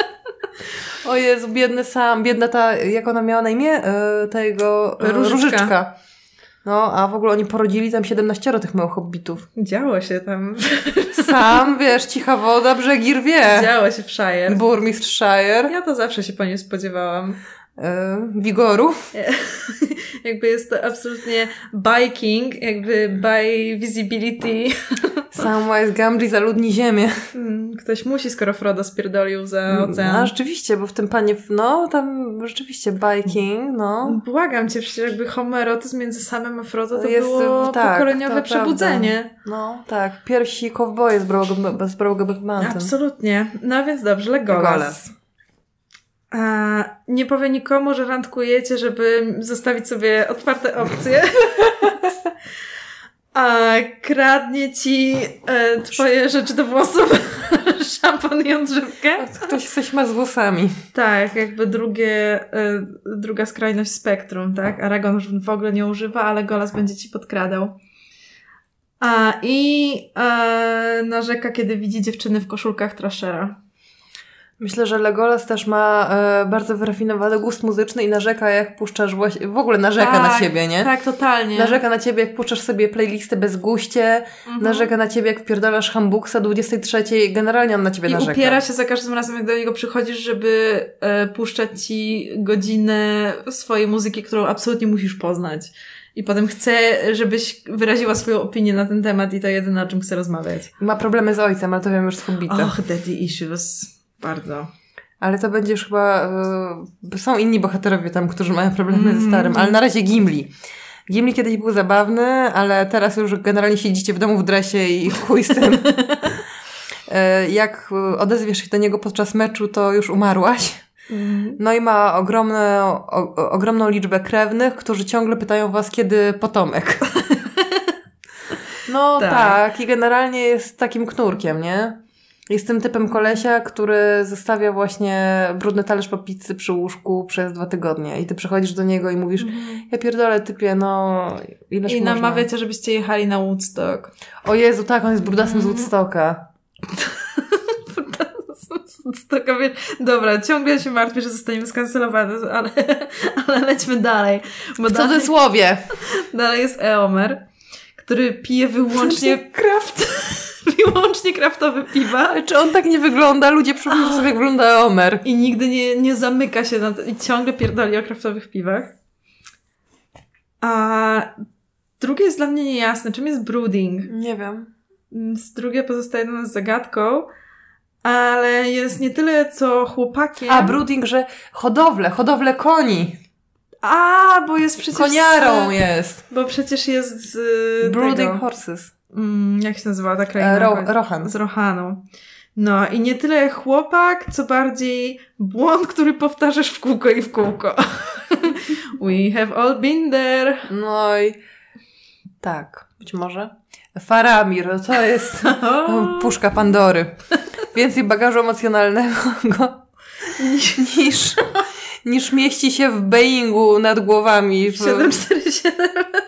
O Jezu, biedny Sam, biedna ta, jak ona miała na imię? Ta jego Różyczka. No, a w ogóle oni porodzili tam 17 tych małych hobbitów. Działo się tam. Sam, wiesz, cicha woda, brzegi rwie. Działo się w Shire. Burmistrz Shire. Ja to zawsze się po nim spodziewałam. Wigoru. Jakby jest to absolutnie biking, jakby by visibility. Samwise Gamgee zaludni ziemię. Ktoś musi, skoro Frodo spierdolił za ocean. No rzeczywiście, bo w tym panie, no tam rzeczywiście biking, no. Błagam cię, przecież jakby homoerotyzm między Samem a Frodo to jest, było tak, pokoleniowe przebudzenie. Prawda. No tak, pierwsi kowboje z Brokeback Mountain. Absolutnie. No więc dobrze, Legolas. Nie powie nikomu, że randkujecie, żeby zostawić sobie otwarte opcje. Kradnie ci twoje rzeczy do włosów, szampon i odżywkę. Ktoś ma z włosami. Tak, jakby druga skrajność spektrum, tak? Aragorn już w ogóle nie używa, ale Legolas będzie ci podkradał. I narzeka, kiedy widzi dziewczyny w koszulkach Trashera. Myślę, że Legolas też ma bardzo wyrafinowany gust muzyczny i narzeka, jak puszczasz właśnie... W ogóle narzeka na ciebie, nie? Tak, totalnie. Narzeka na ciebie, jak puszczasz sobie playlisty bez guście. Narzeka na ciebie, jak wpierdalasz Hambuxa 23. Generalnie on na ciebie narzeka. I upiera się za każdym razem, jak do niego przychodzisz, żeby puszczać ci godzinę swojej muzyki, którą absolutnie musisz poznać. I potem chce, żebyś wyraziła swoją opinię na ten temat i to jedyne, o czym chce rozmawiać. Ma problemy z ojcem, ale to wiem już z Hobbita. Och, daddy issues. Bardzo. Ale to będzie już chyba... są inni bohaterowie tam, którzy mają problemy ze starym, ale na razie Gimli. Gimli kiedyś był zabawny, ale teraz już generalnie siedzicie w domu w dresie i chuj z tym. Jak odezwiesz się do niego podczas meczu, to już umarłaś. No i ma ogromną liczbę krewnych, którzy ciągle pytają was, kiedy potomek. No tak, i generalnie jest takim knurkiem, nie? Jest tym typem kolesia, który zostawia właśnie brudny talerz po pizzy przy łóżku przez 2 tygodnie. I ty przychodzisz do niego i mówisz, ja pierdolę typie, no ileż I można. namawiacie, żebyście jechali na Woodstock. O Jezu, tak, on jest brudasem z Woodstocka. Dobra, ciągle się martwię, że zostaniemy skancelowane, ale lećmy dalej. Bo W cudzysłowie. Dalej jest Eomer, który pije wyłącznie wyłącznie kraftowe piwa. Czy on tak nie wygląda? Ludzie przypomnią sobie, jak wygląda Eomer. I nigdy nie zamyka się i ciągle pierdoli o kraftowych piwach. A drugie jest dla mnie niejasne. Czym jest brooding? Nie wiem. Drugie pozostaje dla nas zagadką, ale jest nie tyle co chłopakiem. A, brooding, że hodowlę koni. Bo jest przecież... Koniarą jest. Bo przecież jest z Brooding tego, horses. jak się nazywa ta kraina? Rohan. Z Rohanu. No i nie tyle chłopak, co bardziej błąd, który powtarzasz w kółko i w kółko. We have all been there. No i tak, być może. Faramir, to jest puszka Pandory. Więcej bagażu emocjonalnego niż mieści się w Boeingu nad głowami. 747.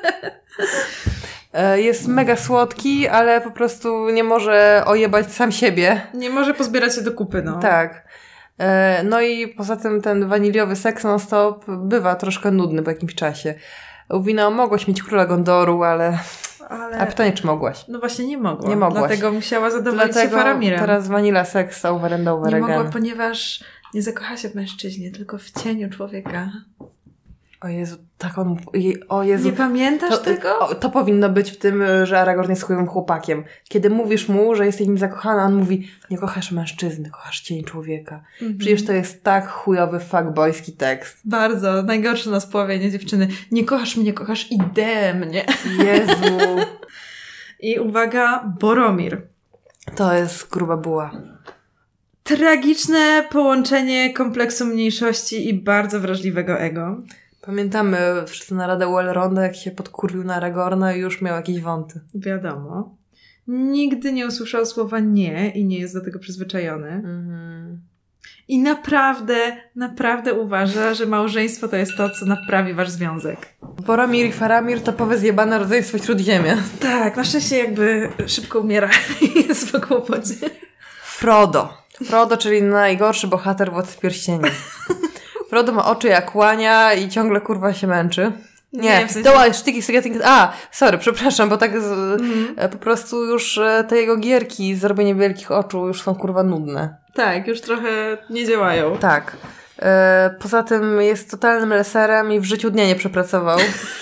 Jest mega słodki, ale po prostu nie może ojebać sam siebie. Nie może pozbierać się do kupy, no. Tak. No i poza tym ten waniliowy seks non-stop bywa troszkę nudny po jakimś czasie. Mówi, no mogłaś mieć króla Gondoru, ale... A pytanie, czy mogłaś? No właśnie nie mogła. Nie mogłaś. Dlatego musiała zadowolić się Faramirem. Teraz vanilla sex over and over again. Nie mogła, ponieważ nie zakocha się w mężczyźnie, tylko w cieniu człowieka. O Jezu, tak on... O Jezu. Nie pamiętasz tego? To powinno być w tym, że Aragorn jest chujowym chłopakiem. Kiedy mówisz mu, że jesteś nim zakochana, on mówi, nie kochasz mężczyzny, kochasz cień człowieka. Przecież to jest tak chujowy fuckboyski tekst. Bardzo. Najgorsze na spławienie dziewczyny. Nie kochasz mnie, kochasz ideę mnie. Jezu. I uwaga, Boromir. To jest gruba buła. Tragiczne połączenie kompleksu mniejszości i bardzo wrażliwego ego. Pamiętamy wszyscy na Radę u Elronda, jak się podkurwił na Aragorna i już miał jakieś wąty. Wiadomo. Nigdy nie usłyszał słowa nie i nie jest do tego przyzwyczajony. I naprawdę uważa, że małżeństwo to jest to, co naprawi wasz związek. Boromir i Faramir to powie zjebane rodzeństwo Śródziemia. Tak, na szczęście jakby szybko umiera i jest w kłopocie. Frodo, czyli najgorszy bohater Władcy Pierścieni. Frodo ma oczy jak łania i ciągle kurwa się męczy. Nie, w sensie... przepraszam, bo tak po prostu już te jego gierki z robieniem wielkich oczu już są kurwa nudne. Tak, już trochę nie działają. Tak. Poza tym jest totalnym leserem i w życiu dnia nie przepracował.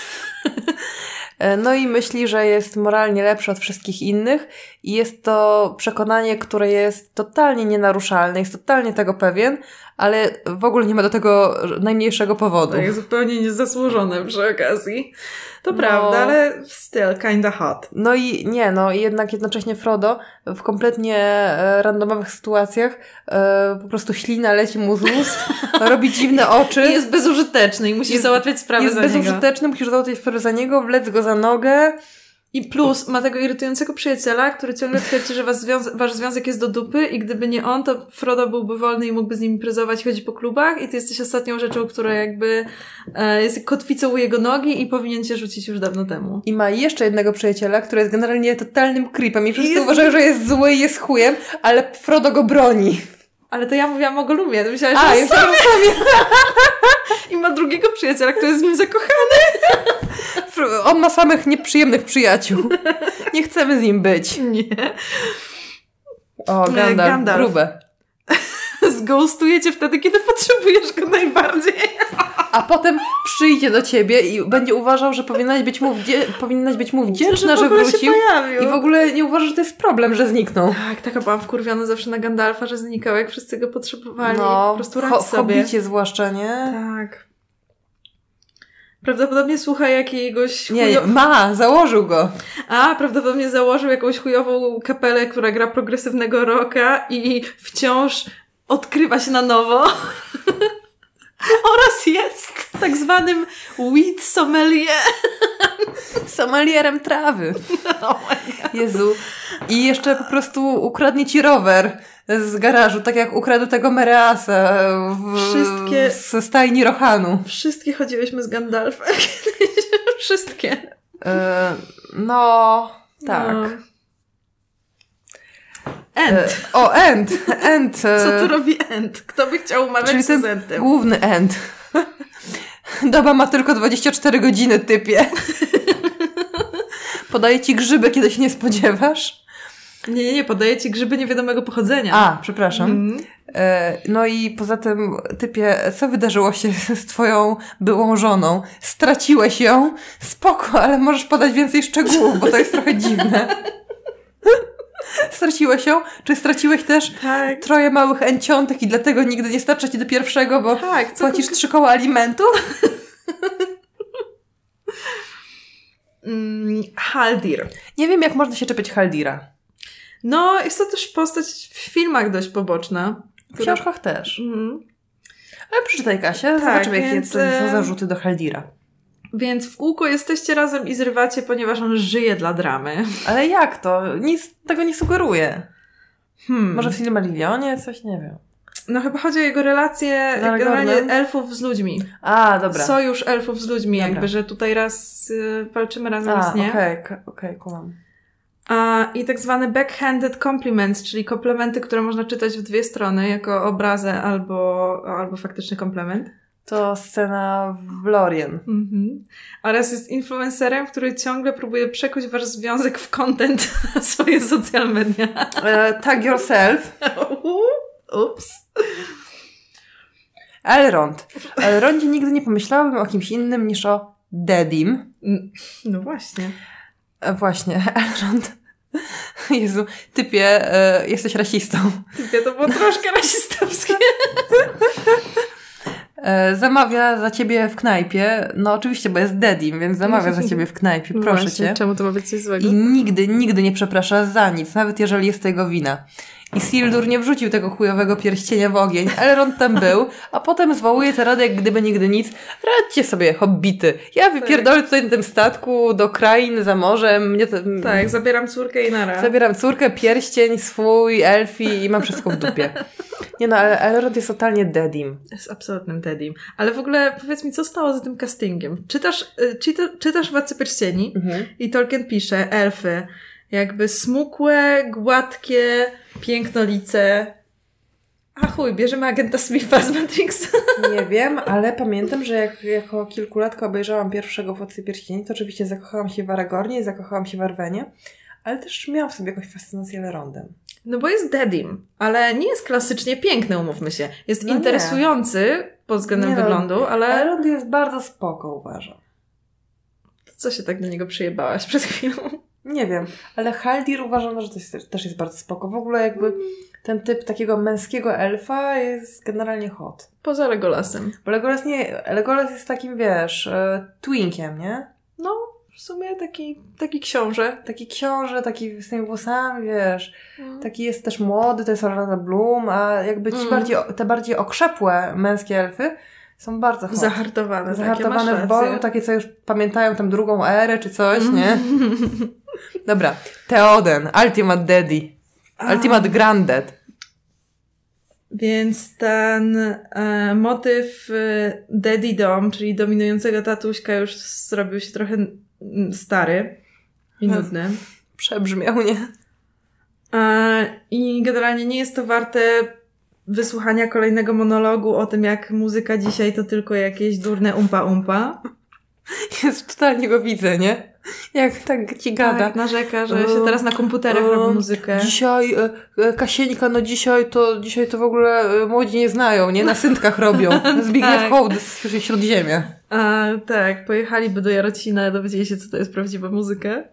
No i myśli, że jest moralnie lepszy od wszystkich innych i jest to przekonanie, które jest totalnie nienaruszalne, jest totalnie tego pewien, ale w ogóle nie ma do tego najmniejszego powodu. Tak, zupełnie niezasłużone przy okazji. To prawda, ale still kinda hot. No i jednak jednocześnie Frodo w kompletnie randomowych sytuacjach po prostu ślina leci mu z ust, robi dziwne oczy. I jest bezużyteczny i musisz załatwiać sprawę za niego. Jest bezużyteczny, musisz załatwiać sprawę za niego, wlec go za nogę. I plus ma tego irytującego przyjaciela, który ciągle twierdzi, że wasz związek jest do dupy i gdyby nie on, to Frodo byłby wolny i mógłby z nim imprezować i chodzić po klubach i ty jesteś ostatnią rzeczą, która jakby jest kotwicą u jego nogi i powinien cię rzucić już dawno temu. I ma jeszcze jednego przyjaciela, który jest generalnie totalnym creepem i wszyscy uważają, że jest zły i jest chujem, ale Frodo go broni. Ale to ja mówiłam o Gollumie, to myślałaś, A, że ja myślałam, że i ma drugiego przyjaciela, który jest w nim zakochany. on ma samych nieprzyjemnych przyjaciół. Nie chcemy z nim być. Nie. O, Gandalf. Grube. Zghostuje cię wtedy, kiedy potrzebujesz go najbardziej. A potem przyjdzie do ciebie i będzie uważał, że powinnaś być mu wdzięczna, że wrócił. I w ogóle nie uważa, że to jest problem, że zniknął. Tak, taka byłam wkurwiona zawsze na Gandalfa, że znikał, jak wszyscy go potrzebowali. No, po prostu radź w sobie. Hobbicie zwłaszcza, nie? Tak. Prawdopodobnie słucha jakiegoś... założył go. Prawdopodobnie założył jakąś chujową kapelę, która gra progresywnego rocka i wciąż odkrywa się na nowo. Oraz jest tak zwanym weed sommelier. Sommelierem trawy. Jezu. I jeszcze po prostu ukradnie ci rower z garażu, tak jak ukradł tego Mereasa z stajni Rohanu. Wszystkie chodziłyśmy z Gandalfem kiedyś. Wszystkie. Tak. No. End. End. Co tu robi End? Kto by chciał umawiać czyli z Endem? Główny End. Doba ma tylko 24 godziny, typie. Podaję ci grzyby, kiedy się nie spodziewasz. Nie, podaję ci grzyby niewiadomego pochodzenia. Przepraszam. No i poza tym, typie, co wydarzyło się z twoją byłą żoną? Straciłeś ją? Spoko, ale możesz podać więcej szczegółów, bo to jest trochę dziwne. Straciłeś ją? Czy straciłeś też 3 małych enciątek i dlatego nigdy nie starcza ci do pierwszego, bo płacisz 3 koła alimentu? Haldir. Nie wiem, jak można się czepiać Haldira. No, jest to też postać w filmach dość poboczna. W książkach też. Ale przeczytaj, Kasia, zobaczymy, jakie są zarzuty do Haldira. Więc w kółko jesteście razem i zrywacie, ponieważ on żyje dla dramy. Ale jak to? Nic tego nie sugeruje. Może w Silmarillionie? Coś, nie wiem. No chyba chodzi o jego relacje generalnie elfów z ludźmi. Dobra. Sojusz elfów z ludźmi, jakby, że tutaj raz walczymy, raz nie. Okej, kumam. I tak zwany backhanded compliments, czyli komplementy, które można czytać w 2 strony, jako obrazę albo faktyczny komplement. To scena w Lorien. Oraz jest influencerem, który ciągle próbuje przekuć wasz związek w content na swoje social media. Tag yourself. Ups. Elrondzie nigdy nie pomyślałabym o kimś innym niż o Daddym. No właśnie. Właśnie, Elrond. Jezu, typie, jesteś rasistą. Typie, to było troszkę rasistowskie. Zamawia za ciebie w knajpie. No oczywiście, bo jest Daddym, więc zamawia za ciebie w knajpie. Proszę cię. Czemu to ma być coś złego? I nigdy nie przeprasza za nic, nawet jeżeli jest to jego wina. Isildur nie wrzucił tego chujowego pierścienia w ogień. Elrond tam był, a potem zwołuje tę radę jak gdyby nigdy nic. Radźcie sobie, hobbity. Ja wypierdolę tutaj na tym statku do krain za morzem. Tak, zabieram córkę i nara. Zabieram córkę, pierścień swój, elfi i mam wszystko w dupie. Nie no, ale Elrond jest totalnie Daddym. Jest absolutnym Daddym. Ale w ogóle powiedz mi, co stało za tym castingiem? Czytasz Władcę Pierścieni i Tolkien pisze, elfy, jakby smukłe, gładkie, pięknolice. A chuj, bierzemy agenta Smitha z Matrixa. Nie wiem, ale pamiętam, że jak jako kilkulatko obejrzałam pierwszego Władcy Pierścieni, to oczywiście zakochałam się w Aragornie i zakochałam się w Arwenie, ale też miałam w sobie jakąś fascynację Elrondem. No bo jest Daddym, ale nie jest klasycznie piękny, umówmy się. Jest interesujący pod względem wyglądu, ale... Elrond jest bardzo spoko, uważam. Co się tak do niego przyjebałaś przed chwilą? Nie wiem, ale Haldir uważam, że to też jest bardzo spoko. W ogóle jakby ten typ takiego męskiego elfa jest generalnie hot. Poza Legolasem. Bo Legolas jest takim, wiesz, twinkiem, nie? No, w sumie taki książę. Taki książę, taki z tymi włosami, wiesz. Taki jest też młody, to jest Orlando Bloom, a jakby te bardziej okrzepłe męskie elfy są bardzo hot. Zahartowane w boju, takie co już pamiętają tam drugą erę czy coś, nie? Dobra, Theoden, Ultimate Daddy. Ultimate Granddad. Więc ten motyw daddydom, czyli dominującego tatuśka, już zrobił się trochę stary i nudny. Przebrzmiał, nie? I generalnie nie jest to warte wysłuchania kolejnego monologu o tym, jak muzyka dzisiaj to tylko jakieś durne umpa. Jest, totalnie go widzę, nie? Jak tak ci gada. Tak, narzeka, że się teraz na komputerach robi muzykę. Dzisiaj Kasieńka, no dzisiaj to w ogóle młodzi nie znają, nie? Na synkach robią. Zbigniew Hołd z Śródziemia. Tak, pojechaliby do Jarocina, dowiedzieli się, co to jest prawdziwa muzyka.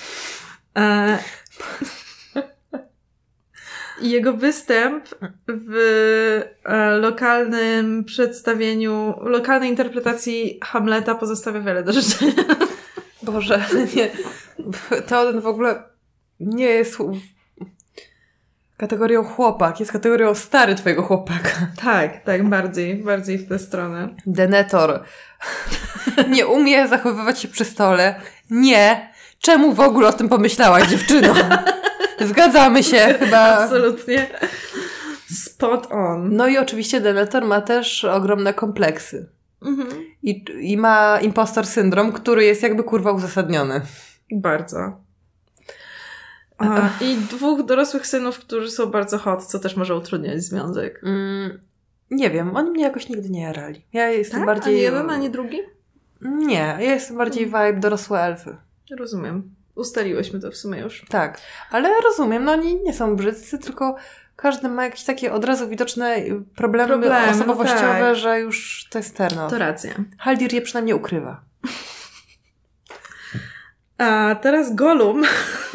I jego występ w lokalnym przedstawieniu, lokalnej interpretacji Hamleta pozostawia wiele do życzenia. Boże, nie. Teoden w ogóle nie jest kategorią chłopak, jest kategorią stary twojego chłopaka. Tak, bardziej w tę stronę. Denethor nie umie zachowywać się przy stole. Nie. Czemu w ogóle o tym pomyślałaś, dziewczyno? Zgadzamy się chyba. Absolutnie. Spot on. No i oczywiście Denethor ma też ogromne kompleksy. I ma impostor syndrom, który jest jakby kurwa uzasadniony. Bardzo. I 2 dorosłych synów, którzy są bardzo hot, co też może utrudniać związek. Nie wiem, oni mnie jakoś nigdy nie jarali. Ja jestem bardziej... Ani jeden, ani drugi? Nie, ja jestem bardziej vibe dorosłe elfy. Rozumiem. Ustaliłyśmy to w sumie już. Tak, ale rozumiem, no oni nie są brzydcy, tylko każdy ma jakieś takie od razu widoczne problemy osobowościowe, tak. że już to jest terno. To racja. Haldir je przynajmniej ukrywa. A teraz Gollum,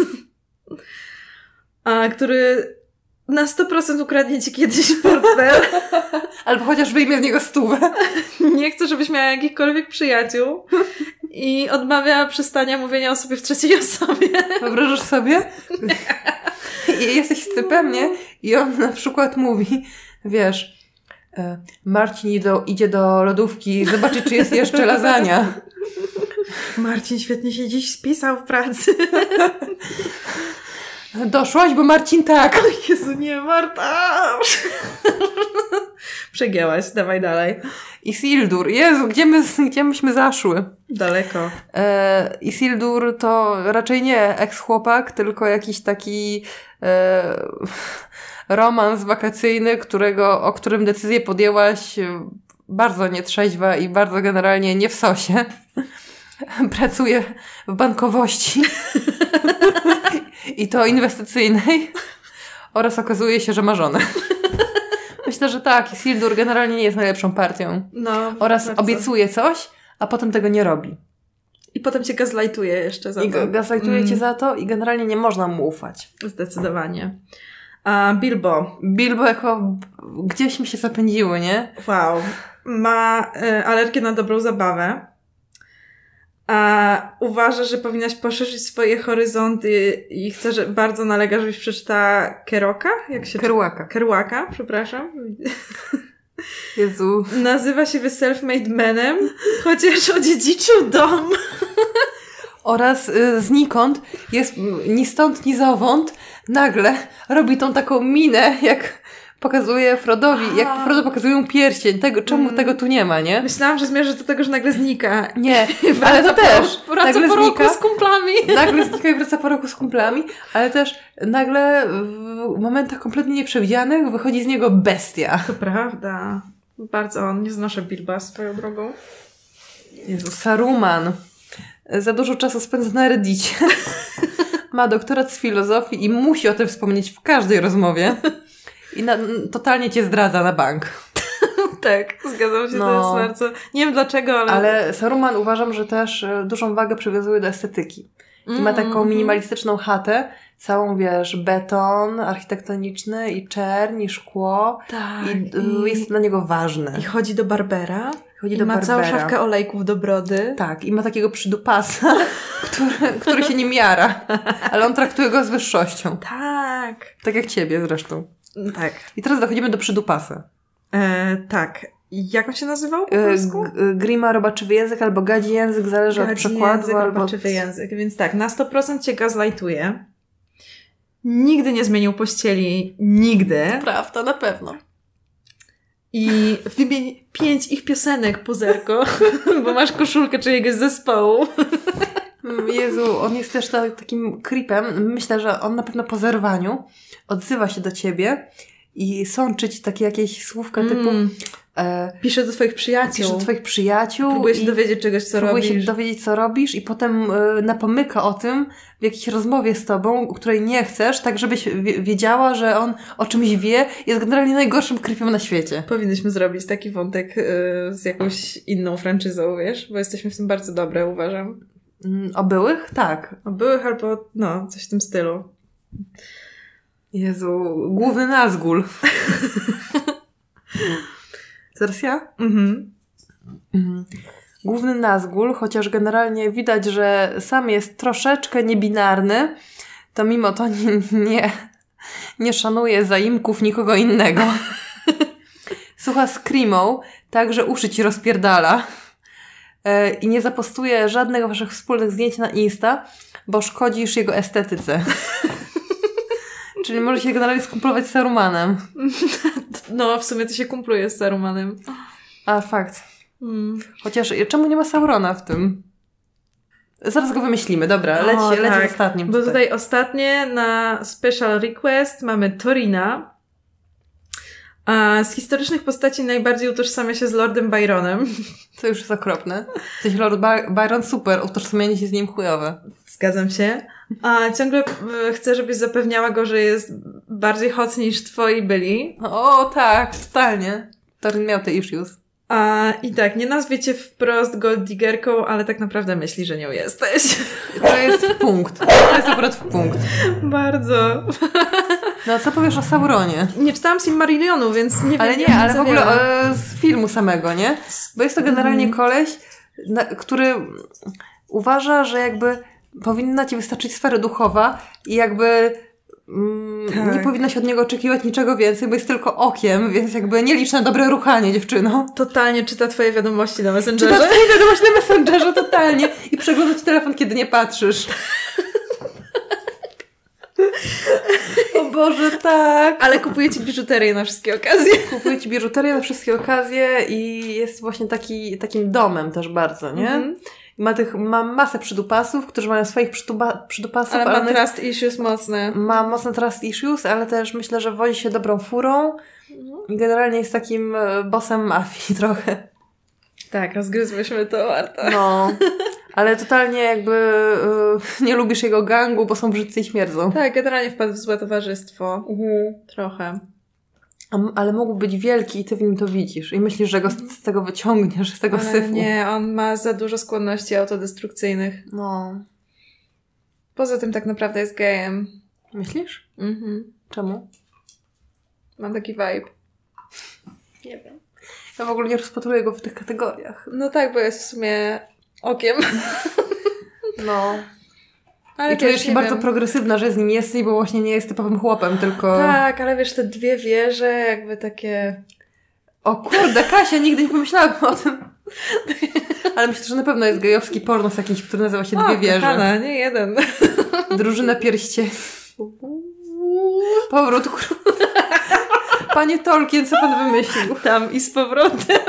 który na 100% ukradnie ci kiedyś portfel. Albo chociaż wyjmie z niego 100. Nie chce, żebyś miała jakichkolwiek przyjaciół. I odmawia przestania mówienia o sobie w trzeciej osobie. Wyobrażasz sobie? I jesteś z typem, nie? I on na przykład mówi, wiesz, Marcin idzie do lodówki zobaczyć, czy jest jeszcze lasagna. Marcin świetnie się dziś spisał w pracy. Doszłaś, bo Marcin tak. Jezu, nie, Marta! Przegięłaś, dawaj dalej. Isildur, Jezu, gdzie myśmy zaszły? Daleko. Isildur to raczej nie eks-chłopak, tylko jakiś taki romans wakacyjny, o którym decyzję podjęłaś bardzo nietrzeźwa i bardzo generalnie nie w sosie. Pracuje w bankowości i to inwestycyjnej oraz okazuje się, że ma żonę. Myślę, że tak, Isildur generalnie nie jest najlepszą partią. No, oraz bardzo. Obiecuje coś, a potem tego nie robi. I potem cię gaslightuje jeszcze za to. I gaslightuje cię za to i generalnie nie można mu ufać. Zdecydowanie. A Bilbo jako gdzieś mi się zapędziły, nie? Wow. Ma alergię na dobrą zabawę. A uważa, że powinnaś poszerzyć swoje horyzonty i chce, że bardzo nalega, żebyś przeczytała Kerouaka? Kerouaka, przepraszam. Jezu. Nazywa się self-made manem, chociaż odziedziczył dom. Oraz znikąd jest ni stąd, ni zowąd nagle robi tą taką minę, jak pokazuje Frodowi, jak Frodo pokazuje mu pierścień. Czemu tego tu nie ma, nie? Myślałam, że zmierza do tego, że nagle znika. Nie, ale to też. Wraca po roku z kumplami. Nagle znika i wraca po roku z kumplami, ale też nagle w momentach kompletnie nieprzewidzianych wychodzi z niego bestia. To prawda. Bardzo nie znoszę Bilba swoją drogą. Jezu, Saruman. Za dużo czasu spędza na Reddicie. Ma doktorat z filozofii i musi o tym wspomnieć w każdej rozmowie. I totalnie cię zdradza na bank. Tak, zgadzam się, to jest bardzo... Nie wiem dlaczego, ale... Ale Saruman uważam, że też dużą wagę przywiązuje do estetyki. I ma taką minimalistyczną chatę, całą, wiesz, beton architektoniczny i czerń, i szkło. Tak. I jest dla niego ważne. I chodzi do barbera. I ma całą szafkę olejków do brody. Tak, i ma takiego przydupasa, który się nim jara. Ale on traktuje go z wyższością. Tak. Tak jak ciebie zresztą. Tak. I teraz dochodzimy do przydupasa. Tak. Jak on się nazywał po polsku? Grima robaczywy język albo gadzi język, zależy od przekładu. Język, robaczywy język. Więc tak, na 100% cię gaslightuje. Nigdy nie zmienił pościeli. Nigdy. Prawda, na pewno. I wymień 5 ich piosenek, pozerko, bo masz koszulkę czyjegoś zespołu. Jezu, on jest też takim creepem. Myślę, że on na pewno po zerwaniu odzywa się do ciebie i sączyć takie jakieś słówka typu piszę do twoich przyjaciół. Próbuję się dowiedzieć czegoś, co robisz. Próbuję się dowiedzieć, co robisz i potem napomyka o tym w jakiejś rozmowie z tobą, której nie chcesz, tak żebyś wiedziała, że on o czymś wie, jest generalnie najgorszym creepem na świecie. Powinnyśmy zrobić taki wątek z jakąś inną franczyzą, wiesz? Bo jesteśmy w tym bardzo dobre, uważam. O byłych? Tak. O byłych albo, coś w tym stylu. Jezu, główny Nazgul. Teraz ja? Główny Nazgul, chociaż generalnie widać, że sam jest troszeczkę niebinarny, to mimo to nie szanuje zaimków nikogo innego. Słucha screamą, tak, że uszy ci rozpierdala. I nie zapostuje żadnych waszych wspólnych zdjęć na Insta, bo szkodzisz jego estetyce. Czyli może się generalnie skumplować z Sarumanem. No, w sumie to się kumpluje z Sarumanem. A, fakt. Chociaż czemu nie ma Saurona w tym? Zaraz go wymyślimy. Dobra, leć z ostatnim. Bo tutaj ostatnie na special request mamy Torina. A z historycznych postaci najbardziej utożsamia się z Lordem Byronem. Co już jest okropne. Coś Lord Byron super, utożsamianie się z nim chujowe. Zgadzam się. A ciągle chcę, żebyś zapewniała go, że jest bardziej hot niż twoi byli. O, tak, totalnie. Torin miał te issues. I tak, nie nazwie cię wprost gold diggerką, ale tak naprawdę myśli, że nią jesteś. To jest w punkt. To jest akurat w punkt. Bardzo. No a co powiesz o Sauronie? Nie czytałam Silmarillionu, więc nie wiem. Ale w ogóle z filmu samego, nie? Bo jest to generalnie koleś, który uważa, że jakby powinna ci wystarczyć sfera duchowa i jakby nie powinno się od niego oczekiwać niczego więcej, bo jest tylko okiem, więc jakby nie licz na dobre ruchanie, dziewczyno. Totalnie czyta twoje wiadomości na Messengerze. Czyta twoje wiadomości na Messengerze, totalnie. I przegląda ci telefon, kiedy nie patrzysz. O Boże, tak. Ale kupuje ci biżuterię na wszystkie okazje. Kupuje ci biżuterię na wszystkie okazje i jest właśnie takim domem też bardzo, nie? Ma masę przydupasów, którzy mają swoich przydupasów. Ale ma trust issues mocne. Ma mocne trust issues, ale też myślę, że wozi się dobrą furą i generalnie jest takim bossem mafii trochę. Tak, rozgryzłyśmy to, Marta. No, ale totalnie jakby nie lubisz jego gangu, bo są brzydcy i śmierdzą. Tak, generalnie wpadł w złe towarzystwo. Trochę. Ale mógł być wielki i ty w nim to widzisz. I myślisz, że go z tego wyciągniesz, z tego syfu. Nie, on ma za dużo skłonności autodestrukcyjnych. No. Poza tym tak naprawdę jest gejem. Myślisz? Czemu? Mam taki vibe. Nie wiem. Ja w ogóle nie rozpatruję go w tych kategoriach. No tak, bo jest w sumie okiem. No. Ale i czujesz się bardzo progresywna, że z nim jesteś, bo właśnie nie jest typowym chłopem, tylko... Tak, ale wiesz, te dwie wieże jakby takie... O kurde, Kasia, nigdy nie pomyślałam o tym. Ale myślę, że na pewno jest gejowski pornos jakiś, który nazywa się Dwie wieże. Kochana, nie jeden. Drużyna pierścieni. Powrót króla. Panie Tolkien, co pan wymyślił? Tam i z powrotem.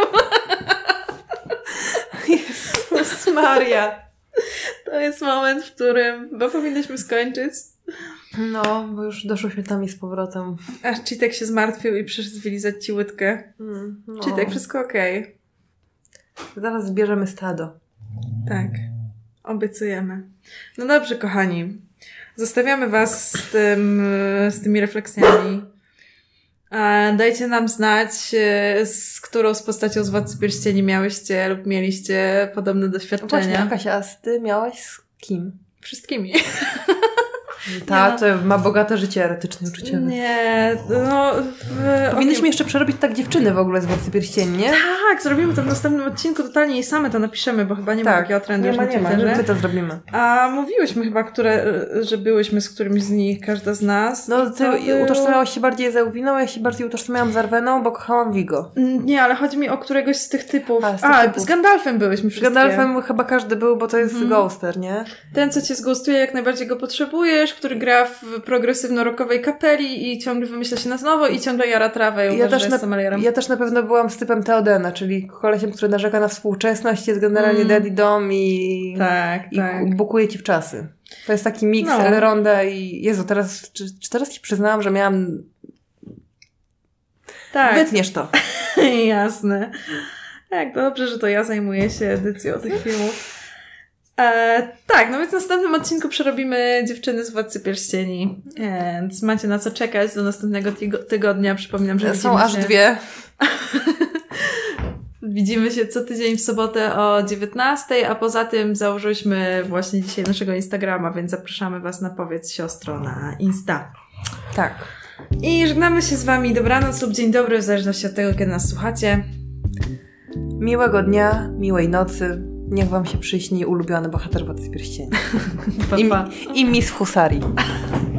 Jezus Maria. To jest moment, w którym chyba powinniśmy skończyć. No, bo już doszłyśmy tam i z powrotem. Aż Citek się zmartwił i przyszedł zwilizać ci łydkę. No. Citek, wszystko okej. Zaraz zbierzemy stado. Tak. Obiecujemy. No dobrze, kochani. Zostawiamy was z tymi refleksjami. Dajcie nam znać, z którą z postacią z Władcy Pierścieni miałyście lub mieliście podobne doświadczenia. Właśnie, Kasia, a ty miałaś z kim? Wszystkimi. To ma bogate życie erotyczne, uczuciowe. Nie, Powinniśmy jeszcze przerobić tak dziewczyny w ogóle z Władcy Pierścieni, nie? Tak, zrobimy to w następnym odcinku totalnie i same to napiszemy, bo chyba nie ma takiego trendu. Nie ma, my to zrobimy. A mówiłyśmy chyba, że byłyśmy z którymś z nich, każda z nas. No, ty utożsamiałaś się bardziej z Euwiną, ja się bardziej utożsamiałam z Arweną, bo kochałam Vigo. Nie, ale chodzi mi o któregoś z tych typów. Typów. Z Gandalfem byłyśmy wszystkie. Z Gandalfem chyba każdy był, bo to jest ghoster, nie? Ten, co cię zghostuje, jak najbardziej go potrzebujesz, który gra w progresywno-rockowej kapeli i ciągle wymyśla się na nowo i ciągle jara trawę i ja też na pewno byłam z typem Theodena, czyli kolesiem, który narzeka na współczesność, jest generalnie daddy dom i bukuje ci w czasy. To jest taki miks Elronda i Jezu, teraz ci przyznałam, że miałam Tak. Wytniesz to. Jasne. Jak dobrze, że to ja zajmuję się edycją tych filmów. Tak, no więc w następnym odcinku przerobimy Dziewczyny z Władcy Pierścieni. Więc macie na co czekać do następnego tygodnia. Przypominam, że są aż 2. Widzimy się co tydzień w sobotę o 19:00, a poza tym założyliśmy właśnie dzisiaj naszego Instagrama, więc zapraszamy Was na Powiedz Siostro na Insta. Tak. I żegnamy się z Wami. Dobranoc lub dzień dobry, w zależności od tego, kiedy nas słuchacie. Miłego dnia, miłej nocy. Niech Wam się przyśni ulubiony bohater Władcy Pierścieni. Pa, pa. I Miss Husari.